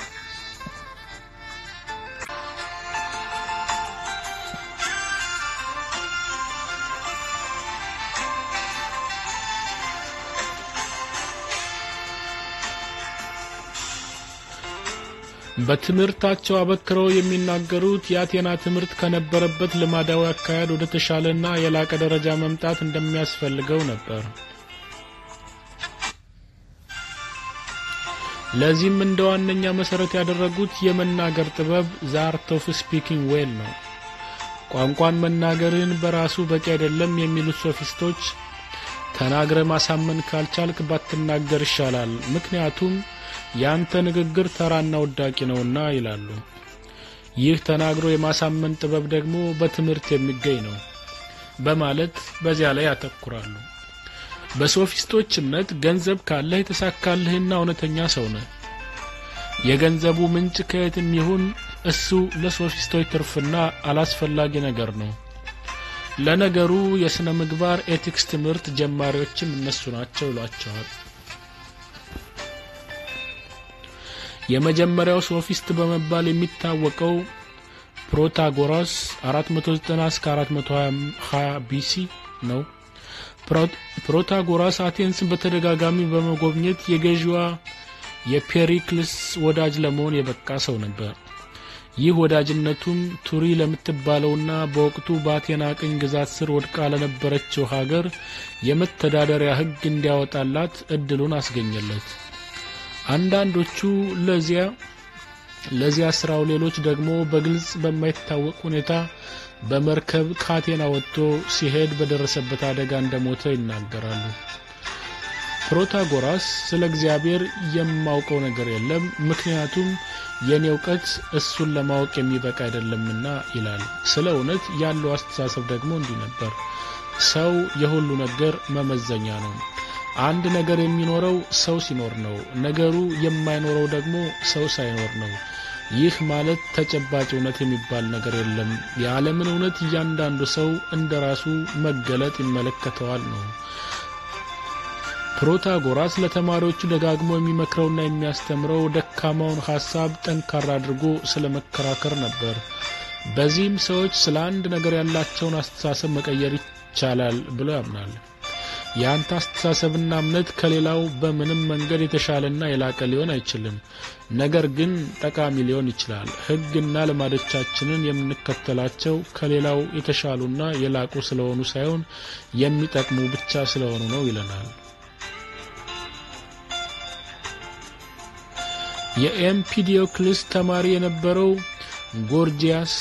በትምህርታቸው አበክረው የሚናገሩት የአቴና ትምህርት ከነበረበት ልማዳዊ አካሄድ ወደ ተሻለና የላቀ ደረጃ መምጣት እንደሚያስፈልገው ነበር። ለዚህም እንደ ዋነኛ መሰረት ያደረጉት የመናገር ጥበብ the art of speaking well ነው። ቋንቋን መናገርን በራሱ በቂ አይደለም የሚሉት ሶፊስቶች ተናግረ ማሳመን ካልቻልክ ባትናገር ይሻላል፣ ምክንያቱም ያንተ ንግግር ተራና ወዳቂ ነውና ይላሉ። ይህ ተናግሮ የማሳመን ጥበብ ደግሞ በትምህርት የሚገኝ ነው በማለት በዚያ ላይ ያተኩራሉ። በሶፊስቶች እምነት ገንዘብ ካለህ የተሳካልህና እውነተኛ ሰው ነህ። የገንዘቡ ምንጭ ከየትም ይሁን እሱ ለሶፊስቶች ትርፍና አላስፈላጊ ነገር ነው። ለነገሩ የሥነ ምግባር ኤቲክስ ትምህርት ጀማሪዎችም እነሱ ናቸው ይሏቸዋል። የመጀመሪያው ሶፊስት በመባል የሚታወቀው ፕሮታጎራስ 490 እስከ 420 ቢሲ ነው። ፕሮታጎራስ አቴንስን በተደጋጋሚ በመጎብኘት የገዢዋ የፔሪክልስ ወዳጅ ለመሆን የበቃ ሰው ነበር። ይህ ወዳጅነቱም ቱሪ ለምትባለውና በወቅቱ በአቴና ቅኝ ግዛት ስር ወድቃ ለነበረችው ሀገር የመተዳደሪያ ሕግ እንዲያወጣላት እድሉን አስገኘለት። አንዳንዶቹ ለዚያ ስራው፣ ሌሎች ደግሞ በግልጽ በማይታወቅ ሁኔታ በመርከብ ከአቴና ወጥቶ ሲሄድ በደረሰበት አደጋ እንደሞተ ይናገራሉ። ፕሮታጎራስ ስለ እግዚአብሔር የማውቀው ነገር የለም፣ ምክንያቱም የኔ ዕውቀት እሱን ለማወቅ የሚበቃ አይደለምና ይላል። ስለ እውነት ያለው አስተሳሰብ ደግሞ እንዲህ ነበር። ሰው የሁሉ ነገር መመዘኛ ነው። አንድ ነገር የሚኖረው ሰው ሲኖር ነው። ነገሩ የማይኖረው ደግሞ ሰው ሳይኖር ነው። ይህ ማለት ተጨባጭ እውነት የሚባል ነገር የለም። የዓለምን እውነት እያንዳንዱ ሰው እንደራሱ መገለጥ ይመለከተዋል ነው። ፕሮታጎራስ ለተማሪዎቹ ደጋግሞ የሚመክረውና የሚያስተምረው ደካማውን ሐሳብ ጠንካራ አድርጎ ስለመከራከር ነበር። በዚህም ሰዎች ስለ አንድ ነገር ያላቸውን አስተሳሰብ መቀየር ይቻላል ብሎ ያምናል። ያንተ አስተሳሰብና እምነት ከሌላው በምንም መንገድ የተሻለና የላቀ ሊሆን አይችልም፣ ነገር ግን ጠቃሚ ሊሆን ይችላል። ሕግና ልማዶቻችንን የምንከተላቸው ከሌላው የተሻሉና የላቁ ስለሆኑ ሳይሆን የሚጠቅሙ ብቻ ስለሆኑ ነው ይለናል። የኤምፒዲዮክልስ ተማሪ የነበረው ጎርጂያስ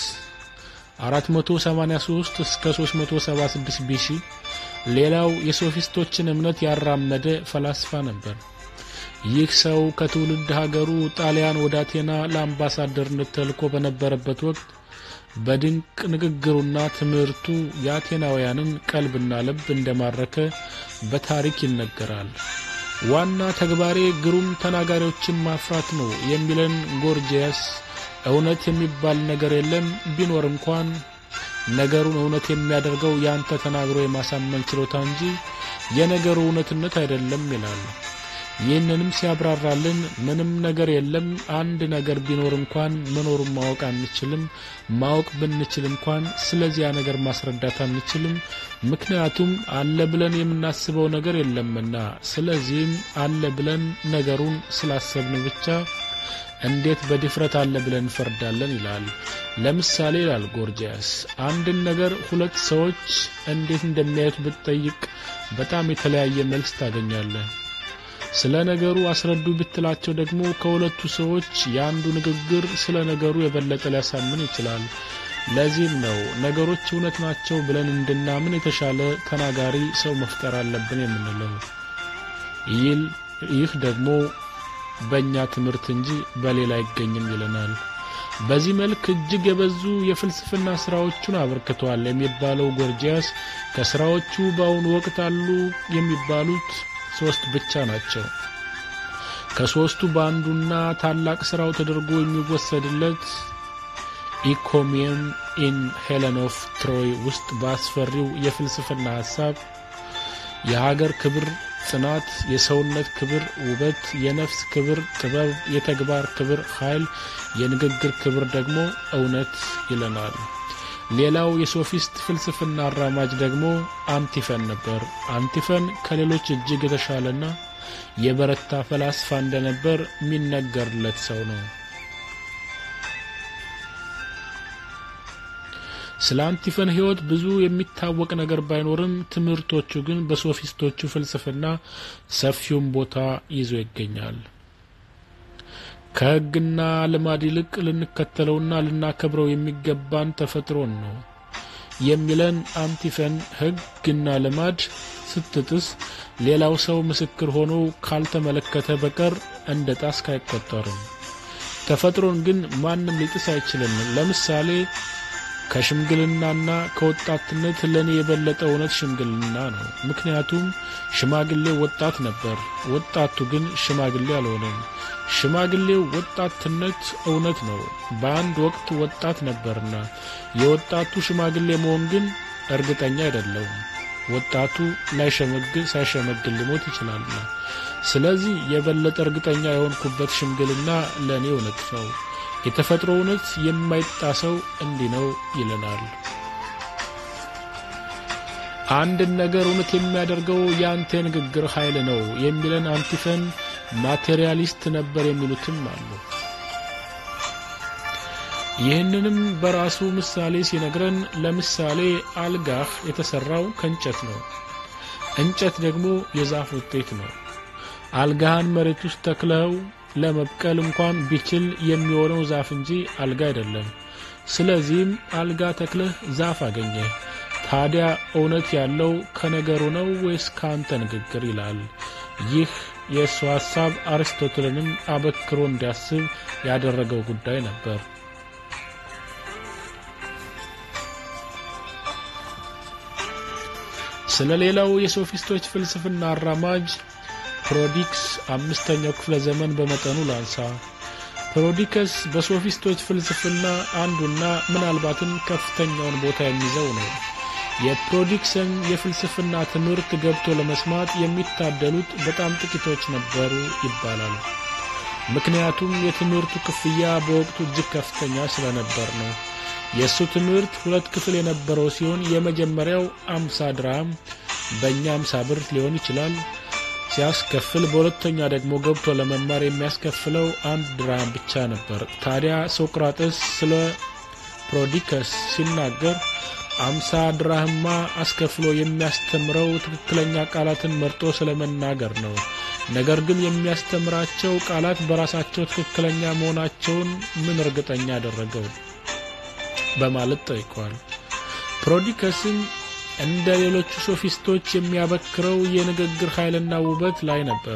483 እስከ 376 ቢሲ ሌላው የሶፊስቶችን እምነት ያራመደ ፈላስፋ ነበር። ይህ ሰው ከትውልድ ሀገሩ ጣሊያን ወደ አቴና ለአምባሳደርነት ተልኮ በነበረበት ወቅት በድንቅ ንግግሩና ትምህርቱ የአቴናውያንን ቀልብና ልብ እንደማረከ በታሪክ ይነገራል። ዋና ተግባሬ ግሩም ተናጋሪዎችን ማፍራት ነው የሚለን ጎርጂያስ እውነት የሚባል ነገር የለም ቢኖር እንኳን ነገሩን እውነት የሚያደርገው ያንተ ተናግሮ የማሳመን ችሎታ እንጂ የነገሩ እውነትነት አይደለም ይላል። ይህንንም ሲያብራራልን ምንም ነገር የለም አንድ ነገር ቢኖር እንኳን መኖሩን ማወቅ አንችልም፣ ማወቅ ብንችል እንኳን ስለዚያ ነገር ማስረዳት አንችልም፣ ምክንያቱም አለ ብለን የምናስበው ነገር የለምና። ስለዚህም አለ ብለን ነገሩን ስላሰብን ብቻ እንዴት በድፍረት አለ ብለን እንፈርዳለን ይላል። ለምሳሌ ይላል ጎርጂያስ አንድን ነገር ሁለት ሰዎች እንዴት እንደሚያዩት ብትጠይቅ በጣም የተለያየ መልስ ታገኛለህ። ስለ ነገሩ አስረዱ ብትላቸው ደግሞ ከሁለቱ ሰዎች ያንዱ ንግግር ስለ ነገሩ የበለጠ ሊያሳምን ይችላል። ለዚህም ነው ነገሮች እውነት ናቸው ብለን እንድናምን የተሻለ ተናጋሪ ሰው መፍጠር አለብን የምንለው። ይህ ደግሞ በእኛ ትምህርት እንጂ በሌላ አይገኝም ይለናል። በዚህ መልክ እጅግ የበዙ የፍልስፍና ስራዎችን አበርክቷል የሚባለው ጎርጂያስ ከስራዎቹ በአሁኑ ወቅት አሉ የሚባሉት 3 ብቻ ናቸው። ከ3ቱ በአንዱና ታላቅ ስራው ተደርጎ የሚወሰድለት ኢኮሚየም ኢን ሄለን ኦፍ ትሮይ ውስጥ ባስፈሪው የፍልስፍና ሐሳብ የሀገር ክብር ጽናት፣ የሰውነት ክብር ውበት፣ የነፍስ ክብር ጥበብ፣ የተግባር ክብር ኃይል፣ የንግግር ክብር ደግሞ እውነት ይለናል። ሌላው የሶፊስት ፍልስፍና አራማጅ ደግሞ አንቲፈን ነበር። አንቲፈን ከሌሎች እጅግ የተሻለና የበረታ ፈላስፋ እንደነበር የሚነገርለት ሰው ነው። ስለ አንቲፈን ሕይወት ብዙ የሚታወቅ ነገር ባይኖርም ትምህርቶቹ ግን በሶፊስቶቹ ፍልስፍና ሰፊውን ቦታ ይዞ ይገኛል። ከሕግና ልማድ ይልቅ ልንከተለውና ልናከብረው የሚገባን ተፈጥሮን ነው የሚለን አንቲፈን ሕግና ልማድ ስትጥስ ሌላው ሰው ምስክር ሆኖ ካልተመለከተ በቀር እንደ ጣስክ አይቆጠርም። ተፈጥሮን ግን ማንም ሊጥስ አይችልም። ለምሳሌ ከሽምግልናና ከወጣትነት ለኔ የበለጠ እውነት ሽምግልና ነው። ምክንያቱም ሽማግሌው ወጣት ነበር፣ ወጣቱ ግን ሽማግሌ አልሆነም። ሽማግሌው ወጣትነት እውነት ነው፣ በአንድ ወቅት ወጣት ነበርና። የወጣቱ ሽማግሌ መሆን ግን እርግጠኛ አይደለም። ወጣቱ ሳይሸመግል ሊሞት ይችላልና። ስለዚህ የበለጠ እርግጠኛ የሆንኩበት ሽምግልና ለኔ እውነት ነው። የተፈጥሮ እውነት የማይጣሰው እንዲህ ነው ይለናል። አንድ ነገር እውነት የሚያደርገው ያንተ ንግግር ኃይል ነው የሚለን አንቲፈን ማቴሪያሊስት ነበር የሚሉትም አሉ። ይህንንም በራሱ ምሳሌ ሲነግረን ለምሳሌ አልጋህ የተሰራው ከእንጨት ነው። እንጨት ደግሞ የዛፍ ውጤት ነው። አልጋህን መሬት ውስጥ ተክለው ለመብቀል እንኳን ቢችል የሚሆነው ዛፍ እንጂ አልጋ አይደለም። ስለዚህም አልጋ ተክለህ ዛፍ አገኘ። ታዲያ እውነት ያለው ከነገሩ ነው ወይስ ካንተ ንግግር ይላል። ይህ የእሱ ሐሳብ አርስቶትልንም አበክሮ እንዲያስብ ያደረገው ጉዳይ ነበር። ስለሌላው የሶፊስቶች ፍልስፍና አራማጅ ፕሮዲክስ 5ኛው ክፍለ ዘመን በመጠኑ ላንሳ። ፕሮዲከስ በሶፊስቶች ፍልስፍና አንዱና ምናልባትም ከፍተኛውን ቦታ የሚይዘው ነው። የፕሮዲክስን የፍልስፍና ትምህርት ገብቶ ለመስማት የሚታደሉት በጣም ጥቂቶች ነበሩ ይባላል። ምክንያቱም የትምህርቱ ክፍያ በወቅቱ እጅግ ከፍተኛ ስለነበር ነው። የሱ ትምህርት 2 ክፍል የነበረው ሲሆን የመጀመሪያው 50 ድርሃም በእኛ 50 ብር ሊሆን ይችላል ሲያስከፍል፣ በሁለተኛ ደግሞ ገብቶ ለመማር የሚያስከፍለው 1 ድርሃም ብቻ ነበር። ታዲያ ሶቅራጥስ ስለ ፕሮዲከስ ሲናገር 50 ድርሃምማ አስከፍሎ የሚያስተምረው ትክክለኛ ቃላትን መርጦ ስለመናገር ነው። ነገር ግን የሚያስተምራቸው ቃላት በራሳቸው ትክክለኛ መሆናቸውን ምን እርግጠኛ አደረገው በማለት ጠይቋል። ፕሮዲከስን እንደ ሌሎቹ ሶፊስቶች የሚያበክረው የንግግር ኃይልና ውበት ላይ ነበር።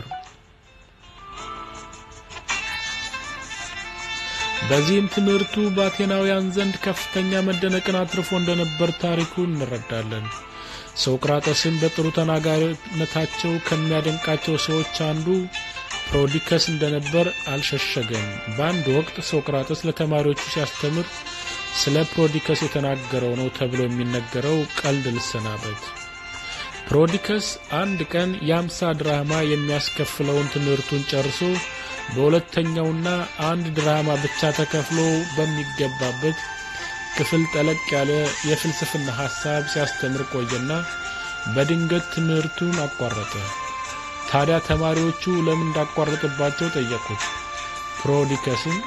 በዚህም ትምህርቱ በአቴናውያን ዘንድ ከፍተኛ መደነቅን አትርፎ እንደነበር ታሪኩ እንረዳለን። ሶቅራጥስን በጥሩ ተናጋሪነታቸው ከሚያደንቃቸው ሰዎች አንዱ ፕሮዲከስ እንደነበር አልሸሸገም። በአንድ ወቅት ሶቅራጥስ ለተማሪዎቹ ሲያስተምር ስለ ፕሮዲከስ የተናገረው ነው ተብሎ የሚነገረው ቀልድ ልሰናበት። ፕሮዲከስ አንድ ቀን የ50 ድራህማ የሚያስከፍለውን ትምህርቱን ጨርሶ በሁለተኛውና 1 ድራህማ ብቻ ተከፍሎ በሚገባበት ክፍል ጠለቅ ያለ የፍልስፍና ሐሳብ ሲያስተምር ቆየና በድንገት ትምህርቱን አቋረጠ። ታዲያ ተማሪዎቹ ለምን እንዳቋረጠባቸው ጠየቁት። ፕሮዲከስም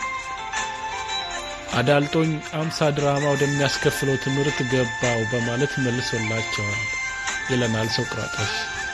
አዳልጦኝ 50 ድራህማ ወደሚያስከፍለው ትምህርት ገባው በማለት መልሶላቸዋል ይለናል ሶቅራጥስ።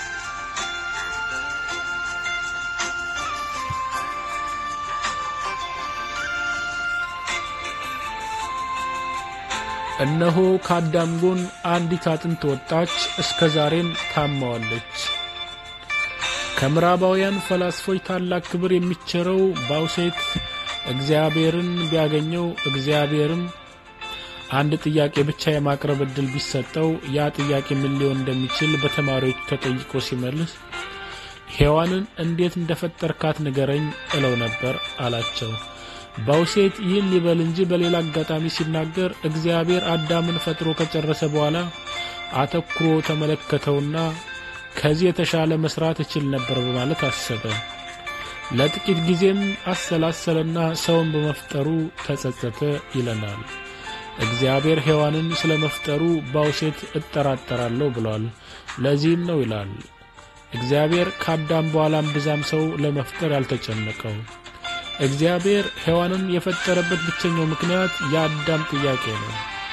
እነሆ ከአዳም ጎን አንዲት አጥንት ወጣች፣ እስከ ዛሬም ታማዋለች። ከምዕራባውያን ፈላስፎች ታላቅ ክብር የሚቸረው ባውሴት እግዚአብሔርን ቢያገኘው እግዚአብሔርም አንድ ጥያቄ ብቻ የማቅረብ እድል ቢሰጠው ያ ጥያቄ ምን ሊሆን እንደሚችል በተማሪዎቹ ተጠይቆ ሲመልስ ሔዋንን እንዴት እንደፈጠርካት ንገረኝ እለው ነበር አላቸው። ባውሴት ይህን ሊበል እንጂ በሌላ አጋጣሚ ሲናገር እግዚአብሔር አዳምን ፈጥሮ ከጨረሰ በኋላ አተኩሮ ተመለከተውና ከዚህ የተሻለ መስራት ይችል ነበር በማለት አሰበ። ለጥቂት ጊዜም አሰላሰለና ሰውን በመፍጠሩ ተጸጸተ ይለናል። እግዚአብሔር ሔዋንን ስለመፍጠሩ ባውሴት እጠራጠራለሁ ብሏል። ለዚህም ነው ይላል እግዚአብሔር ከአዳም በኋላም ብዛም ሰው ለመፍጠር ያልተጨነቀው። እግዚአብሔር ሔዋንን የፈጠረበት ብቸኛው ምክንያት የአዳም ጥያቄ ነው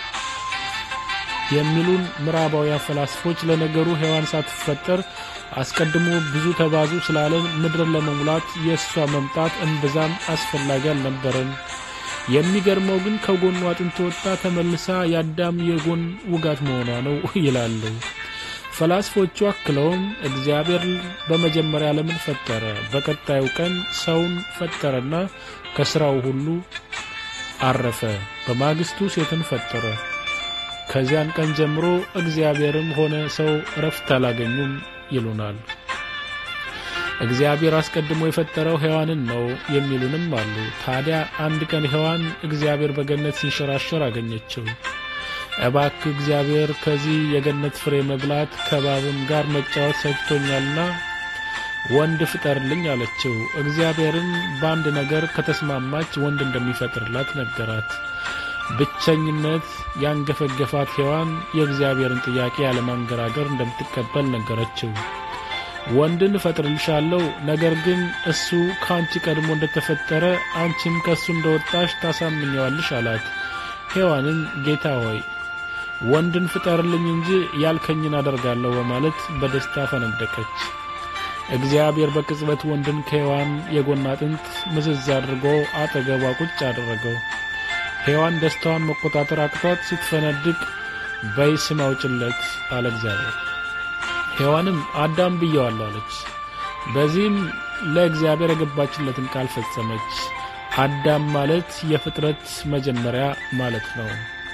የሚሉን ምዕራባውያን ፈላስፎች ለነገሩ ሔዋን ሳትፈጠር አስቀድሞ ብዙ ተባዙ ስላለን ምድርን ለመሙላት የእሷ መምጣት እንብዛም አስፈላጊ አልነበረም። የሚገርመው ግን ከጎኑ አጥንት ወጣ ተመልሳ የአዳም የጎን ውጋት መሆኗ ነው ይላሉ ፈላስፎቹ። አክለውም እግዚአብሔር በመጀመሪያ ዓለምን ፈጠረ፣ በቀጣዩ ቀን ሰውን ፈጠረና ከስራው ሁሉ አረፈ። በማግስቱ ሴትን ፈጠረ። ከዚያን ቀን ጀምሮ እግዚአብሔርም ሆነ ሰው እረፍት አላገኙም ይሉናል። እግዚአብሔር አስቀድሞ የፈጠረው ሔዋንን ነው የሚሉንም አሉ። ታዲያ አንድ ቀን ሔዋን እግዚአብሔር በገነት ሲንሸራሸር አገኘችው። እባክህ እግዚአብሔር ከዚህ የገነት ፍሬ መብላት ከባብም ጋር መጫወት ሰጥቶኛልና ወንድ ፍጠርልኝ አለችው። እግዚአብሔርም በአንድ ነገር ከተስማማች ወንድ እንደሚፈጥርላት ነገራት። ብቸኝነት ያንገፈገፋት ሔዋን የእግዚአብሔርን ጥያቄ ያለማንገራገር እንደምትቀበል ነገረችው። ወንድን እፈጥርልሻለሁ፣ ነገር ግን እሱ ካንቺ ቀድሞ እንደተፈጠረ አንቺም ከሱ እንደወጣሽ ታሳምኛለሽ አላት። ሔዋንም ጌታ ሆይ ወንድን ፍጠርልኝ እንጂ ያልከኝን አደርጋለሁ በማለት በደስታ ፈነደቀች። እግዚአብሔር በቅጽበት ወንድን ከሔዋን የጎን አጥንት ምዝዝ አድርጎ አጠገቧ ቁጭ አደረገው። ሔዋን ደስታዋን መቆጣጠር አቅቷት ስትፈነድቅ በይ ስም አውጭለት አለ እግዚአብሔር። ሔዋንም አዳም ብየዋለሁ አለች። በዚህም ለእግዚአብሔር የገባችለትን ቃል ፈጸመች። አዳም ማለት የፍጥረት መጀመሪያ ማለት ነው።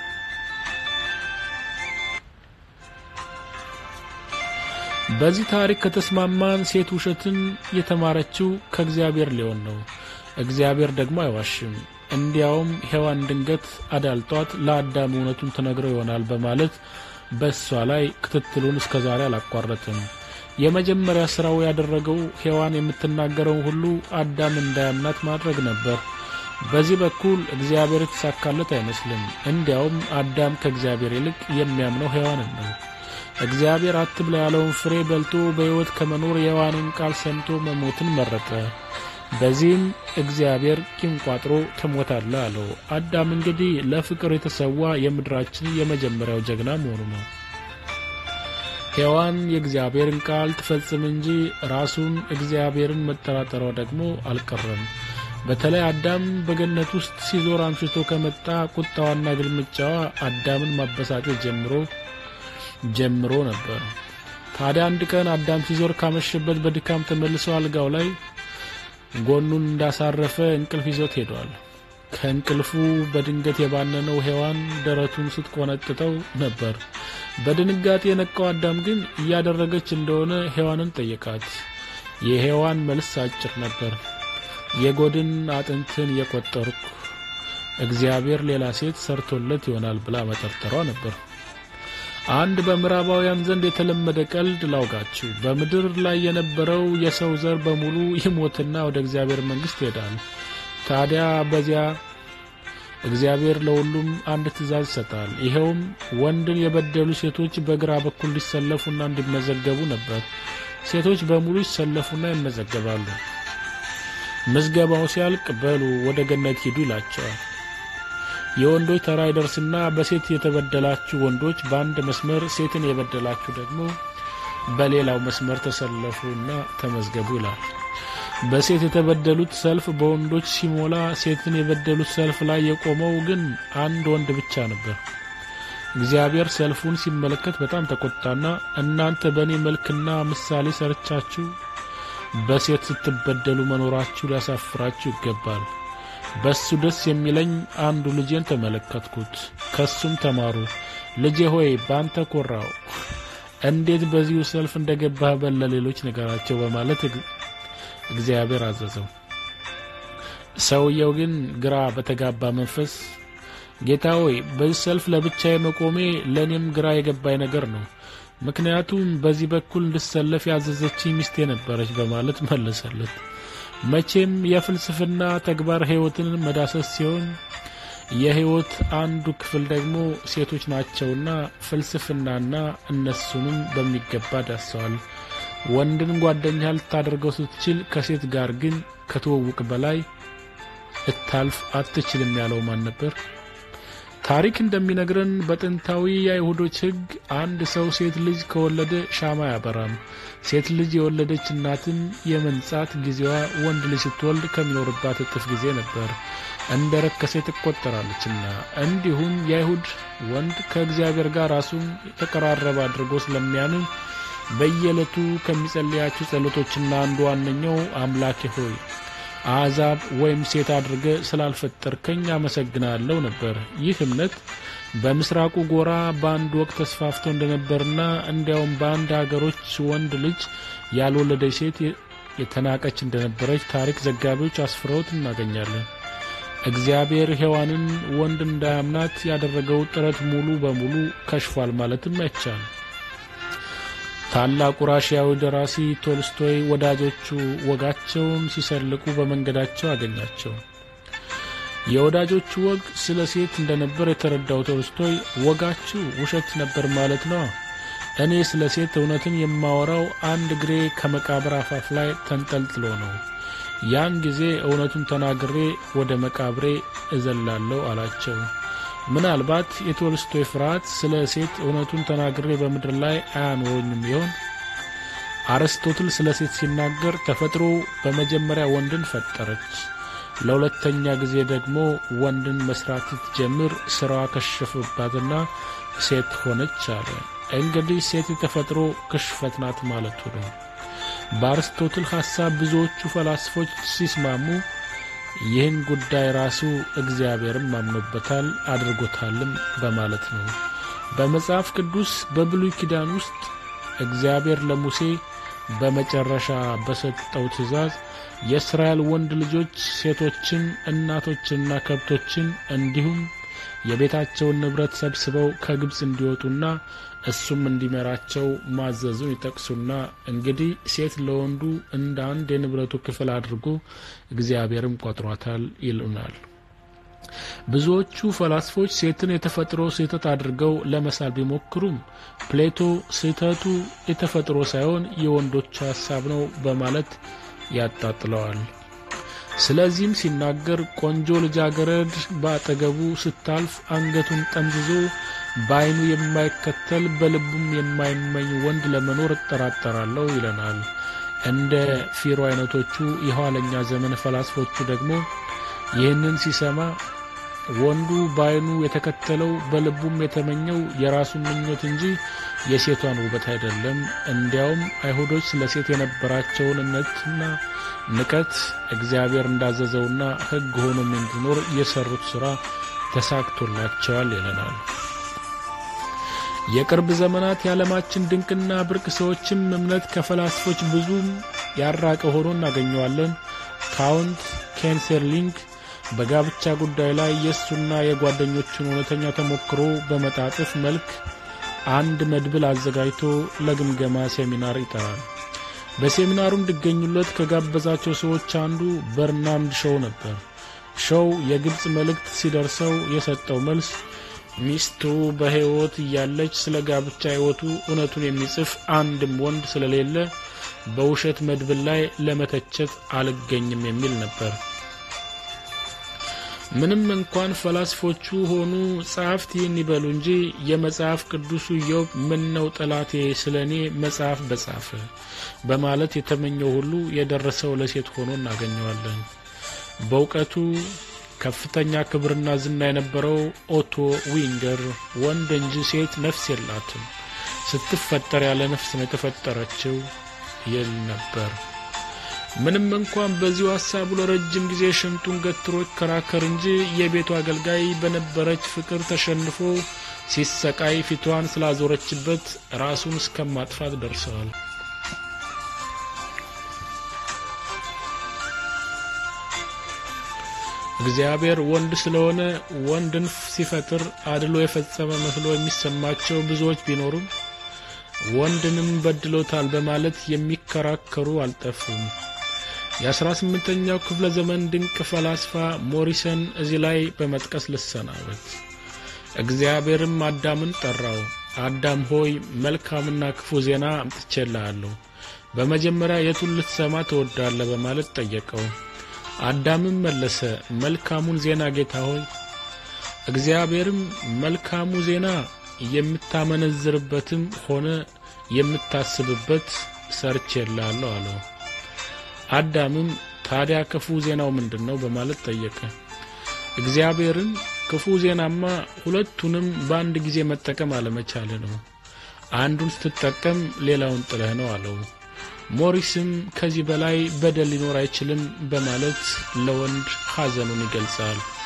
በዚህ ታሪክ ከተስማማን ሴት ውሸትን የተማረችው ከእግዚአብሔር ሊሆን ነው። እግዚአብሔር ደግሞ አይዋሽም። እንዲያውም ሔዋን ድንገት አዳልጧት ለአዳም እውነቱን ተነግረው ይሆናል በማለት በሷ ላይ ክትትሉን እስከዛሬ አላቋረጠም። የመጀመሪያ ስራው ያደረገው ሔዋን የምትናገረው ሁሉ አዳም እንዳያምናት ማድረግ ነበር። በዚህ በኩል እግዚአብሔር ተሳካለት አይመስልም። እንዲያውም አዳም ከእግዚአብሔር ይልቅ የሚያምነው ሔዋንን ነው። እግዚአብሔር አትብላ ያለውን ፍሬ በልቶ በሕይወት ከመኖር የሔዋንን ቃል ሰምቶ መሞትን መረጠ። በዚህም እግዚአብሔር ቂም ቋጥሮ ትሞታለህ አለው። አዳም እንግዲህ ለፍቅር የተሰዋ የምድራችን የመጀመሪያው ጀግና መሆኑ ነው። ሔዋን የእግዚአብሔርን ቃል ትፈጽም እንጂ ራሱን እግዚአብሔርን መጠራጠሯ ደግሞ አልቀረም። በተለይ አዳም በገነት ውስጥ ሲዞር አምሽቶ ከመጣ ቁጣዋና ግልምጫዋ አዳምን ማበሳጨት ጀምሮ ነበር። ታዲያ አንድ ቀን አዳም ሲዞር ካመሸበት በድካም ተመልሶ አልጋው ላይ ጎኑን እንዳሳረፈ እንቅልፍ ይዞት ሄዷል። ከእንቅልፉ በድንገት የባነነው ሔዋን ደረቱን ስትቆነጥጠው ነበር። በድንጋጤ የነቃው አዳም ግን እያደረገች እንደሆነ ሔዋንን ጠየቃት። የሔዋን መልስ አጭር ነበር። የጎድን አጥንትን የቆጠርኩ እግዚአብሔር ሌላ ሴት ሰርቶለት ይሆናል ብላ መጠርጠሯ ነበር። አንድ በምዕራባውያን ዘንድ የተለመደ ቀልድ ላውጋችሁ። በምድር ላይ የነበረው የሰው ዘር በሙሉ ይሞትና ወደ እግዚአብሔር መንግስት ይሄዳል። ታዲያ በዚያ እግዚአብሔር ለሁሉም አንድ ትእዛዝ ይሰጣል። ይሄውም ወንድን የበደሉ ሴቶች በግራ በኩል ሊሰለፉና እንዲመዘገቡ ነበር። ሴቶች በሙሉ ይሰለፉና ይመዘገባሉ። ምዝገባው ሲያልቅ በሉ ወደ ገነት ሂዱ ይላቸዋል። የወንዶች ተራ ይደርስና በሴት የተበደላችሁ ወንዶች በአንድ መስመር፣ ሴትን የበደላችሁ ደግሞ በሌላው መስመር ተሰለፉና ተመዝገቡ ይላል። በሴት የተበደሉት ሰልፍ በወንዶች ሲሞላ ሴትን የበደሉት ሰልፍ ላይ የቆመው ግን አንድ ወንድ ብቻ ነበር። እግዚአብሔር ሰልፉን ሲመለከት በጣም ተቆጣና እናንተ በእኔ መልክና ምሳሌ ሰርቻችሁ በሴት ስትበደሉ መኖራችሁ ሊያሳፍራችሁ ይገባል። በሱ ደስ የሚለኝ አንዱ ልጄን ተመለከትኩት፣ ከሱም ተማሩ። ልጄ ሆይ ባንተ ኮራው፣ እንዴት በዚሁ ሰልፍ እንደገባህ በለሌሎች ነገራቸው በማለት እግዚአብሔር አዘዘው። ሰውየው ግን ግራ በተጋባ መንፈስ ጌታ ሆይ በዚህ ሰልፍ ለብቻዬ መቆሜ ለኔም ግራ የገባኝ ነገር ነው፣ ምክንያቱም በዚህ በኩል እንድሰለፍ ያዘዘችኝ ሚስቴ ነበረች በማለት መለሰለት። መቼም የፍልስፍና ተግባር ሕይወትን መዳሰስ ሲሆን የሕይወት አንዱ ክፍል ደግሞ ሴቶች ናቸውና ፍልስፍናና እነሱንም በሚገባ ዳሰዋል። ወንድን ጓደኛ ልታደርገው ስትችል ከሴት ጋር ግን ከተወውቅ በላይ እታልፍ አትችልም ያለው ማን ነበር? ታሪክ እንደሚነግረን በጥንታዊ የአይሁዶች ሕግ አንድ ሰው ሴት ልጅ ከወለደ ሻማ ያበራም። ሴት ልጅ የወለደች እናትም የመንጻት ጊዜዋ ወንድ ልጅ ስትወልድ ከሚኖርባት እጥፍ ጊዜ ነበር፣ እንደ ረከሰ ትቆጠራለችና። እንዲሁም የአይሁድ ወንድ ከእግዚአብሔር ጋር ራሱን የተቀራረበ አድርጎ ስለሚያምን በየዕለቱ ከሚጸልያቸው ጸሎቶችና አንዱ ዋነኛው አምላኬ ሆይ አሕዛብ ወይም ሴት አድርገ ስላልፈጠርከኝ አመሰግናለሁ ነበር። ይህ እምነት በምስራቁ ጎራ በአንድ ወቅት ተስፋፍቶ እንደነበርና እንዲያውም በአንድ ሀገሮች ወንድ ልጅ ያልወለደች ሴት የተናቀች እንደነበረች ታሪክ ዘጋቢዎች አስፍረውት እናገኛለን። እግዚአብሔር ሔዋንን ወንድ እንዳያምናት ያደረገው ጥረት ሙሉ በሙሉ ከሽፏል ማለትም አይቻልም። ታላቁ ራሽያዊ ደራሲ ቶልስቶይ ወዳጆቹ ወጋቸውን ሲሰልቁ በመንገዳቸው አገኛቸው። የወዳጆቹ ወግ ስለ ሴት እንደነበር የተረዳው ቶልስቶይ ወጋችሁ ውሸት ነበር ማለት ነው፣ እኔ ስለ ሴት እውነትን የማወራው አንድ እግሬ ከመቃብር አፋፍ ላይ ተንጠልጥሎ ነው፣ ያን ጊዜ እውነቱን ተናግሬ ወደ መቃብሬ እዘላለሁ አላቸው። ምናልባት የቶልስቶይ ፍርሃት ስለ ሴት እውነቱን ተናግሬ በምድር ላይ አያኖረኝም ይሆን? አርስቶትል ስለ ሴት ሲናገር ተፈጥሮ በመጀመሪያ ወንድን ፈጠረች፣ ለሁለተኛ ጊዜ ደግሞ ወንድን መስራት ስትጀምር ስራዋ ከሸፈባትና ሴት ሆነች አለ። እንግዲህ ሴት የተፈጥሮ ክሽፈት ናት ማለቱ ነው። በአርስቶትል ሐሳብ ብዙዎቹ ፈላስፎች ሲስማሙ ይህን ጉዳይ ራሱ እግዚአብሔርም አምኖበታል አድርጎታልም በማለት ነው። በመጽሐፍ ቅዱስ በብሉይ ኪዳን ውስጥ እግዚአብሔር ለሙሴ በመጨረሻ በሰጠው ትእዛዝ የእስራኤል ወንድ ልጆች ሴቶችን፣ እናቶችንና ከብቶችን እንዲሁም የቤታቸውን ንብረት ሰብስበው ከግብጽ እንዲወጡና እሱም እንዲመራቸው ማዘዙን ይጠቅሱና እንግዲህ ሴት ለወንዱ እንደ አንድ የንብረቱ ክፍል አድርጎ እግዚአብሔርም ቆጥሯታል ይሉናል። ብዙዎቹ ፈላስፎች ሴትን የተፈጥሮ ስህተት አድርገው ለመሳል ቢሞክሩም ፕሌቶ ስህተቱ የተፈጥሮ ሳይሆን የወንዶች ሐሳብ ነው በማለት ያጣጥለዋል። ስለዚህም ሲናገር ቆንጆ ልጃገረድ በአጠገቡ ስታልፍ አንገቱን ጠምዝዞ በዓይኑ የማይከተል በልቡም የማይመኝ ወንድ ለመኖር እጠራጠራለሁ ይለናል። እንደ ፊሮ አይነቶቹ የኋለኛ ዘመን ፈላስፎቹ ደግሞ ይህንን ሲሰማ ወንዱ በዓይኑ የተከተለው በልቡም የተመኘው የራሱን ምኞት እንጂ የሴቷን ውበት አይደለም። እንዲያውም አይሁዶች ስለ ሴት የነበራቸውን እምነትና ንቀት እግዚአብሔር እንዳዘዘውና ሕግ ሆኖም እንዲኖር የሰሩት ሥራ ተሳክቶላቸዋል ይለናል። የቅርብ ዘመናት የዓለማችን ድንቅና ብርቅ ሰዎችም እምነት ከፈላስፎች ብዙም ያራቀ ሆኖ እናገኘዋለን። ካውንት ኬንሰርሊንግ በጋብቻ ጉዳይ ላይ የሱና የጓደኞቹን እውነተኛ ተሞክሮ በመጣጥፍ መልክ አንድ መድብል አዘጋጅቶ ለግምገማ ሴሚናር ይጠራል። በሴሚናሩ እንዲገኙለት ከጋበዛቸው ሰዎች አንዱ በርናርድ ሾው ነበር። ሾው የግብጽ መልእክት ሲደርሰው የሰጠው መልስ ሚስቱ በህይወት እያለች ስለ ጋብቻ ህይወቱ እውነቱን የሚጽፍ አንድም ወንድ ስለሌለ በውሸት መድብል ላይ ለመተቸት አልገኝም የሚል ነበር። ምንም እንኳን ፈላስፎቹ ሆኑ ጻፍት ይንበሉ እንጂ የመጽሐፍ ቅዱሱ ኢዮብ ምን ነው ጠላቴ ስለኔ መጽሐፍ በጻፈ በማለት የተመኘው ሁሉ የደረሰው ለሴት ሆኖ እናገኘዋለን። በእውቀቱ ከፍተኛ ክብርና ዝና የነበረው ኦቶ ዊንገር ወንድ እንጂ ሴት ነፍስ የላትም፣ ስትፈጠር ያለ ነፍስ ነው የተፈጠረችው ይል ነበር። ምንም እንኳን በዚሁ ሐሳቡ ለረጅም ጊዜ ሽንጡን ገትሮ ከራከር እንጂ የቤቱ አገልጋይ በነበረች ፍቅር ተሸንፎ ሲሰቃይ ፊቷን ስላዞረችበት ራሱን እስከማጥፋት ደርሰዋል። እግዚአብሔር ወንድ ስለሆነ ወንድን ሲፈጥር አድሎ የፈጸመ መስሎ የሚሰማቸው ብዙዎች ቢኖሩም ወንድንም በድሎታል በማለት የሚከራከሩ አልጠፉም። የ18ኛው ክፍለ ዘመን ድንቅ ፈላስፋ ሞሪሰን እዚህ ላይ በመጥቀስ ልሰናበት። እግዚአብሔርም አዳምን ጠራው፣ አዳም ሆይ መልካምና ክፉ ዜና አምጥቼልሃለሁ፣ በመጀመሪያ የቱን ልትሰማ ትወዳለህ በማለት ጠየቀው። አዳምም መለሰ፣ መልካሙን ዜና ጌታ ሆይ። እግዚአብሔርም መልካሙ ዜና የምታመነዝርበትም ሆነ የምታስብበት ሰርቼልሃለሁ አለው። አዳምም ታዲያ ክፉ ዜናው ምንድነው በማለት ጠየቀ። እግዚአብሔርም ክፉ ዜናማ ሁለቱንም በአንድ ጊዜ መጠቀም አለመቻል ነው፣ አንዱን ስትጠቀም ሌላውን ጥለህ ነው አለው። ሞሪስም ከዚህ በላይ በደል ሊኖር አይችልም በማለት ለወንድ ሐዘኑን ይገልጻል።